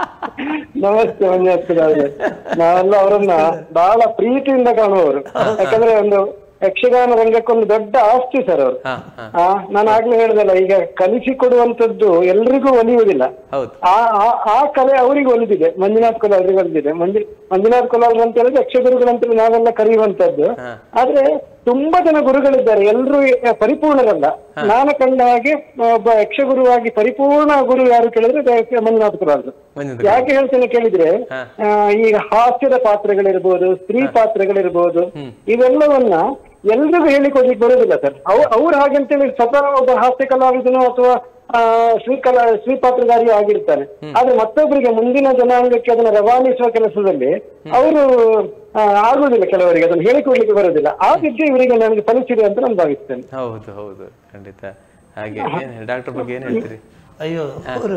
ನಮಸ್ತೆ ಮಂಜುನಾಥ ಕುಲಾಲರು. ನಾವೆಲ್ಲ ಅವರನ್ನ ಬಹಳ ಪ್ರೀತಿಯಿಂದ ಕಾಣುವವರು. ಯಾಕಂದ್ರೆ ಒಂದು ಯಕ್ಷಗಾನ ರಂಗಕ್ಕೊಂದು ದೊಡ್ಡ ಆಸ್ತಿ ಸರ್ ಅವರು. ಆ ನಾನು ಆಗ್ಲೇ ಹೇಳ್ದಲ್ಲ, ಈಗ ಕಲಿಸಿಕೊಡುವಂತದ್ದು ಎಲ್ರಿಗೂ ಒಲಿಯುವುದಿಲ್ಲ. ಆ ಆ ಕಲೆ ಅವರಿಗೆ ಒಲಿದಿದೆ, ಮಂಜುನಾಥ ಕುಲಾಲರಿಗೆ ಒಲಿದಿದೆ. ಮಂಜು ಮಂಜುನಾಥ ಕುಲಾಲರು ಅಂತ ಹೇಳಿದ್ರೆ ಯಕ್ಷಗುರುಗಳಂತೇಳಿ ನಾವೆಲ್ಲ ಕರೆಯುವಂತದ್ದು. ಆದ್ರೆ ತುಂಬಾ ಜನ ಗುರುಗಳಿದ್ದಾರೆ, ಎಲ್ರು ಪರಿಪೂರ್ಣರಲ್ಲ. ನಾನು ಕಂಡ ಹಾಗೆ ಒಬ್ಬ ಯಕ್ಷಗುರುವಾಗಿ ಪರಿಪೂರ್ಣ ಗುರು ಯಾರು ಕೇಳಿದ್ರೆ ಮಂಜುನಾಥ ಕುಲಾಲರು. ಯಾಕೆ ಹೇಳ್ತೇನೆ ಕೇಳಿದ್ರೆ, ಈಗ ಹಾಸ್ಯದ ಪಾತ್ರಗಳಿರ್ಬೋದು, ಸ್ತ್ರೀ ಪಾತ್ರಗಳಿರ್ಬೋದು, ಇವೆಲ್ಲವನ್ನ ಎಲ್ರಿಗೂ ಹೇಳಿಕೊಡ್ಲಿಕ್ಕೆ ಬರೋದಿಲ್ಲ ಸರ್. ಅವ್ ಅವ್ರು ಹಾಗಂತೇಳಿ ಸ್ವತಃ ಒಬ್ಬ ಹಾಸ್ಯ ಕಲಾವಿದನು ಅಥವಾ ಆ ಶ್ರೀ ಕಲಾ ಶ್ರೀ ಪಾತ್ರಧಾರಿಯೂ ಆಗಿರ್ತಾರೆ. ಆದ್ರೆ ಮತ್ತೊಬ್ಬರಿಗೆ ಮುಂದಿನ ಜನಾಂಗಕ್ಕೆ ಅದನ್ನ ರವಾನಿಸುವ ಕೆಲಸದಲ್ಲಿ ಅವರು ಆಗುದಿಲ್ಲ, ಕೆಲವರಿಗೆ ಅದನ್ನು ಹೇಳಿಕೊಡ್ಲಿಕ್ಕೆ ಬರೋದಿಲ್ಲ. ಆ ವಿದ್ಯೆ ಇವರಿಗೆ ನನಗೆ ಫಲಿಸಿದೆ ಅಂತ ನಾನು ಭಾವಿಸ್ತೇನೆ. ಹೌದು ಹೌದು ಖಂಡಿತ. ಹಾಗೆ ಡಾಕ್ಟರ್ ಬಗ್ಗೆ ಏನ್ ಹೇಳ್ತೀರಿ? ಅಯ್ಯೋ, ಅವರು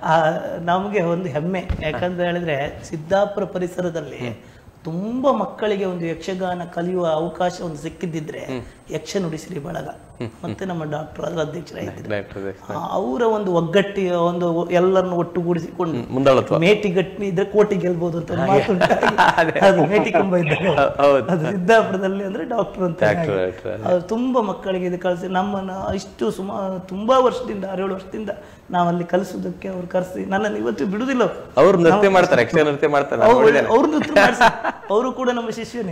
ನಮ್ಗೆ ಒಂದು ಹೆಮ್ಮೆ. ಯಾಕಂತ ಹೇಳಿದ್ರೆ ಸಿದ್ದಾಪುರ ಪರಿಸರದಲ್ಲಿ ತುಂಬಾ ಮಕ್ಕಳಿಗೆ ಒಂದು ಯಕ್ಷಗಾನ ಕಲಿಯುವ ಅವಕಾಶ ಒಂದು ಸಿಕ್ಕಿದ್ದಿದ್ರೆ ಯಕ್ಷ ನುಡಿಸಿರಿ ಬಳಗ ಮತ್ತೆ ನಮ್ಮ ಡಾಕ್ಟರ್ ಅದರ ಅಧ್ಯಕ್ಷರಾಗಿದ್ದಾರೆ. ಅವರ ಒಂದು ಒಗ್ಗಟ್ಟಿಯ ಒಂದು ಎಲ್ಲರನ್ನು ಒಟ್ಟುಗೂಡಿಸಿಕೊಂಡು ಮೇಟಿಗಟ್ಟಿ ಇದ್ರೆ ಕೋಟಿ ಗೆಲ್ಬಹುದು ಅಂತ ಮಾತುಂಟು. ಅದು ಮೇಟಿ ಕಂಬ ಇದ್ದಾಗ ಅದು ಸಿದ್ದಾಪುರದಲ್ಲಿ ಅಂದ್ರೆ ಡಾಕ್ಟರ್ ಅಂತ. ಅದು ತುಂಬಾ ಮಕ್ಕಳಿಗೆ ಇದು ಕಲಿಸಿ ನಮ್ಮನ್ನ ಇಷ್ಟು ಸುಮಾರು ತುಂಬಾ ವರ್ಷದಿಂದ ಆರೇಳು ವರ್ಷದಿಂದ ನಾವಲ್ಲಿ ಕಲಿಸೋದಕ್ಕೆ ಅವ್ರು ಕರೆಸಿ ನನ್ನನ್ನು ಇವತ್ತು ಬಿಡುದಿಲ್ಲ. ಅವ್ರು ನೃತ್ಯ ಮಾಡ್ತಾರೆ, ಯಕ್ಷಗಾನ ನೃತ್ಯ ಮಾಡ್ತಾರೆ. ಅವ್ರು ನೃತ್ಯ ಮಾಡ್ತಾರೆ, ಅವರು ಕೂಡ ನಮ್ಮ ಶಿಷ್ಯನೇ.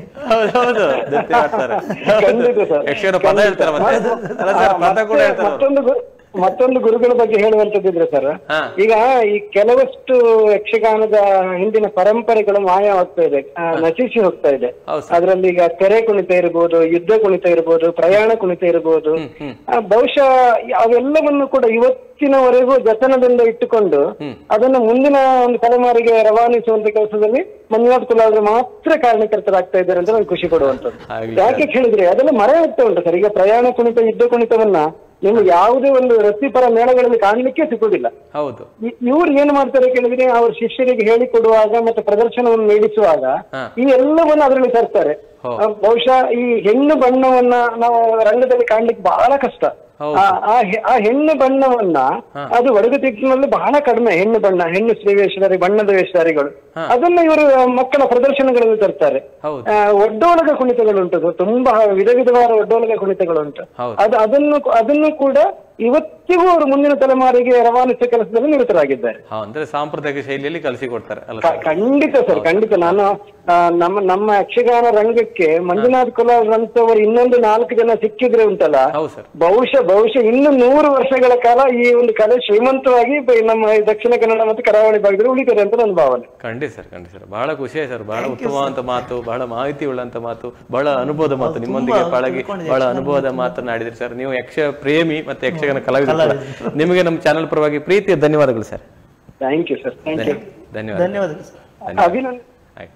ಮತ್ತೊಂದು ಮತ್ತೊಂದು ಗುರುಗಳ ಬಗ್ಗೆ ಹೇಳುವಂತದ್ದಿದ್ರೆ ಸರ್, ಈಗ ಈ ಕೆಲವಷ್ಟು ಯಕ್ಷಗಾನದ ಹಿಂದಿನ ಪರಂಪರೆಗಳು ಮಾಯವಾಗ್ತಾ ಇದೆ, ನಶಿಸಿ ಹೋಗ್ತಾ ಇದೆ. ಅದರಲ್ಲಿ ಈಗ ತೆರೆ ಕುಣಿತ ಇರ್ಬೋದು, ಯುದ್ಧ ಕುಣಿತ ಇರ್ಬೋದು, ಪ್ರಯಾಣ ಕುಣಿತ ಇರ್ಬೋದು. ಬಹುಶಃ ಅವೆಲ್ಲವನ್ನು ಕೂಡ ಇವತ್ತಿನವರೆಗೂ ಜತನದಿಂದ ಇಟ್ಟುಕೊಂಡು ಅದನ್ನು ಮುಂದಿನ ಒಂದು ತಲೆಮಾರಿಗೆ ರವಾನಿಸುವಂತ ಕೆಲಸದಲ್ಲಿ ಮಂಜುನಾಥ ಕುಲಾಲರು ಮಾತ್ರ ಕಾರಣಕರ್ತರಾಗ್ತಾ ಇದ್ದಾರೆ ಅಂತ ನಾನು ಖುಷಿ ಪಡುವಂತದ್ದು. ಯಾಕೆ ಹೇಳಿದ್ರೆ ಅದೆಲ್ಲ ಮರೆ ಹೋಗ್ತಾ ಉಂಟು ಸರ್. ಈಗ ಪ್ರಯಾಣ ಕುಣಿತ, ಯುದ್ಧ ಕುಣಿತವನ್ನ ನಿಮ್ಗೆ ಯಾವುದೇ ಒಂದು ವೃತ್ತಿಪರ ಮೇಳಗಳಲ್ಲಿ ಕಾಣಲಿಕ್ಕೆ ಸಿಗುವುದಿಲ್ಲ. ಹೌದು. ಇವ್ರು ಏನ್ ಮಾಡ್ತಾರೆ ಕೇಳಿದ್ರೆ, ಅವ್ರ ಶಿಷ್ಯರಿಗೆ ಹೇಳಿಕೊಡುವಾಗ ಮತ್ತೆ ಪ್ರದರ್ಶನವನ್ನು ನೀಡಿಸುವಾಗ ಈ ಎಲ್ಲವನ್ನ ಅದರಲ್ಲಿ ತರ್ತಾರೆ. ಬಹುಶಃ ಈ ಹೆಣ್ಣು ಬಣ್ಣವನ್ನ ನಾವು ರಂಗದಲ್ಲಿ ಕಾಣ್ಲಿಕ್ಕೆ ಬಹಳ ಕಷ್ಟ. ಆ ಹೆಣ್ಣು ಬಣ್ಣವನ್ನ ಅದು ಒಡಗುತಿಟ್ಟಿನಲ್ಲಿ ಬಹಳ ಕಡಿಮೆ. ಹೆಣ್ಣು ಬಣ್ಣ, ಹೆಣ್ಣು ಸ್ತ್ರೀ ವೇಷಧಾರಿ, ಬಣ್ಣದ ವೇಷಧಾರಿಗಳು ಅದನ್ನ ಇವರು ಮಕ್ಕಳ ಪ್ರದರ್ಶನಗಳಲ್ಲಿ ತರ್ತಾರೆ. ಒಡ್ಡೋಲಗ ಕುಣಿತಗಳುಂಟು, ತುಂಬಾ ವಿಧ ವಿಧವಾದ ಒಡ್ಡೋಲಗ ಕುಣಿತಗಳುಂಟು. ಅದು ಅದನ್ನು ಅದನ್ನು ಕೂಡ ಇವತ್ತಿಗೂ ಅವರು ಮುಂದಿನ ತಲೆಮಾರಿಗೆ ರವಾನಿಸುವ ಕೆಲಸದಲ್ಲಿ ನಿರತರಾಗಿದ್ದಾರೆ. ಅಂದ್ರೆ ಸಾಂಪ್ರದಾಯಿಕ ಶೈಲಿಯಲ್ಲಿ ಕಲಿಸಿಕೊಡ್ತಾರೆ. ಖಂಡಿತ ಸರ್, ಖಂಡಿತ. ನಾನು ನಮ್ಮ ನಮ್ಮ ಯಕ್ಷಗಾನ ರಂಗಕ್ಕೆ ಮಂಜುನಾಥ ಕುಲಾಲರಂತವರು ಇನ್ನೊಂದು ನಾಲ್ಕು ಜನ ಸಿಕ್ಕಿದ್ರೆ ಉಂಟಲ್ಲ, ಬಹುಶಃ ಬಹುಶಃ ಇನ್ನು ನೂರು ವರ್ಷಗಳ ಕಾಲ ಈ ಒಂದು ಕಲೆ ಶ್ರೀಮಂತವಾಗಿ ನಮ್ಮ ದಕ್ಷಿಣ ಕನ್ನಡ ಮತ್ತು ಕರಾವಳಿ ಭಾಗದಲ್ಲಿ ಉಳಿತಾರೆ ಅಂತ ನನ್ನ ಭಾವನೆ. ಖಂಡಿತ ಸರ್, ಖಂಡಿತ ಸರ್. ಬಹಳ ಖುಷಿ ಆಯ್ತು ಸರ್. ಬಹಳ ಉತ್ತಮವಾದಂತ ಮಾತು, ಬಹಳ ಮಾಹಿತಿ ಉಳ್ಳಂತ ಮಾತು, ಬಹಳ ಅನುಭವದ ಮಾತು. ನಿಮ್ಮೊಂದಿಗೆ ಪಳಗಿ ಬಹಳ ಅನುಭವದ ಮಾತನಾಡಿದ್ರಿ ಸರ್. ನೀವು ಯಕ್ಷ ಪ್ರೇಮಿ ಮತ್ತೆ ಯಕ್ಷಗಾನ ಕಲಾವಿದ. ನಿಮಗೆ ನಮ್ಮ ಚಾನೆಲ್ ಪರವಾಗಿ ಪ್ರೀತಿಯ ಧನ್ಯವಾದಗಳು sir. Thank you sir. Thank you. ಧನ್ಯವಾದ. ಧನ್ಯವಾದಗಳು ಸರ್. ಅಭಿನಂದನೆ.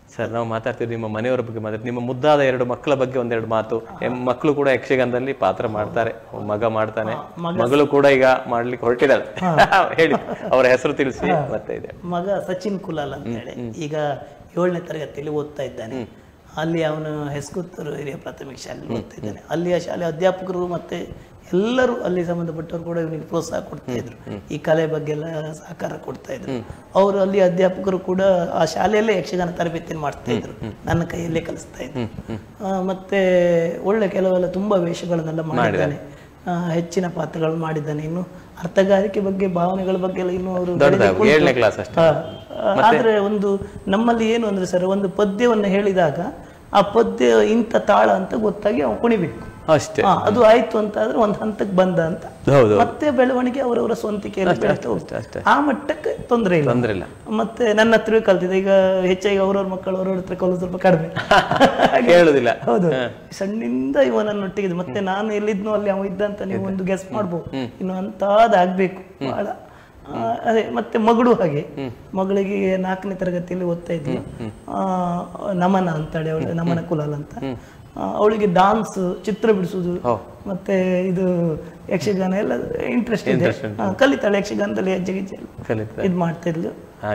ಸರ್ ನಾವು ಮಾತಾಡ್ತೀವಿ ನಿಮ್ಮ ಮನೆಯವರ ಬಗ್ಗೆ ಮಾತಾಡ್ತೀವಿ, ನಿಮ್ಮ ಮುದ್ದಾದ ಎರಡು ಮಕ್ಕಳ ಬಗ್ಗೆ ಒಂದೆರಡು ಮಾತು. ಮಕ್ಕಳು ಕೂಡ ಯಕ್ಷಗಾನದಲ್ಲಿ ಪಾತ್ರ ಮಾಡ್ತಾರೆ, ಮಗ ಮಾಡ್ತಾನೆ, ಮಗಳು ಕೂಡ ಈಗ ಮಾಡ್ಲಿಕ್ಕೆ ಹೊರಟಿದ್ದಾಳೆ. ಹೇಳಿ ಅವರ ಹೆಸರು ತಿಳಿಸಿ. ಮತ್ತೆ ಇದೆ ಮಗ ಸಚಿನ್ ಕುಲಾಲ್ ಅಂತ ಹೇಳಿ ಈಗ ಏಳನೇ ತರಗತಿಯಲ್ಲಿ ಓದ್ತಾ ಇದ್ದಾನೆ. ಅಲ್ಲಿ ಅವನು ಹೆಸ್ಕುತ್ತೂರು ಹಿರಿಯ ಪ್ರಾಥಮಿಕ ಶಾಲೆ ಓದ್ತಾ ಇದ್ದಾನೆ. ಅಲ್ಲಿಯ ಶಾಲೆ ಅಧ್ಯಾಪಕರು ಮತ್ತೆ ಎಲ್ಲರೂ ಅಲ್ಲಿ ಸಂಬಂಧಪಟ್ಟವರು ಕೂಡ ಇವನಿಗೆ ಪ್ರೋತ್ಸಾಹ ಕೊಡ್ತಾ ಇದ್ರು, ಈ ಕಲೆ ಬಗ್ಗೆ ಎಲ್ಲ ಸಹಕಾರ ಕೊಡ್ತಾ ಇದ್ರು. ಅವರು ಅಲ್ಲಿ ಅಧ್ಯಾಪಕರು ಕೂಡ ಆ ಶಾಲೆಯಲ್ಲೇ ಯಕ್ಷಗಾನ ತರಬೇತಿಯನ್ನು ಮಾಡ್ತಾ ಇದ್ರು, ನನ್ನ ಕೈಯಲ್ಲೇ ಕಲಿಸ್ತಾ ಇದ್ರು. ಮತ್ತೆ ಒಳ್ಳೆ ಕೆಲವೆಲ್ಲ ತುಂಬಾ ವೇಷಗಳನ್ನೆಲ್ಲ ಮಾಡಿದ್ದಾನೆ, ಹೆಚ್ಚಿನ ಪಾತ್ರಗಳು ಮಾಡಿದ್ದಾನೆ. ಇನ್ನು ಅರ್ಥಗಾರಿಕೆ ಬಗ್ಗೆ ಭಾವನೆಗಳ ಬಗ್ಗೆ ಎಲ್ಲ ಇನ್ನು ಅವರು ಆದ್ರೆ ಒಂದು ನಮ್ಮಲ್ಲಿ ಏನು ಅಂದ್ರೆ ಸರ್, ಒಂದು ಪದ್ಯವನ್ನು ಹೇಳಿದಾಗ ಆ ಪದ್ಯ ಇಂಥ ತಾಳ ಅಂತ ಗೊತ್ತಾಗಿ ಅವ್ನು ಕುಣಿಬೇಕು ಅಷ್ಟೇ. ಅದು ಆಯ್ತು ಅಂತ ಆದ್ರೆ ಒಂದ್ ಹಂತಕ್ಕೆ ಬಂದ ಅಂತ, ಮತ್ತೆ ಬೆಳವಣಿಗೆ ಅವರವರ ಸ್ವಂತಿಕೆಯಲ್ಲಿ ಬೆಳೀತಾ ಹೋಗ್ತಾರೆ. ಆ ಮಟ್ಟಕ್ಕೆ ತೊಂದರೆ ಇಲ್ಲ. ಮತ್ತೆ ನನ್ನ ಹತ್ರವೇ ಕಲ್ತಿದೆ. ಈಗ ಹೆಚ್ಚಾಗಿ ಅವ್ರವ್ರ ಮಕ್ಕಳು ಅವ್ರವ್ರ ಹತ್ರ ಕಲಿಯೋದು ಸ್ವಲ್ಪ ಕಡಿಮೆ ಹೇಳುದಿಲ್ಲ. ಹೌದು, ಸಣ್ಣಿಂದ ಇವನನ್ನೊಟ್ಟಿಗೆ ಮತ್ತೆ ನಾನು ಎಲ್ಲಿದ್ನೋ ಅಲ್ಲಿ ಅವ ಇದ್ದ ಅಂತ ನೀವು ಒಂದು ಗೆಸ್ ಮಾಡ್ಬೋದು. ಇನ್ನು ಅಂತಾದಾಗ್ಬೇಕು ಬಹಳ. ಅದೇ ಮತ್ತೆ ಮಗಳು ಹಾಗೆ, ಮಗಳಿಗೆ ನಾಲ್ಕನೇ ತರಗತಿಯಲ್ಲಿ ಓದ್ತಾ ಇದ್ಲು, ನಮನ ಅಂತೇಳಿ ಅವಳು, ನಮನ ಕುಲಾಲ್ ಅಂತ. ಅವಳಿಗೆ ಡಾನ್ಸ್, ಚಿತ್ರ ಬಿಡಿಸುದು ಮತ್ತೆ ಇದು ಯಕ್ಷಗಾನ ಎಲ್ಲ ಇಂಟ್ರೆಸ್ಟ್ ಇದೆ, ಕಲಿತಾಳೆ. ಯಕ್ಷಗಾನದಲ್ಲಿ ಹೆಜ್ಜೆ ಗೆಜ್ಜೆ ಇದು ಮಾಡ್ತಾ ಇದ್ಲು.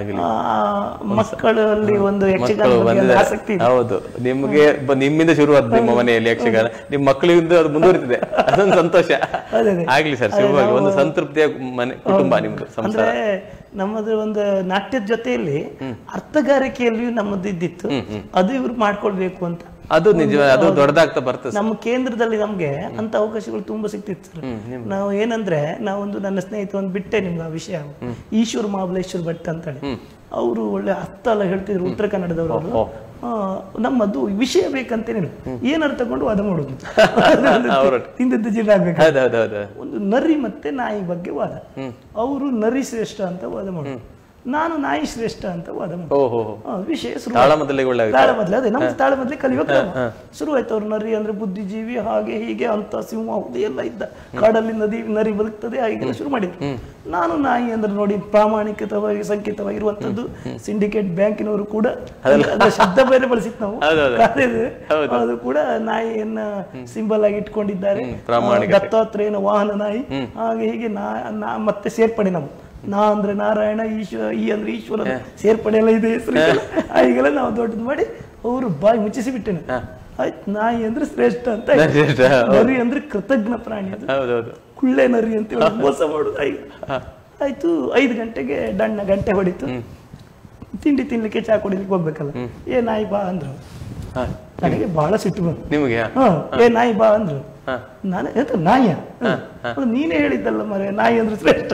ಮಕ್ಕಳಲ್ಲಿ ಒಂದು ಯಕ್ಷಗಾನ ಆಸಕ್ತಿ. ಹೌದು, ನಿಮ್ಗೆ ನಿಮ್ಮಿಂದ ಶುರು ಆದ ನಿಮ್ಮ ಮನೆಯಲ್ಲಿ ಯಕ್ಷಗಾನ, ನಿಮ್ ಮಕ್ಕಳಿಂದ ಅದು ಮುಂದುವರಿತಿದೆ, ಅದೊಂದು ಸಂತೋಷ. ಆಗ್ಲಿ ಸರ್, ಶುರುವಾಗಿ ಒಂದು ಸಂತೃಪ್ತಿಯ ಮನೆ ಕುಟುಂಬ ನಿಮ್ದು. ಅಂದ್ರೆ ನಮ್ಮದು ಒಂದು ನಾಟ್ಯದ ಜೊತೆಯಲ್ಲಿ ಅರ್ಥಗಾರಿಕೆಯಲ್ಲಿಯೂ ನಮ್ಮದು ಇದ್ದಿತ್ತು, ಅದು ಇವ್ರು ಮಾಡ್ಕೊಳ್ಬೇಕು ಅಂತ. ಅದು ನಿಜ, ಅದು ದೊಡ್ಡದಾಗ್ತಾ ಬರ್ತದೆ. ನಮ್ಮ ಕೇಂದ್ರದಲ್ಲಿ ನಮ್ಗೆ ಅಂತ ಅವಕಾಶಗಳು ತುಂಬಾ ಸಿಕ್ತಿತ್ತು ಸರ್. ನಾವು ಏನಂದ್ರೆ ನಾವೊಂದು ನನ್ನ ಸ್ನೇಹಿತ ಒಂದು ಬಿಟ್ಟೆ ನಿಮ್ಗೆ ಆ ವಿಷಯ, ಈಶ್ವರ್ ಮಹಾಬಲೇಶ್ವರ್ ಭಟ್ ಅಂತ ಹೇಳಿ, ಅವರು ಒಳ್ಳೆ ಅರ್ಥ ಎಲ್ಲ ಹೇಳ್ತಿದ್ರು, ಉತ್ತರ ಕನ್ನಡದವರು. ನಮ್ಮದು ವಿಷಯ ಬೇಕಂತೇನಿಲ್ಲ, ಏನಾರು ತಗೊಂಡು ವಾದ ಮಾಡುದು, ತಿಂದದ್ದು ಜೀರ್ಣ ಆಗ್ಬೇಕು. ಒಂದು ನರಿ ಮತ್ತೆ ನಾಯಿ ಬಗ್ಗೆ ವಾದ, ಅವರು ನರಿ ಶ್ರೇಷ್ಠ ಅಂತ ವಾದ ಮಾಡುದು, ನಾನು ನಾಯಿ ಶ್ರೇಷ್ಠ ಅಂತ ವಾದ ಮಾಡಿ ವಿಷಯ ಶುರು. ತಾಳಮದ್ಲೆ ಅದೇ ನಮ್ಮ ತಾಳಮದ್ಲೆ ಕಲಿಯುವ ಕ್ರಮ ಶುರು ಆಯ್ತು. ಅವ್ರು ನರಿ ಅಂದ್ರೆ ಬುದ್ಧಿಜೀವಿ ಹಾಗೆ ಹೀಗೆ ಅಂತ, ಸಿಂಹ ಎಲ್ಲ ಇದ್ದ, ಕಾಡಲ್ಲಿ ನದಿ ನರಿ ಬದುಕ್ತದೆ ಹಾಗೆಲ್ಲ ಶುರು ಮಾಡಿದ್ರು. ನಾನು ನಾಯಿ ಅಂದ್ರೆ ನೋಡಿ ಪ್ರಾಮಾಣಿಕತವಾಗಿ ಸಂಕೇತವಾಗಿರುವಂತದ್ದು, ಸಿಂಡಿಕೇಟ್ ಬ್ಯಾಂಕಿನವರು ಕೂಡ ಶಬ್ದ ಬೇರೆ ಬಳಸಿತ್ತು ನಾವು, ಅದು ಕೂಡ ನಾಯಿಯನ್ನ ಸಿಂಬಲ್ ಆಗಿ ಇಟ್ಕೊಂಡಿದ್ದಾರೆ, ದತ್ತಾತ್ರೇಯನ ವಾಹನ ನಾಯಿ ಹಾಗೆ ಹೀಗೆ. ನಾ ಮತ್ತೆ ಸೇರ್ಪಡೆ ನಾವು, ನಾ ಅಂದ್ರೆ ನಾರಾಯಣ, ಈಶ್ವರ, ಈ ಅಂದ್ರೆ ಈಶ್ವರ ಸೇರ್ಪಡೆ ಎಲ್ಲ ಇದೆ ಹೆಸರು, ಈಗೆಲ್ಲ ನಾವು ದೊಡ್ಡದು ಮಾಡಿ ಅವರು ಬಾಯಿ ಮುಚ್ಚಿಸಿ ಬಿಟ್ಟೆನು. ಆಯ್ತು, ನಾಯಿ ಅಂದ್ರೆ ಶ್ರೇಷ್ಠ ಅಂತ, ನರಿ ಅಂದ್ರೆ ಕೃತಜ್ಞ ಪ್ರಾಣಿ, ಅದು ಕುಳ್ಳೆ ನರಿ ಅಂತ ಮೋಸ ಮಾಡುದು. ಆಯ್ತು, ಐದು ಗಂಟೆಗೆ ಡಣ್ಣ ಗಂಟೆ ಹೊಡಿತು, ತಿಂಡಿ ತಿನ್ಲಿಕ್ಕೆ ಚಾ ಕುಡಿಲಿಕ್ಕೆ ಹೋಗ್ಬೇಕಲ್ಲ, ಏ ನಾಯಿ ಬಾ ಅಂದ್ರು. ನನಗೆ ಬಹಳ ಸಿಟ್ಟು ಬಂತು. ನಿಮಗೆ ಏ ನಾಯಿ ಬಾ ಅಂದ್ರು. ನಾನು ಎಂತ ನಾಯಿಯ, ನೀನೇ ಹೇಳಿದ್ದಲ್ಲ ಮರೆ ನಾಯಿ ಅಂದ್ರೆ ಶ್ರೇಷ್ಠ.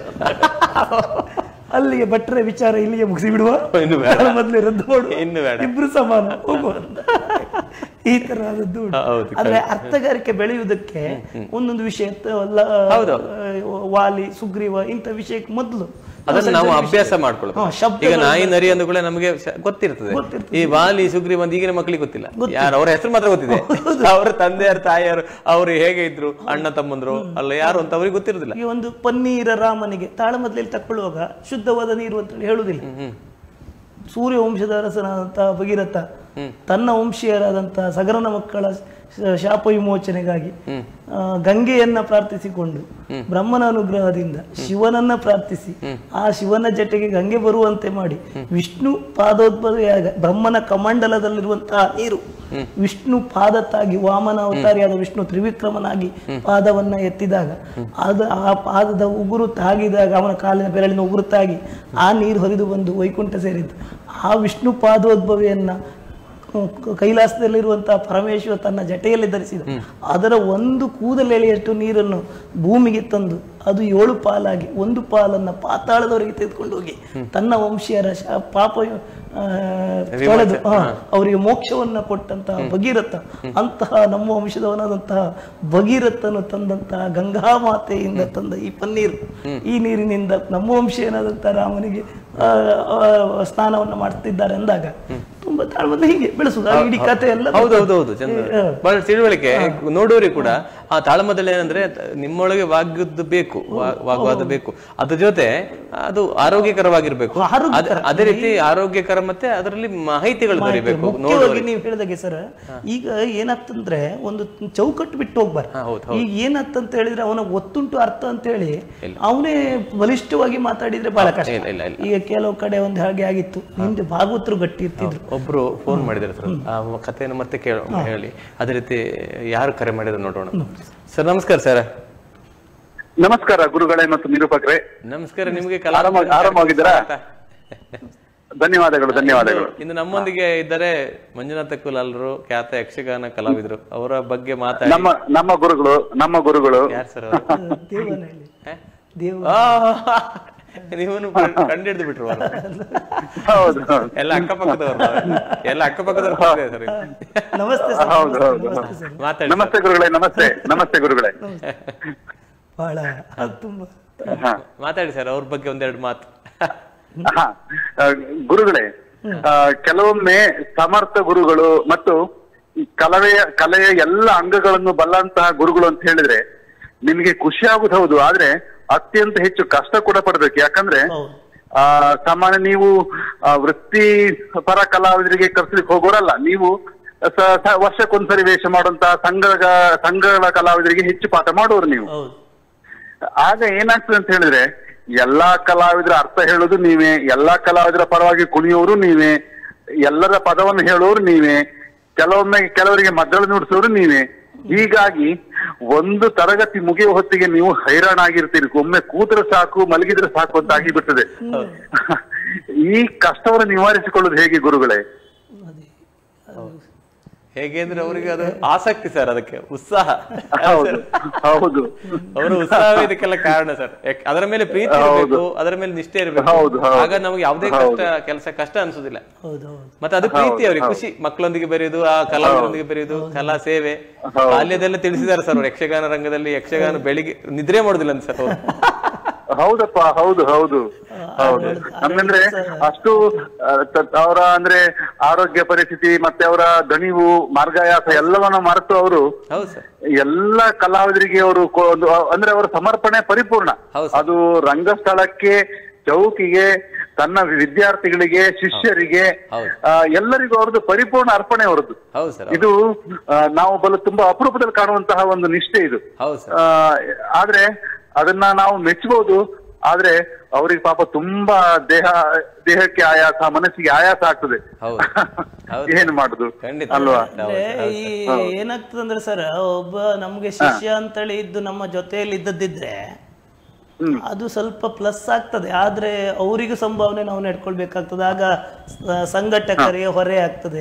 ಅಲ್ಲಿಗೆ ಭಟ್ರೆ ವಿಚಾರ ಇಲ್ಲಿಗೆ ಮುಗಿಸಿ ಬಿಡುವ, ಮೊದಲೇ ರದ್ದು ಮಾಡುವ, ಇಬ್ರು ಸಮಾನ ಹೋಗುವ, ಈ ತರಹದ್ದು. ಆದ್ರೆ ಅರ್ಥಗಾರಿಕೆ ಬೆಳೆಯುವುದಕ್ಕೆ ಒಂದೊಂದು ವಿಷಯ, ವಾಲಿ, ಸುಗ್ರೀವ ಇಂಥ ವಿಷಯಕ್ಕೆ ಮೊದಲು ಅದನ್ನ ನಾವು ಅಭ್ಯಾಸ ಮಾಡ್ಕೊಳ್ಳೋದು. ಈಗ ನಾಯಿ ನರಿ ಅಂದ ಕೂಡ ನಮಗೆ ಗೊತ್ತಿರ್ತದೆ, ಈ ವಾಲಿ ಸುಗ್ರೀವ ಅಂತ ಈಗಿನ ಮಕ್ಕಳಿಗೆ ಗೊತ್ತಿಲ್ಲ, ಯಾರು ಅವ್ರ ಹೆಸರು ಮಾತ್ರ ಗೊತ್ತಿದೆ, ಅವ್ರ ತಂದೆಯಾರು ತಾಯಿಯಾರು ಅವ್ರು ಹೇಗೆ ಇದ್ರು, ಅಣ್ಣ ತಮ್ಮಂದ್ರು ಅಲ್ಲ ಯಾರು ಅಂತ ಅವ್ರಿಗೆ ಗೊತ್ತಿರುದಿಲ್ಲ. ಈ ಒಂದು ಪನ್ನೀರ ರಾಮನಿಗೆ ತಾಳಮದ್ಲೆಯಲ್ಲಿ ತಕ್ಕೊಳ್ಳುವಾಗ ಶುದ್ಧವಾದ ನೀರು ಅಂತ ಹೇಳುವುದಿಲ್ಲ. ಸೂರ್ಯ ವಂಶದ ಅರಸನಾದಂತಹ ಭಗೀರಥ ತನ್ನ ವಂಶೀಯರಾದಂತಹ ಸಗರನ ಮಕ್ಕಳ ಶಾಪ ವಿಮೋಚನೆಗಾಗಿ ಗಂಗೆಯನ್ನ ಪ್ರಾರ್ಥಿಸಿಕೊಂಡು ಬ್ರಹ್ಮನ ಅನುಗ್ರಹದಿಂದ ಶಿವನನ್ನ ಪ್ರಾರ್ಥಿಸಿ ಆ ಶಿವನ ಜೊತೆಗೆ ಗಂಗೆ ಬರುವಂತೆ ಮಾಡಿ ವಿಷ್ಣು ಪಾದೋದ್ಭವಿಯಾಗ ಬ್ರಹ್ಮನ ಕಮಂಡಲದಲ್ಲಿರುವಂತಹ ನೀರು ವಿಷ್ಣು ಪಾದ ತಾಗಿ ವಾಮನ ಅವತಾರಿಯಾದ ವಿಷ್ಣು ತ್ರಿವಿಕ್ರಮನಾಗಿ ಪಾದವನ್ನ ಎತ್ತಿದಾಗ ಅದ ಆ ಪಾದದ ಉಗುರು ತಾಗಿದಾಗ ಅವನ ಕಾಲಿನ ಬೆರಳಿನ ಉಗುರು ತಾಗಿ ಆ ನೀರು ಹರಿದು ಬಂದು ವೈಕುಂಠ ಸೇರಿದ್ದು. ಆ ವಿಷ್ಣು ಪಾದೋದ್ಭವಿಯನ್ನ ಕೈಲಾಸದಲ್ಲಿರುವಂತಹ ಪರಮೇಶ್ವರ ತನ್ನ ಜಟೆಯಲ್ಲಿ ಧರಿಸಿದ ಅದರ ಒಂದು ಕೂದಲೆಳೆಯಷ್ಟು ನೀರನ್ನು ಭೂಮಿಗೆ ತಂದು ಅದು ಏಳು ಪಾಲಾಗಿ ಒಂದು ಪಾಲನ್ನ ಪಾತಾಳದವರೆಗೆ ತೆಗೆದುಕೊಂಡು ಹೋಗಿ ತನ್ನ ವಂಶೀಯರ ಪಾಪ ತೊಳೆದು ಅವರಿಗೆ ಮೋಕ್ಷವನ್ನ ಕೊಟ್ಟಂತಹ ಭಗೀರಥ, ಅಂತಹ ನಮ್ಮ ವಂಶದವನಾದಂತಹ ಭಗೀರಥನು ತಂದಂತಹ ಗಂಗಾ ಮಾತೆಯಿಂದ ತಂದ ಈ ಪನ್ನೀರು, ಈ ನೀರಿನಿಂದ ನಮ್ಮ ವಂಶೀಯನಾದಂತಹ ರಾಮನಿಗೆ ಸ್ನಾನವನ್ನ ಮಾಡ್ತಿದ್ದಾರೆ ಅಂದಾಗ ತುಂಬಾ ತುಂಬಾ ತಾಳ್ಮೆ ಹೀಗೆ ಬೆಳೆಸುದು ಇಡೀ ಕಥೆ ಎಲ್ಲ. ಹೌದೌದೌದು, ಚಂದ ಬಹಳ ತಿಳುವಳಿಕೆ ನೋಡೋರಿ ಕೂಡ. ಆ ತಾಳಮದಲ್ಲಿ ಏನಂದ್ರೆ ನಿಮ್ಮೊಳಗೆ ವಾಗ್ಯುದ್ಧ ಬೇಕು, ವಾಗ್ವಾದ ಬೇಕು, ಅದ್ರ ಜೊತೆ ಅದು ಆರೋಗ್ಯಕರವಾಗಿರ್ಬೇಕು. ಅದೇ ರೀತಿ ಆರೋಗ್ಯಕರ ಮತ್ತೆ ಅದರಲ್ಲಿ ಮಾಹಿತಿಗಳು ಬರೀಬೇಕು. ಮುಖ್ಯವಾಗಿ ನೀವು ಹೇಳಿದಾಗೆ ಸರ್, ಈಗ ಏನಾಗ್ತಂದ್ರೆ ಒಂದು ಚೌಕಟ್ಟು ಬಿಟ್ಟು ಹೋಗ್ಬಾರ್ದು. ಈಗ ಏನಾಗ್ತಂತ ಹೇಳಿದ್ರೆ ಅವನ ಒತ್ತುಂಟು ಅರ್ಥ ಅಂತ ಹೇಳಿ ಅವನೇ ಬಲಿಷ್ಠವಾಗಿ ಮಾತಾಡಿದ್ರೆ ಬಹಳ ಕಷ್ಟ. ಈಗ ಕೆಲವು ಕಡೆ ಒಂದು ಹಾಗೆ ಆಗಿತ್ತು, ಹಿಂದೆ ಭಾಗವತರು ಗಟ್ಟಿ ಇರ್ತಿದ್ರು. ಒಬ್ರು ಫೋನ್ ಮಾಡಿದ್ರೆ ಸರ್, ಆ ಕಥೆಯನ್ನು ಮತ್ತೆ ಕೇಳ ಹೇಳಿ. ಅದೇ ರೀತಿ ಯಾರು ಕರೆ ಮಾಡಿದ್ರು ನೋಡೋಣ. ಸರ್ ನಮಸ್ಕಾರ. ಸರ್ ನಮಸ್ಕಾರ ಗುರುಗಳೇ ಮತ್ತು ನಿರೂಪಕರೇ. ನಮಸ್ಕಾರ. ನಿಮ್ಗೆ ಆರಾಮಾಗಿದ್ದೀರಾ? ಧನ್ಯವಾದಗಳು ಧನ್ಯವಾದಗಳು. ಇನ್ನು ನಮ್ಮೊಂದಿಗೆ ಇದ್ದಾರೆ ಮಂಜುನಾಥ ಕುಲಾಲ್ರು, ಖ್ಯಾತ ಯಕ್ಷಗಾನ ಕಲಾವಿದರು. ಅವರ ಬಗ್ಗೆ ಮಾತಾಡಿ. ನಮ್ಮ ನಮ್ಮ ಗುರುಗಳು ನಮ್ಮ ಗುರುಗಳು ಯಾರು ಸರ್? ನೀವನು ಕಂಡಿಡ್ದು ಬಿಟ್ರು. ಹೌದು, ಎಲ್ಲ ಅಕ್ಕಪಕ್ಕದವ್ರು, ಎಲ್ಲ ಅಕ್ಕಪಕ್ಕದವ್ರು. ನಮಸ್ತೆ. ಹೌದು ಹೌದು. ಮಾತಾಡಿ. ನಮಸ್ತೆ ಗುರುಗಳೇ. ನಮಸ್ತೆ ನಮಸ್ತೆ ಗುರುಗಳೇ. ಬಹಳ ತುಂಬಾ ಮಾತಾಡಿ ಸರ್, ಅವ್ರ ಬಗ್ಗೆ ಒಂದೆರಡು ಮಾತು. ಹಾ ಗುರುಗಳೇ, ಕೆಲವೊಮ್ಮೆ ಸಮರ್ಥ ಗುರುಗಳು ಮತ್ತು ಕಲವೆಯ ಕಲೆಯ ಎಲ್ಲ ಅಂಗಗಳನ್ನು ಬಲ್ಲಂತಹ ಗುರುಗಳು ಅಂತ ಹೇಳಿದ್ರೆ ನಿಮ್ಗೆ ಖುಷಿ ಆಗುದು ಹೌದು, ಆದ್ರೆ ಅತ್ಯಂತ ಹೆಚ್ಚು ಕಷ್ಟ ಕೂಡ ಪಡ್ಬೇಕು. ಯಾಕಂದ್ರೆ ಆ ಸಾಮಾನ್ಯ ನೀವು ವೃತ್ತಿ ಪರ ಕಲಾವಿದರಿಗೆ ಕರ್ಸ್ಲಿಕ್ಕೆ ಹೋಗೋರಲ್ಲ. ನೀವು ವರ್ಷಕ್ಕೊಂದ್ಸರಿ ವೇಷ ಮಾಡುವಂತಹ ಸಂಘ ಸಂಘಗಳ ಕಲಾವಿದರಿಗೆ ಹೆಚ್ಚು ಪಾಠ ಮಾಡೋರು ನೀವು. ಆಗ ಏನಾಗ್ತದೆ ಅಂತ ಹೇಳಿದ್ರೆ ಎಲ್ಲಾ ಕಲಾವಿದರ ಅರ್ಥ ಹೇಳೋದು ನೀವೇ, ಎಲ್ಲಾ ಕಲಾವಿದರ ಪರವಾಗಿ ಕುಣಿಯೋರು ನೀವೇ, ಎಲ್ಲರ ಪದವನ್ನು ಹೇಳೋರು ನೀವೇ, ಕೆಲವೊಮ್ಮೆ ಕೆಲವರಿಗೆ ಮದ್ದಳು ನುಡಿಸೋರು ನೀವೇ. ಹೀಗಾಗಿ ಒಂದು ತರಗತಿ ಮುಗಿಯುವ ಹೊತ್ತಿಗೆ ನೀವು ಹೈರಾಣಾಗಿರ್ತೀರಿ. ಒಮ್ಮೆ ಕೂತ್ರೆ ಸಾಕು, ಮಲಗಿದ್ರೆ ಸಾಕು ಅಂತ ಆಗಿಬಿಡ್ತದೆ. ಈ ಕಷ್ಟವನ್ನು ನಿವಾರಿಸಿಕೊಳ್ಳೋದು ಹೇಗೆ ಗುರುಗಳೇ? ಹೇಗೆ ಅಂದ್ರೆ ಅವರಿಗೆ ಅದು ಆಸಕ್ತಿ ಸರ್, ಅದಕ್ಕೆ ಉತ್ಸಾಹ. ಹೌದು ಹೌದು, ಅವರ ಉತ್ಸಾಹ ಇದಕ್ಕೆಲ್ಲ ಕಾರಣ ಸರ್. ಅದರ ಮೇಲೆ ಪ್ರೀತಿ ಇರಬೇಕು, ಅದರ ಮೇಲೆ ನಿಷ್ಠೆ ಇರಬೇಕು. ಆಗ ನಮ್ಗೆ ಯಾವುದೇ ಕಷ್ಟ ಕೆಲಸ ಕಷ್ಟ ಅನ್ಸುದಿಲ್ಲ. ಮತ್ತೆ ಅದು ಪ್ರೀತಿ, ಅವ್ರಿಗೆ ಖುಷಿ. ಮಕ್ಕಳೊಂದಿಗೆ ಬೆರೆಯುದು, ಆ ಕಲಾವಿದರೊಂದಿಗೆ ಬೆರೆಯುದು, ಕಲಾ ಸೇವೆ. ಬಾಲ್ಯದೆಲ್ಲ ತಿಳಿಸಿದಾರೆ ಸರ್ ಅವರು. ಯಕ್ಷಗಾನ ರಂಗದಲ್ಲಿ ಯಕ್ಷಗಾನ ಬೆಳಿಗ್ಗೆ ನಿದ್ರೆ ಮಾಡುದಿಲ್ಲ ಅಂತ ಸರ್ ಅವರು. ಹೌದಪ್ಪ, ಹೌದು ಹೌದು ಹೌದು. ನಮ್ಗಂದ್ರೆ ಅಷ್ಟು ಅವರ ಅಂದ್ರೆ ಆರೋಗ್ಯ ಪರಿಸ್ಥಿತಿ ಮತ್ತೆ ಅವರ ದಣಿವು, ಮಾರ್ಗಾಯಾಸ ಎಲ್ಲವನ್ನ ಮರೆತು ಅವರು ಎಲ್ಲ ಕಲಾವಿದರಿಗೆ ಅವರು ಅಂದ್ರೆ ಅವರ ಸಮರ್ಪಣೆ ಪರಿಪೂರ್ಣ. ಅದು ರಂಗಸ್ಥಳಕ್ಕೆ, ಚೌಕಿಗೆ, ತನ್ನ ವಿದ್ಯಾರ್ಥಿಗಳಿಗೆ, ಶಿಷ್ಯರಿಗೆ, ಎಲ್ಲರಿಗೂ ಅವ್ರದ್ದು ಪರಿಪೂರ್ಣ ಅರ್ಪಣೆ ಅವರದ್ದು. ಇದು ನಾವು ಬಲು ತುಂಬಾ ಅಪರೂಪದಲ್ಲಿ ಕಾಣುವಂತಹ ಒಂದು ನಿಷ್ಠೆ ಇದು. ಆದ್ರೆ ಅದನ್ನ ನಾವು ಮೆಚ್ಚಬಹುದು. ಆದ್ರೆ ಅವ್ರಿಗೆ ಪಾಪ ತುಂಬಾ ದೇಹ ದೇಹಕ್ಕೆ ಆಯಾಸ, ಮನಸ್ಸಿಗೆ ಆಯಾಸ ಆಗ್ತದೆ. ಏನ್ ಮಾಡುದು ಅಲ್ವಾ? ಈ ಏನಾಗ್ತದೆ ಅಂದ್ರೆ ಸರ್, ಒಬ್ಬ ನಮ್ಗೆ ಶಿಷ್ಯ ಅಂತೇಳಿ ಇದ್ದು ನಮ್ಮ ಜೊತೆಯಲ್ಲಿ ಇದ್ದದಿದ್ರೆ ಅದು ಸ್ವಲ್ಪ ಪ್ಲಸ್ ಆಗ್ತದೆ. ಆದ್ರೆ ಅವರಿಗೂ ಸಂಭಾವನೆ ನಾವು ನಡ್ಕೊಳ್ಬೇಕಾಗ್ತದೆ. ಆಗ ಸಂಘಟಕರಿಗೆ ಹೊರೆ ಆಗ್ತದೆ.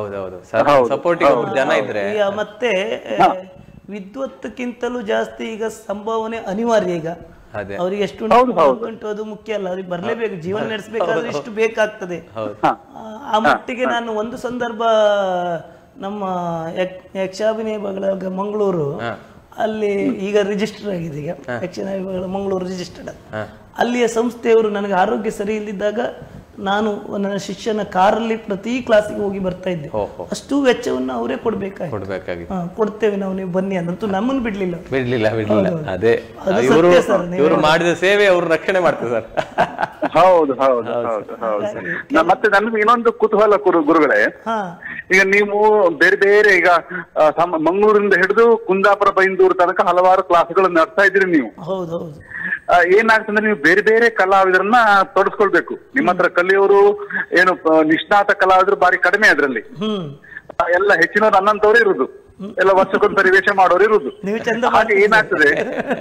ಮತ್ತೆ ವಿದ್ವತ್ತಕ್ಕಿಂತಲೂ ಜಾಸ್ತಿ ಈಗ ಸಂಭಾವನೆ ಅನಿವಾರ್ಯ. ಈಗ ಅವ್ರಿಗೆ ಎಷ್ಟು ಉಂಟು ಅದು ಮುಖ್ಯ ಅಲ್ಲ, ಅವ್ರಿಗೆ ಬರ್ಲೇಬೇಕು. ಜೀವನ ನಡೆಸಬೇಕಾದ್ರೆ ಎಷ್ಟು ಬೇಕಾಗ್ತದೆ. ಆ ಮಟ್ಟಿಗೆ ನಾನು ಒಂದು ಸಂದರ್ಭ ನಮ್ಮ ಯಕ್ಷಾಭಿನಯ ವಿಭಾಗ ಮಂಗಳೂರು ಅಲ್ಲಿ ಈಗ ರಿಜಿಸ್ಟರ್ ಆಗಿದೆ. ಈಗ ಯಕ್ಷಗಾನ ವಿಭಾಗ ಮಂಗಳೂರು ರಿಜಿಸ್ಟರ್ಡ್. ಅಲ್ಲಿಯ ಸಂಸ್ಥೆಯವರು ನನಗೆ ಆರೋಗ್ಯ ಸರಿ ಇಲ್ಲದಿದ್ದಾಗ ನಾನು ನನ್ನ ಶಿಷ್ಯನ ಕಾರಲ್ಲಿ ಪ್ರತಿ ಕ್ಲಾಸಿಗೆ ಹೋಗಿ ಬರ್ತಾ ಇದ್ದೆ. ಅಷ್ಟು ವೆಚ್ಚವನ್ನು ಅವರೇ ಕೊಡ್ಬೇಕಾಗಿ ಕೊಡ್ತೇವೆ ನಾವು, ನೀವು ಬನ್ನಿ ಅಂತೂ ನಮ್ಮನ್ನು ಬಿಡ್ಲಿಲ್ಲ ಬಿಡ್ಲಿಲ್ಲ ಬಿಡ್ಲಿಲ್ಲ ಅದೇ ಇವರು ಮಾಡಿದ ಸೇವೆ ಅವರು ರಕ್ಷಣೆ ಮಾಡ್ತಾರೆ ಸರ್. ಹೌದು ಹೌದು ಹೌದು ಹೌದು. ಮತ್ತೆ ನನ್ಗೆ ಇನ್ನೊಂದು ಕುತೂಹಲ ಗುರುಗಳೇ, ಈಗ ನೀವು ಬೇರೆ ಬೇರೆ ಈಗ ಮಂಗಳೂರಿಂದ ಹಿಡಿದು ಕುಂದಾಪುರ ಬೈಂದೂರು ತನಕ ಹಲವಾರು ಕ್ಲಾಸ್ಗಳನ್ನು ನಡೆಸ್ತಾ ಇದ್ರಿ ನೀವು. ಹೌದೌದು. ಏನಾಗ್ತಂದ್ರೆ ನೀವು ಬೇರೆ ಬೇರೆ ಕಲಾವಿದರನ್ನ ತೊಡಸ್ಕೊಳ್ಬೇಕು. ನಿಮ್ಮ ಹತ್ರ ಕಲಿಯೋರು ಏನು ನಿಷ್ಣಾತ ಕಲಾವಿದರು ಬಾರಿ ಕಡಿಮೆ ಅದ್ರಲ್ಲಿ. ಎಲ್ಲ ಹೆಚ್ಚಿನವ್ರು ಅನ್ನಂತವ್ರು ಇರುದು, ಎಲ್ಲ ವರ್ಷಕ್ಕೊಂದು ಪರಿವೇಶ ಮಾಡೋರು ಇರುದು. ಹಾಗೆ ಏನಾಗ್ತದೆ,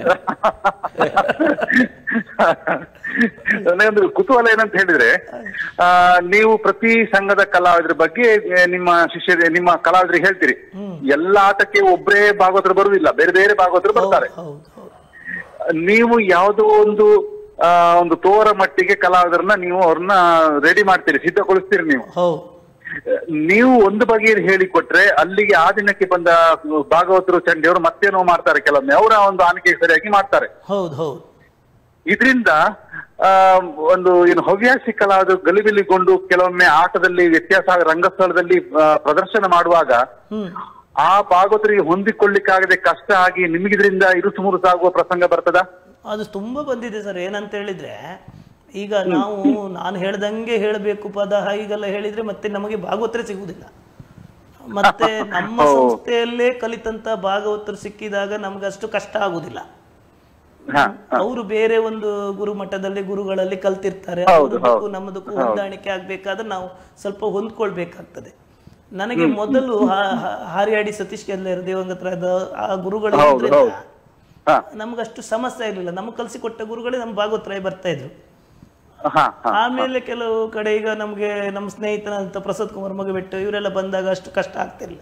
ನನಗೊಂದು ಕುತೂಹಲ ಏನಂತ ಹೇಳಿದ್ರೆ, ಆ ನೀವು ಪ್ರತಿ ಸಂಘದ ಕಲಾವಿದರ ಬಗ್ಗೆ ನಿಮ್ಮ ಶಿಷ್ಯ ನಿಮ್ಮ ಕಲಾವಿದರಿಗೆ ಹೇಳ್ತೀರಿ. ಎಲ್ಲ ಆಟಕ್ಕೆ ಒಬ್ಬರೇ ಭಾಗವತರು ಬರುವುದಿಲ್ಲ, ಬೇರೆ ಬೇರೆ ಭಾಗವತರು ಬರ್ತಾರೆ. ನೀವು ಯಾವುದೋ ಒಂದು ಆ ಒಂದು ತೋರ ಮಟ್ಟಿಗೆ ಕಲಾವಿದರನ್ನ ನೀವು ಅವ್ರನ್ನ ರೆಡಿ ಮಾಡ್ತೀರಿ, ಸಿದ್ಧಗೊಳಿಸ್ತೀರಿ. ನೀವು ನೀವು ಒಂದು ಬಗೆಯಲ್ಲಿ ಹೇಳಿಕೊಟ್ರೆ ಅಲ್ಲಿಗೆ ಆ ದಿನಕ್ಕೆ ಬಂದ ಭಾಗವತರು ಚಂಡಿಯವರು ಮತ್ತೇನೋ ಮಾಡ್ತಾರೆ, ಕೆಲವೊಮ್ಮೆ ಅವರ ಒಂದು ಆನಿಕೆ ಸರಿಯಾಗಿ ಮಾಡ್ತಾರೆ. ಹೌದು ಹೌದು. ಇದರಿಂದ ಆ ಒಂದು ಏನು ಹವ್ಯಾಸಿ ಕಲಾವಿದರು ಗಲಿಬಿಲಿಗೊಂಡು ಕೆಲವೊಮ್ಮೆ ಆಟದಲ್ಲಿ ವ್ಯತ್ಯಾಸ ರಂಗಸ್ಥಳದಲ್ಲಿ ಪ್ರದರ್ಶನ ಮಾಡುವಾಗ ಆ ಭಾಗವತರಿಗೆ ಹೊಂದಿಕೊಳ್ಳಿಕ್ಕಾಗದೆ ಕಷ್ಟ ಆಗಿ ನಿಮಗಿದ್ರಿಂದ ಇರುಸು ಮುರುಸಾಗುವ ಪ್ರಸಂಗ ಬರ್ತದ? ಅದು ತುಂಬಾ ಬಂದಿದೆ ಸರ್. ಏನಂತ ಹೇಳಿದ್ರೆ ಈಗ ನಾವು ನಾನು ಹೇಳ್ದಂಗೆ ಹೇಳಬೇಕು ಪದ ಹೀಗೆಲ್ಲ ಹೇಳಿದ್ರೆ ಮತ್ತೆ ನಮಗೆ ಭಾಗವತರೇ ಸಿಗುವುದಿಲ್ಲ. ಮತ್ತೆ ನಮ್ಮ ಸಂಸ್ಥೆಯಲ್ಲೇ ಕಲಿತಂತ ಭಾಗವತರು ಸಿಕ್ಕಿದಾಗ ನಮ್ಗೆ ಅಷ್ಟು ಕಷ್ಟ ಆಗುದಿಲ್ಲ. ಅವರು ಬೇರೆ ಒಂದು ಗುರು ಮಟ್ಟದಲ್ಲಿ ಗುರುಗಳಲ್ಲಿ ಕಲ್ತಿರ್ತಾರೆ. ಅವ್ರದಕ್ಕೂ ನಮ್ಮದಕ್ಕೂ ಹೊಂದಾಣಿಕೆ ಆಗ್ಬೇಕಾದ್ರೆ ನಾವು ಸ್ವಲ್ಪ ಹೊಂದ್ಕೊಳ್ಬೇಕಾಗ್ತದೆ. ನನಗೆ ಮೊದಲು ಹಾರಿಯಾಡಿ ಸತೀಶ್ ಕೆಲ್ಲರ್ ದೇವಂಗತರಾದ ಆ ಗುರುಗಳು ನಮ್ಗಷ್ಟು ಸಮಸ್ಯೆ ಇರಲಿಲ್ಲ. ನಮ್ಗೆ ಕಲಿಸಿಕೊಟ್ಟ ಗುರುಗಳೇ ನಮ್ಮ ಭಾಗವತರಾಯ ಬರ್ತಾ ಇದ್ರು. ಆಮೇಲೆ ಕೆಲವು ಕಡೆ ಈಗ ನಮ್ಗೆ ನಮ್ಮ ಸ್ನೇಹಿತನಂತ ಪ್ರಸಾದ್ ಕುಮಾರ್ ಮಗಬೆಟ್ಟು ಇವರೆಲ್ಲ ಬಂದಾಗ ಅಷ್ಟು ಕಷ್ಟ ಆಗ್ತಿರ್ಲಿಲ್ಲ.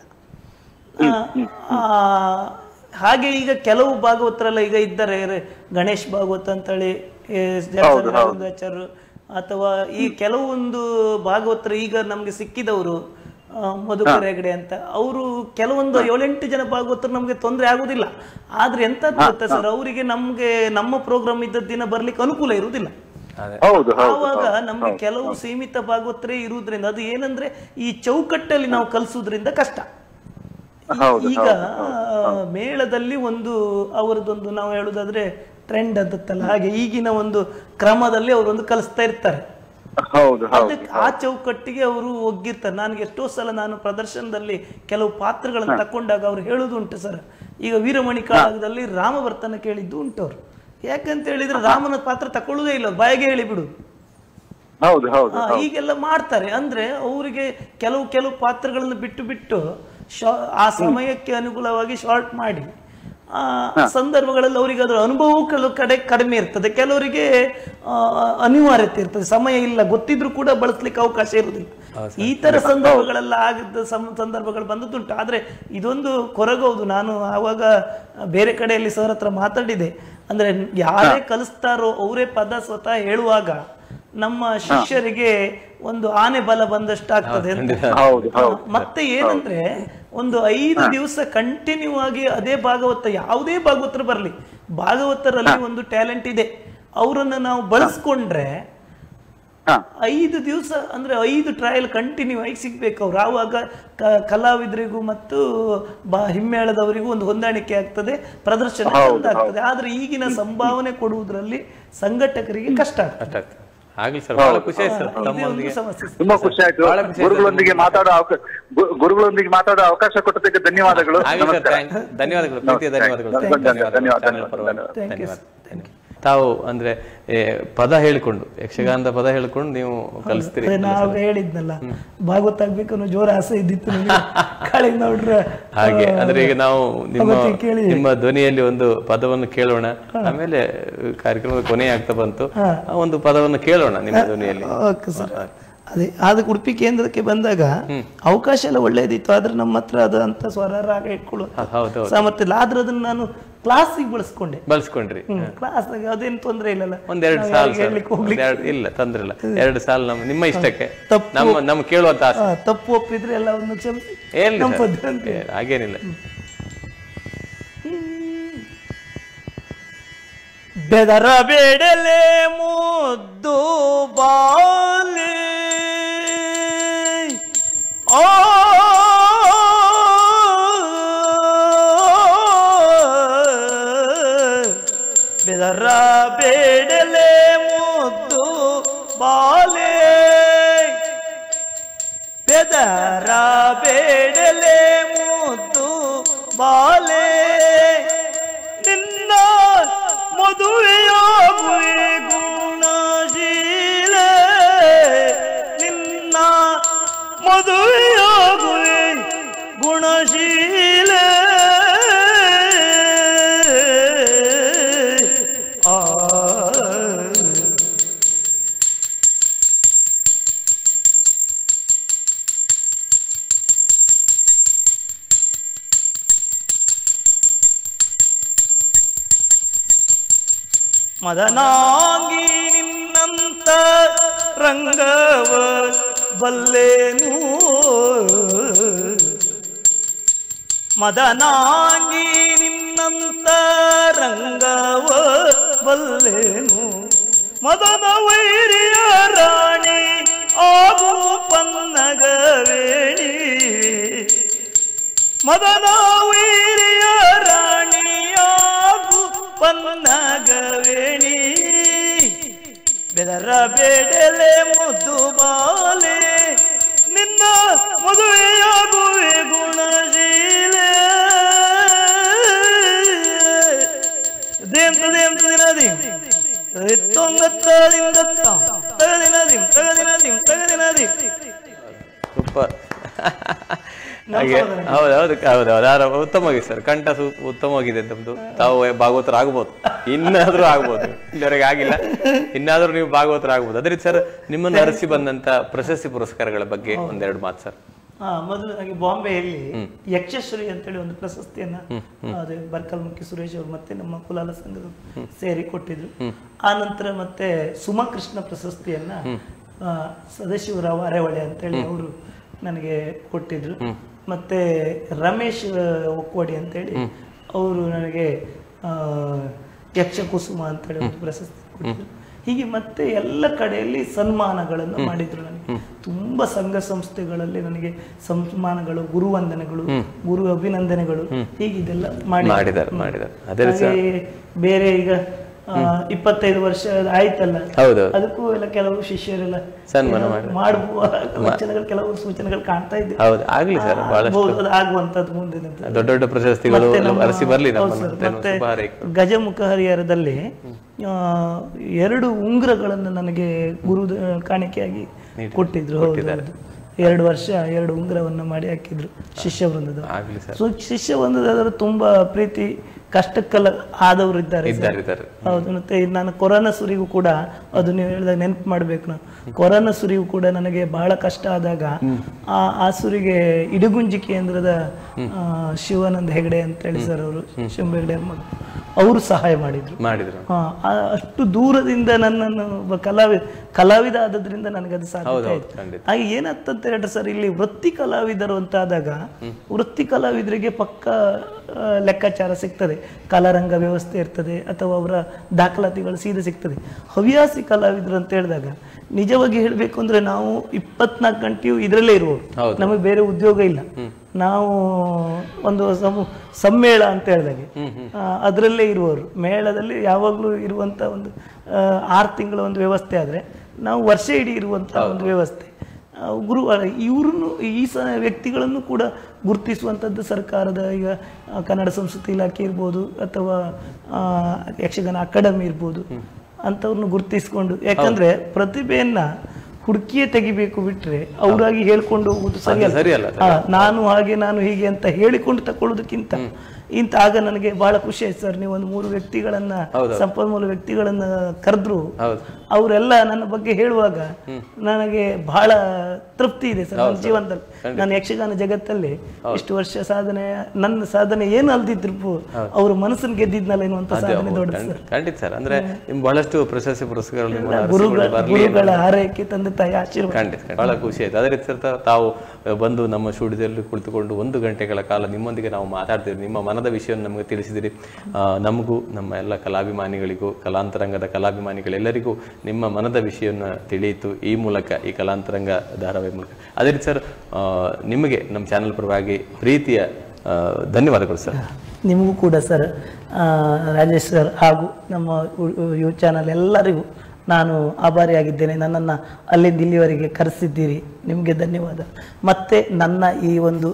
ಹಾಗೆ ಈಗ ಕೆಲವು ಭಾಗವತರೆಲ್ಲ ಈಗ ಇದ್ದಾರೆ, ಗಣೇಶ್ ಭಾಗವತ್ ಅಂತೇಳಿ ಆಚಾರ್ಯರು ಅಥವಾ ಈ ಕೆಲವೊಂದು ಭಾಗವತರು ಈಗ ನಮ್ಗೆ ಸಿಕ್ಕಿದವರು ಮಧುಕರ್ ಹೆಗಡೆ ಅಂತ, ಅವರು ಕೆಲವೊಂದು ಏಳೆಂಟು ಜನ ಭಾಗವತರು ನಮ್ಗೆ ತೊಂದರೆ ಆಗುದಿಲ್ಲ. ಆದ್ರೆ ಎಂತದ್ದು ಗೊತ್ತಾ ಸರ್, ಅವರಿಗೆ ನಮ್ಗೆ ನಮ್ಮ ಪ್ರೋಗ್ರಾಮ್ ಇದ್ದ ದಿನ ಬರ್ಲಿಕ್ಕೆ ಅನುಕೂಲ ಇರುವುದಿಲ್ಲ. ಆವಾಗ ನಮ್ಗೆ ಕೆಲವು ಸೀಮಿತ ಭಾಗವತರೇ ಇರುವುದ್ರಿಂದ ಅದು ಏನಂದ್ರೆ ಈ ಚೌಕಟ್ಟಲ್ಲಿ ನಾವು ಕಲಿಸುವುದ್ರಿಂದ ಕಷ್ಟ. ಈಗ ಮೇಳದಲ್ಲಿ ಒಂದು ಅವರದೊಂದು ನಾವು ಹೇಳುದಾದ್ರೆ ಟ್ರೆಂಡ್ ಅಂತಲ್ಲ, ಹಾಗೆ ಈಗಿನ ಒಂದು ಕ್ರಮದಲ್ಲಿ ಅವರೊಂದು ಕಲಿಸ್ತಾ ಇರ್ತಾರೆ. ಅದಕ್ಕೆ ಆ ಚೌಕಟ್ಟಿಗೆ ಅವರು ಒಗ್ಗಿರ್ತಾರೆ. ನನಗೆ ಎಷ್ಟೋ ಸಲ ನಾನು ಪ್ರದರ್ಶನದಲ್ಲಿ ಕೆಲವು ಪಾತ್ರಗಳನ್ನು ತಕೊಂಡಾಗ ಅವ್ರು ಹೇಳುದು ಉಂಟು ಸರ್, ಈಗ ವೀರಮಣಿ ಕಾಳಗದಲ್ಲಿ ರಾಮ ಬರ್ತನ ಕೇಳಿದ್ದು ಉಂಟು ಅವರು. ಯಾಕಂತ ಹೇಳಿದ್ರೆ ರಾಮನ ಪಾತ್ರ ತಕೊಳ್ಳುವುದೇ ಇಲ್ಲ, ಬಾಯಿಗೆ ಹೇಳಿಬಿಡು. ಹೀಗೆಲ್ಲ ಮಾಡ್ತಾರೆ. ಅಂದ್ರೆ ಅವರಿಗೆ ಕೆಲವು ಕೆಲವು ಪಾತ್ರಗಳನ್ನು ಬಿಟ್ಟು ಬಿಟ್ಟು ಆ ಸಮಯಕ್ಕೆ ಅನುಕೂಲವಾಗಿ ಶಾರ್ಟ್ ಮಾಡಿ ಆ ಸಂದರ್ಭಗಳಲ್ಲಿ ಅವರಿಗೆ ಅದರ ಅನುಭವವು ಕೆಲವು ಕಡೆ ಕಡಿಮೆ ಇರ್ತದೆ, ಕೆಲವರಿಗೆ ಅನಿವಾರ್ಯತೆ ಇರ್ತದೆ, ಸಮಯ ಇಲ್ಲ ಗೊತ್ತಿದ್ರು ಕೂಡ ಬಳಸ್ಲಿಕ್ಕೆ ಅವಕಾಶ ಇರುವುದಿಲ್ಲ. ಈ ತರ ಸಂದರ್ಭಗಳೆಲ್ಲ ಆಗಿದ್ದ ಸಂದರ್ಭಗಳು ಬಂದದ್ದುಂಟು. ಆದ್ರೆ ಇದೊಂದು ಕೊರಗೌದು. ನಾನು ಆವಾಗ ಬೇರೆ ಕಡೆಯಲ್ಲಿ ಸರ್ ಹತ್ರ ಮಾತಾಡಿದೆ. ಅಂದ್ರೆ ಯಾರೇ ಕಲಿಸ್ತಾರೋ ಅವರೇ ಪದ ಸ್ವತಃ ಹೇಳುವಾಗ ನಮ್ಮ ಶಿಷ್ಯರಿಗೆ ಒಂದು ಆನೆ ಬಲ ಬಂದಷ್ಟು ಆಗ್ತದೆ ಅಂತ. ಮತ್ತೆ ಏನಂದ್ರೆ ಒಂದು ಐದು ದಿವಸ ಕಂಟಿನ್ಯೂ ಆಗಿ ಅದೇ ಭಾಗವತ, ಯಾವುದೇ ಭಾಗವತರು ಬರ್ಲಿ, ಭಾಗವತರಲ್ಲಿ ಒಂದು ಟ್ಯಾಲೆಂಟ್ ಇದೆ, ಅವರನ್ನ ನಾವು ಬಳಸ್ಕೊಂಡ್ರೆ ಐದು ದಿವಸ ಅಂದ್ರೆ ಐದು ಟ್ರಯಲ್ ಕಂಟಿನ್ಯೂ ಆಗಿ ಸಿಗ್ಬೇಕು ಅವ್ರು. ಆವಾಗ ಕಲಾವಿದರಿಗೂ ಮತ್ತು ಬಾ ಹಿಮ್ಮೇಳದವರಿಗೂ ಒಂದು ಹೊಂದಾಣಿಕೆ ಆಗ್ತದೆ, ಪ್ರದರ್ಶನ ಆಗ್ತದೆ. ಆದ್ರೆ ಈಗಿನ ಸಂಭಾವನೆ ಕೊಡುವುದರಲ್ಲಿ ಸಂಘಟಕರಿಗೆ ಕಷ್ಟ ಆಗ್ತದೆ. ಆಗ್ಲಿ ಸರ್, ಬಹಳ ಖುಷಿ ಆಯ್ತು ಸರ್, ತುಂಬಾ ಖುಷಿ ಆಯ್ತು. ಗುರುಗಳೊಂದಿಗೆ ಮಾತಾಡೋ ಅವಕಾಶ ಗುರುಗಳೊಂದಿಗೆ ಮಾತಾಡೋ ಅವಕಾಶ ಕೊಟ್ಟದಕ್ಕೆ ಧನ್ಯವಾದಗಳು. ಧನ್ಯವಾದಗಳು, ಪ್ರೀತಿಯ ಧನ್ಯವಾದಗಳು. ತಾವು ಅಂದ್ರೆ ಪದ ಹೇಳಿಕೊಂಡು ಯಕ್ಷಗಾನದ ಪದ ಹೇಳಿಕೊಂಡು ನೀವು ಕಲಿಸ್ತೀರಿ. ನಾವು ಹೇಳಿದ್ನಲ್ಲ ಭಾಗವತ ಆಗ್ಬೇಕು ಅನ್ನೋ ಜೋರ ಆಸೆ ಇದ್ದಿತ್ತು ನೋಡ್ರ. ಹಾಗೆ ಅಂದ್ರೆ ಈಗ ನಾವು ನಿಮ್ಮ ನಿಮ್ಮ ಧ್ವನಿಯಲ್ಲಿ ಒಂದು ಪದವನ್ನು ಕೇಳೋಣ, ಆಮೇಲೆ ಕಾರ್ಯಕ್ರಮದ ಕೊನೆ ಆಗ್ತಾ ಬಂತು, ಒಂದು ಪದವನ್ನು ಕೇಳೋಣ ನಿಮ್ಮ ಧ್ವನಿಯಲ್ಲಿ. ಅದೇ ಆದ ಉಡುಪಿ ಕೇಂದ್ರಕ್ಕೆ ಬಂದಾಗ ಅವಕಾಶ ಎಲ್ಲ ಒಳ್ಳೇದಿತ್ತು, ಆದ್ರೆ ನಮ್ಮ ಹತ್ರ ಅದು ಅಂತ ಸ್ವರ ರಾಗ ಇಟ್ಕೊಳ್ಳುವ ಸಾಮರ್ಥ್ಯ ಇಲ್ಲ. ಆದ್ರೆ ಅದನ್ನ ನಾನು ಕ್ಲಾಸಿಗೆ ಬಳಸ್ಕೊಂಡೆ. ಬಳಸ್ಕೊಂಡ್ರಿ ಕ್ಲಾಸ್ ಅದೇನು ತೊಂದ್ರೆ ಇಲ್ಲ. ಒಂದೆರಡು ಸಾಲ ಇಲ್ಲ ತೊಂದ್ರೆ ಇಲ್ಲ, ಎರಡು ಸಾಲ ನಮ್ಮ ನಿಮ್ಮ ಇಷ್ಟಕ್ಕೆ ನಮ್ಮ ನಮ್ಮ ಕೇಳುವಂತ ತಪ್ಪು ಒಪ್ಪಿದ್ರೆ ಎಲ್ಲ ಒಂದು ಕ್ಷಮಿಸಿ, ಹಾಗೇನಿಲ್ಲ. ಬೆದರಬೇಡಲೆ ಮುದ್ದು ಬಾಲೆ ಓ ಬೆದರಬೇಡಲೆ ಮುದ್ದು ಬಾಲೆ ಬೆದರಬೇಡಲೆ ಮುದ್ದು ಬಾಲೆ ನಿನ್ನ ಮದುವೆಯಾಗುವೆ ಗುಣಶೀಲೆ, ನಿನ್ನ ಮದುವೆಯಾಗುವೆ ಗುಣಶೀಲೆ. ಆ ಮದನಾಂಗಿ ನಿನ್ನಂತ ರಂಗವ ಬಲ್ಲೇನು, ಮದನಾಂಗಿ ನಿನ್ನಂತ ರಂಗವ ಬಲ್ಲೇನು ಮದನ ವೈರಿಯ ರಾಣಿ ಆಗು ಪನ್ನಗವೇಣಿ ಮದನ ವೈರಿಯ ರಾಣಿ ಆಗು ಪನ್ನಗವೇಣಿ ಬೆದರ ಬೇಡಲೆ ಮುದ್ದು ಬಾಲೆ ನಿನ್ನ ಮದುವೆಯಾಗುವೆ ಗುಣಶೀಲೆ ದೇಂತ ದೇಂತ ದಿನದಿ ತೊಂಗತ್ತಳಿಂದತ್ತ ತಗದಿನದಿ ತಗದಿನದಿ ತಗದಿನದಿ ಸೂಪರ್. ಹಾಗೆ ಹೌದು ಹೌದು ಹೌದು ಹೌದು ಉತ್ತಮವಾಗಿ ಸರ್, ಕಂಠ ಸು ಉತ್ತಮವಾಗಿದೆ ತಮ್ಮದು. ತಾವು ಭಾಗವತರ ಆಗ್ಬೋದು, ಇನ್ನಾದ್ರೂ ಆಗ್ಬೋದು, ಇಲ್ಲಿವರೆಗೆ ಆಗಿಲ್ಲ, ಇನ್ನಾದ್ರೂ ನೀವು ಭಾಗವತರ ಆಗ್ಬೋದು. ಅದೇ ರೀತಿ ಸರ್, ನಿಮ್ಮನ್ನು ಅರಸಿ ಬಂದಂತ ಪ್ರಶಸ್ತಿ ಪುರಸ್ಕಾರಗಳ ಬಗ್ಗೆ ಒಂದೆರಡು ಮಾತು ಸರ್. ಹಾ, ಮೊದಲು ನನಗೆ ಬಾಂಬೆಯಲ್ಲಿ ಯಕ್ಷಶ್ರೀ ಅಂತೇಳಿ ಒಂದು ಪ್ರಶಸ್ತಿಯನ್ನ ಅದೇ ಬರ್ಕಲ್ಮುಖಿ ಸುರೇಶ್ ಅವರು ಮತ್ತೆ ನಮ್ಮ ಕುಲಾಲ ಸಂಘದ ಸೇರಿ ಕೊಟ್ಟಿದ್ರು. ಆ ನಂತರ ಮತ್ತೆ ಸುಮಕೃಷ್ಣ ಪ್ರಶಸ್ತಿಯನ್ನ ಸದಾಶಿವರಾವ್ ಅರೆವಳೆ ಅಂತೇಳಿ ಅವರು ನನಗೆ ಕೊಟ್ಟಿದ್ರು. ಮತ್ತೆ ರಮೇಶ್ ಒಕ್ಕೋಡಿ ಅಂತೇಳಿ ಅವರು ನನಗೆ ಆ ಯಕ್ಷ ಕುಸುಮ ಅಂತೇಳಿ ಒಂದು ಪ್ರಶಸ್ತಿ ಕೊಟ್ಟಿದ್ರು. ಹೀಗೆ ಮತ್ತೆ ಎಲ್ಲ ಕಡೆಯಲ್ಲಿ ಸನ್ಮಾನಗಳನ್ನು ಮಾಡಿದ್ರು. ನನಗೆ ತುಂಬಾ ಸಂಘ ಸಂಸ್ಥೆಗಳಲ್ಲಿ ನನಗೆ ಸನ್ಮಾನಗಳು, ಗುರುವಂದನೆಗಳು, ಗುರು ಅಭಿನಂದನೆಗಳು ಹೀಗಿದೆಲ್ಲ ಮಾಡಿದ್ದಾರೆ ಮಾಡಿದ್ದಾರೆ ಬೇರೆ ಈಗ ಇಪ್ಪತ್ತೈದು ವರ್ಷ ಆಯ್ತಲ್ಲ, ಅದಕ್ಕೂ ಎಲ್ಲ ಕೆಲವು ಶಿಷ್ಯರೆಲ್ಲ ಮಾಡುವ ವಚನಗಳು, ಕೆಲವು ಸೂಚನೆಗಳು ಕಾಣ್ತಾ ಇದ್ದೇವೆ. ಆಗುವಂತದ್ದು ಮುಂದಿನ ದೊಡ್ಡ ದೊಡ್ಡ ಪ್ರಶಸ್ತಿಗಳು ಮತ್ತೆ ಗಜಮುಖ ಹರಿಹರದಲ್ಲಿ ಎರಡು ಉಂಗುರಗಳನ್ನು ನನಗೆ ಗುರು ಕಾಣಿಕೆಯಾಗಿ ಕೊಟ್ಟಿದ್ರು. ಹೌದು, ಎರಡು ವರ್ಷ ಎರಡು ಉಂಗುರವನ್ನು ಮಾಡಿ ಹಾಕಿದ್ರು ಶಿಷ್ಯ ವೃಂದದ. ಶಿಷ್ಯ ವೃಂದದ ತುಂಬಾ ಪ್ರೀತಿ ಕಷ್ಟಕ್ಕೆಲ್ಲ ಆದವರು ಇದ್ದಾರೆ. ಹೌದು. ಮತ್ತೆ ನಾನು ಕೊರೋನಾ ಸುರಿಗೂ ಕೂಡ, ಅದು ನೀವು ಹೇಳಿದಾಗ ನೆನಪು ಮಾಡ್ಬೇಕು, ನಾವು ಕೊರೋನಾ ಸುರಿಗೂ ಕೂಡ ನನಗೆ ಬಹಳ ಕಷ್ಟ ಆದಾಗ ಆ ಆ ಸುರಿಗೆ ಇಡಗುಂಜಿ ಕೇಂದ್ರದ ಶಿವಾನಂದ ಹೆಗಡೆ ಅಂತ ಹೇಳಿ ಸರ್, ಅವರು ಶಿವ ಹೆಗಡೆ ಅವರು ಸಹಾಯ ಮಾಡಿದ್ರು ಮಾಡಿದ್ರು ಅಷ್ಟು ದೂರದಿಂದ ನನ್ನನ್ನು ಒಬ್ಬ ಕಲಾವಿದ ಕಲಾವಿದ ಆದದ್ರಿಂದ ನನಗೆ ಅದು ಸಾಧ್ಯ ಆಯ್ತು. ಹಾಗೆ ಏನಾಗ್ತಂತ ಹೇಳಿದ್ರೆ ಸರ್, ಇಲ್ಲಿ ವೃತ್ತಿ ಕಲಾವಿದರು ಅಂತಾದಾಗ ವೃತ್ತಿ ಕಲಾವಿದರಿಗೆ ಪಕ್ಕ ಲೆಕ್ಕಾಚಾರ ಸಿಗ್ತದೆ, ಕಲಾರಂಗ ವ್ಯವಸ್ಥೆ ಇರ್ತದೆ, ಅಥವಾ ಅವರ ದಾಖಲಾತಿಗಳು ಸೀದಾ ಸಿಗ್ತದೆ. ಹವ್ಯಾಸಿ ಕಲಾವಿದರು ಅಂತ ಹೇಳಿದಾಗ ನಿಜವಾಗಿ ಹೇಳ್ಬೇಕು ಅಂದ್ರೆ ನಾವು ಇಪ್ಪತ್ನಾಲ್ಕು ಗಂಟೆಯೂ ಇದರಲ್ಲೇ ಇರುವವರು, ನಮಗೆ ಬೇರೆ ಉದ್ಯೋಗ ಇಲ್ಲ. ನಾವು ಒಂದು ಸಮ್ಮೇಳ ಅಂತ ಹೇಳಿದಾಗೆ ಅದರಲ್ಲೇ ಇರುವವರು, ಮೇಳದಲ್ಲಿ ಯಾವಾಗಲೂ ಇರುವಂತ ಒಂದು ಆರು ತಿಂಗಳ ಒಂದು ವ್ಯವಸ್ಥೆ ಆದ್ರೆ ನಾವು ವರ್ಷ ಇಡೀ ಇರುವಂತ ಒಂದು ವ್ಯವಸ್ಥೆ. ಗುರು ಇವ್ರನ್ನು ಈ ಸ ವ್ಯಕ್ತಿಗಳನ್ನು ಕೂಡ ಗುರುತಿಸುವಂಥದ್ದು ಸರ್ಕಾರದ, ಈಗ ಕನ್ನಡ ಸಂಸ್ಕೃತಿ ಇಲಾಖೆ ಇರ್ಬೋದು ಅಥವಾ ಯಕ್ಷಗಾನ ಅಕಾಡೆಮಿ ಇರ್ಬೋದು, ಅಂಥವ್ರನ್ನ ಗುರುತಿಸ್ಕೊಂಡು, ಯಾಕಂದ್ರೆ ಪ್ರತಿಭೆಯನ್ನ ಹುಡುಕಿಯೇ ತೆಗಿಬೇಕು ಬಿಟ್ರೆ ಅವರಾಗಿ ಹೇಳ್ಕೊಂಡು ಹೋಗುದು ಸರಿಯಲ್ಲ. ನಾನು ಹಾಗೆ ನಾನು ಹೀಗೆ ಅಂತ ಹೇಳಿಕೊಂಡು ತಕೊಳ್ಳೋದಕ್ಕಿಂತ ಇಂತ ಆಗ ನನಗೆ ಬಹಳ ಖುಷಿ ಆಯ್ತು ಸರ್. ನೀವು ಒಂದು ಮೂರು ವ್ಯಕ್ತಿಗಳನ್ನ, ಸಂಪನ್ಮೂಲ ವ್ಯಕ್ತಿಗಳನ್ನ ಕರೆದ್ರು, ಅವರೆಲ್ಲ ನನ್ನ ಬಗ್ಗೆ ಹೇಳುವಾಗ ನನಗೆ ಬಹಳ ತೃಪ್ತಿ ಇದೆ ಸರ್ ನನ್ನ ಜೀವನದಲ್ಲಿ. ನಾನು ಯಕ್ಷಗಾನ ಜಗತ್ತಲ್ಲಿ ಇಷ್ಟು ವರ್ಷ ಸಾಧನೆ, ನನ್ನ ಸಾಧನೆ ಏನು ಅಲ್ದಿದ್ರು ಅವ್ರ ಮನಸ್ಸನ್ನು ಗೆದ್ದಿದ್ನಲ್ಲ ಎನ್ನುವಂತ ಸಾಧನೆ ದೊಡ್ಡದು ಸರ್. ಖಂಡಿತ ಸರ್. ಅಂದ್ರೆ ಬಹಳಷ್ಟು ಪ್ರಶಸ್ತಿ ಪುರಸ್ಕಾರ ಗುರುಗಳ ಹಾರೈಕೆ, ತಂದೆ ತಾಯಿ ಆಶೀರ್ವಾದ, ಖಂಡಿತ ಬಹಳ ಖುಷಿ ಆಯ್ತು. ಅದೇ ರೀತಿ ಸರ್, ತಾವು ಬಂದು ನಮ್ಮ ಸ್ಟುಡಿಯೋದಲ್ಲಿ ಕುಳಿತುಕೊಂಡು ಒಂದು ಗಂಟೆಗಳ ಕಾಲ ನಿಮ್ಮೊಂದಿಗೆ ನಾವು ಮಾತಾಡ್ತಿದ್ವಿ, ನಿಮ್ಮ ಮನದ ವಿಷಯವನ್ನು ನಮಗೆ ತಿಳಿಸಿದಿರಿ. ನಮಗೂ ನಮ್ಮ ಎಲ್ಲ ಕಲಾಭಿಮಾನಿಗಳಿಗೂ, ಕಲಾಂತರಂಗದ ಕಲಾಭಿಮಾನಿಗಳೆಲ್ಲರಿಗೂ ನಿಮ್ಮ ಮನದ ವಿಷಯವನ್ನು ತಿಳಿಯಿತು ಈ ಮೂಲಕ, ಈ ಕಲಾಂತರಂಗ ಧಾರಾವಾಹಿ ಮೂಲಕ. ಅದೇ ರೀತಿ ಸರ್, ನಿಮಗೆ ನಮ್ಮ ಚಾನೆಲ್ ಪರವಾಗಿ ಪ್ರೀತಿಯ ಧನ್ಯವಾದಗಳು ಸರ್. ನಿಮಗೂ ಕೂಡ ಸರ್, ರಾಜೇಶ್ ಸರ್ ಹಾಗೂ ನಮ್ಮ ಯು ಚಾನಲ್ ಎಲ್ಲರಿಗೂ ನಾನು ಆಭಾರಿಯಾಗಿದ್ದೇನೆ. ನನ್ನನ್ನು ಅಲ್ಲಿಂದ ಇಲ್ಲಿವರೆಗೆ ಕರೆಸಿದ್ದೀರಿ, ನಿಮಗೆ ಧನ್ಯವಾದ. ಮತ್ತು ನನ್ನ ಈ ಒಂದು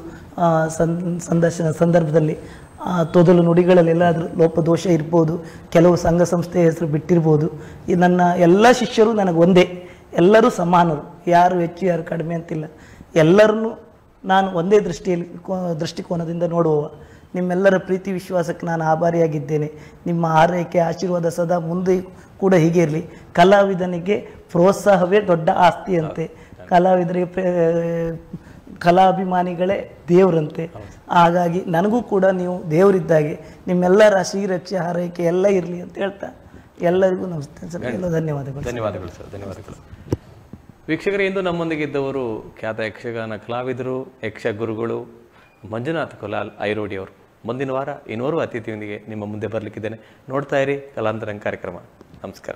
ಸಂದರ್ಶನ ಸಂದರ್ಭದಲ್ಲಿ ತೊದಲು ನುಡಿಗಳಲ್ಲಿ ಎಲ್ಲಾದರೂ ಲೋಪದೋಷ ಇರ್ಬೋದು, ಕೆಲವು ಸಂಘ ಸಂಸ್ಥೆಯ ಹೆಸರು ಬಿಟ್ಟಿರ್ಬೋದು. ಈ ನನ್ನ ಎಲ್ಲ ಶಿಷ್ಯರು ನನಗೆ ಒಂದೇ, ಎಲ್ಲರೂ ಸಮಾನರು, ಯಾರು ಹೆಚ್ಚು ಯಾರು ಕಡಿಮೆ ಅಂತಿಲ್ಲ. ಎಲ್ಲರನ್ನೂ ನಾನು ಒಂದೇ ದೃಷ್ಟಿಯಲ್ಲಿ ದೃಷ್ಟಿಕೋನದಿಂದ ನೋಡುವವ. ನಿಮ್ಮೆಲ್ಲರ ಪ್ರೀತಿ ವಿಶ್ವಾಸಕ್ಕೆ ನಾನು ಆಭಾರಿಯಾಗಿದ್ದೇನೆ. ನಿಮ್ಮ ಆರೈಕೆ ಆಶೀರ್ವಾದ ಸದಾ ಮುಂದೆ ಕೂಡ ಹೀಗೆ ಇರಲಿ. ಕಲಾವಿದನಿಗೆ ಪ್ರೋತ್ಸಾಹವೇ ದೊಡ್ಡ ಆಸ್ತಿ ಅಂತೆ, ಕಲಾವಿದರಿಗೆ ಕಲಾಭಿಮಾನಿಗಳೇ ದೇವರಂತೆ. ಹಾಗಾಗಿ ನನಗೂ ಕೂಡ ನೀವು ದೇವರಿದ್ದಾಗೆ, ನಿಮ್ಮೆಲ್ಲರ ಶ್ರೀರಕ್ಷೆ ಹಾರೈಕೆ ಎಲ್ಲ ಇರಲಿ ಅಂತ ಹೇಳ್ತಾ ಎಲ್ಲರಿಗೂ ನಮಸ್ತೆ ಸರ್, ಎಲ್ಲ ಧನ್ಯವಾದಗಳು. ಧನ್ಯವಾದಗಳು ಸರ್, ಧನ್ಯವಾದಗಳು. ವೀಕ್ಷಕರೇ, ಇಂದು ನಮ್ಮೊಂದಿಗೆ ಇದ್ದವರು ಖ್ಯಾತ ಯಕ್ಷಗಾನ ಕಲಾವಿದರು, ಯಕ್ಷ ಗುರುಗಳು ಮಂಜುನಾಥ್ ಕುಲಾಲ್ ಐರೋಡಿ ಅವರು. ಮುಂದಿನ ವಾರ ಇನ್ನೋರ್ವ ಅತಿಥಿಯೊಂದಿಗೆ ನಿಮ್ಮ ಮುಂದೆ ಬರಲಿಕ್ಕಿದ್ದೇನೆ. ನೋಡ್ತಾ ಇರಿ ಕಲಾಂತರಂಗ ಕಾರ್ಯಕ್ರಮ. ನಮಸ್ಕಾರ.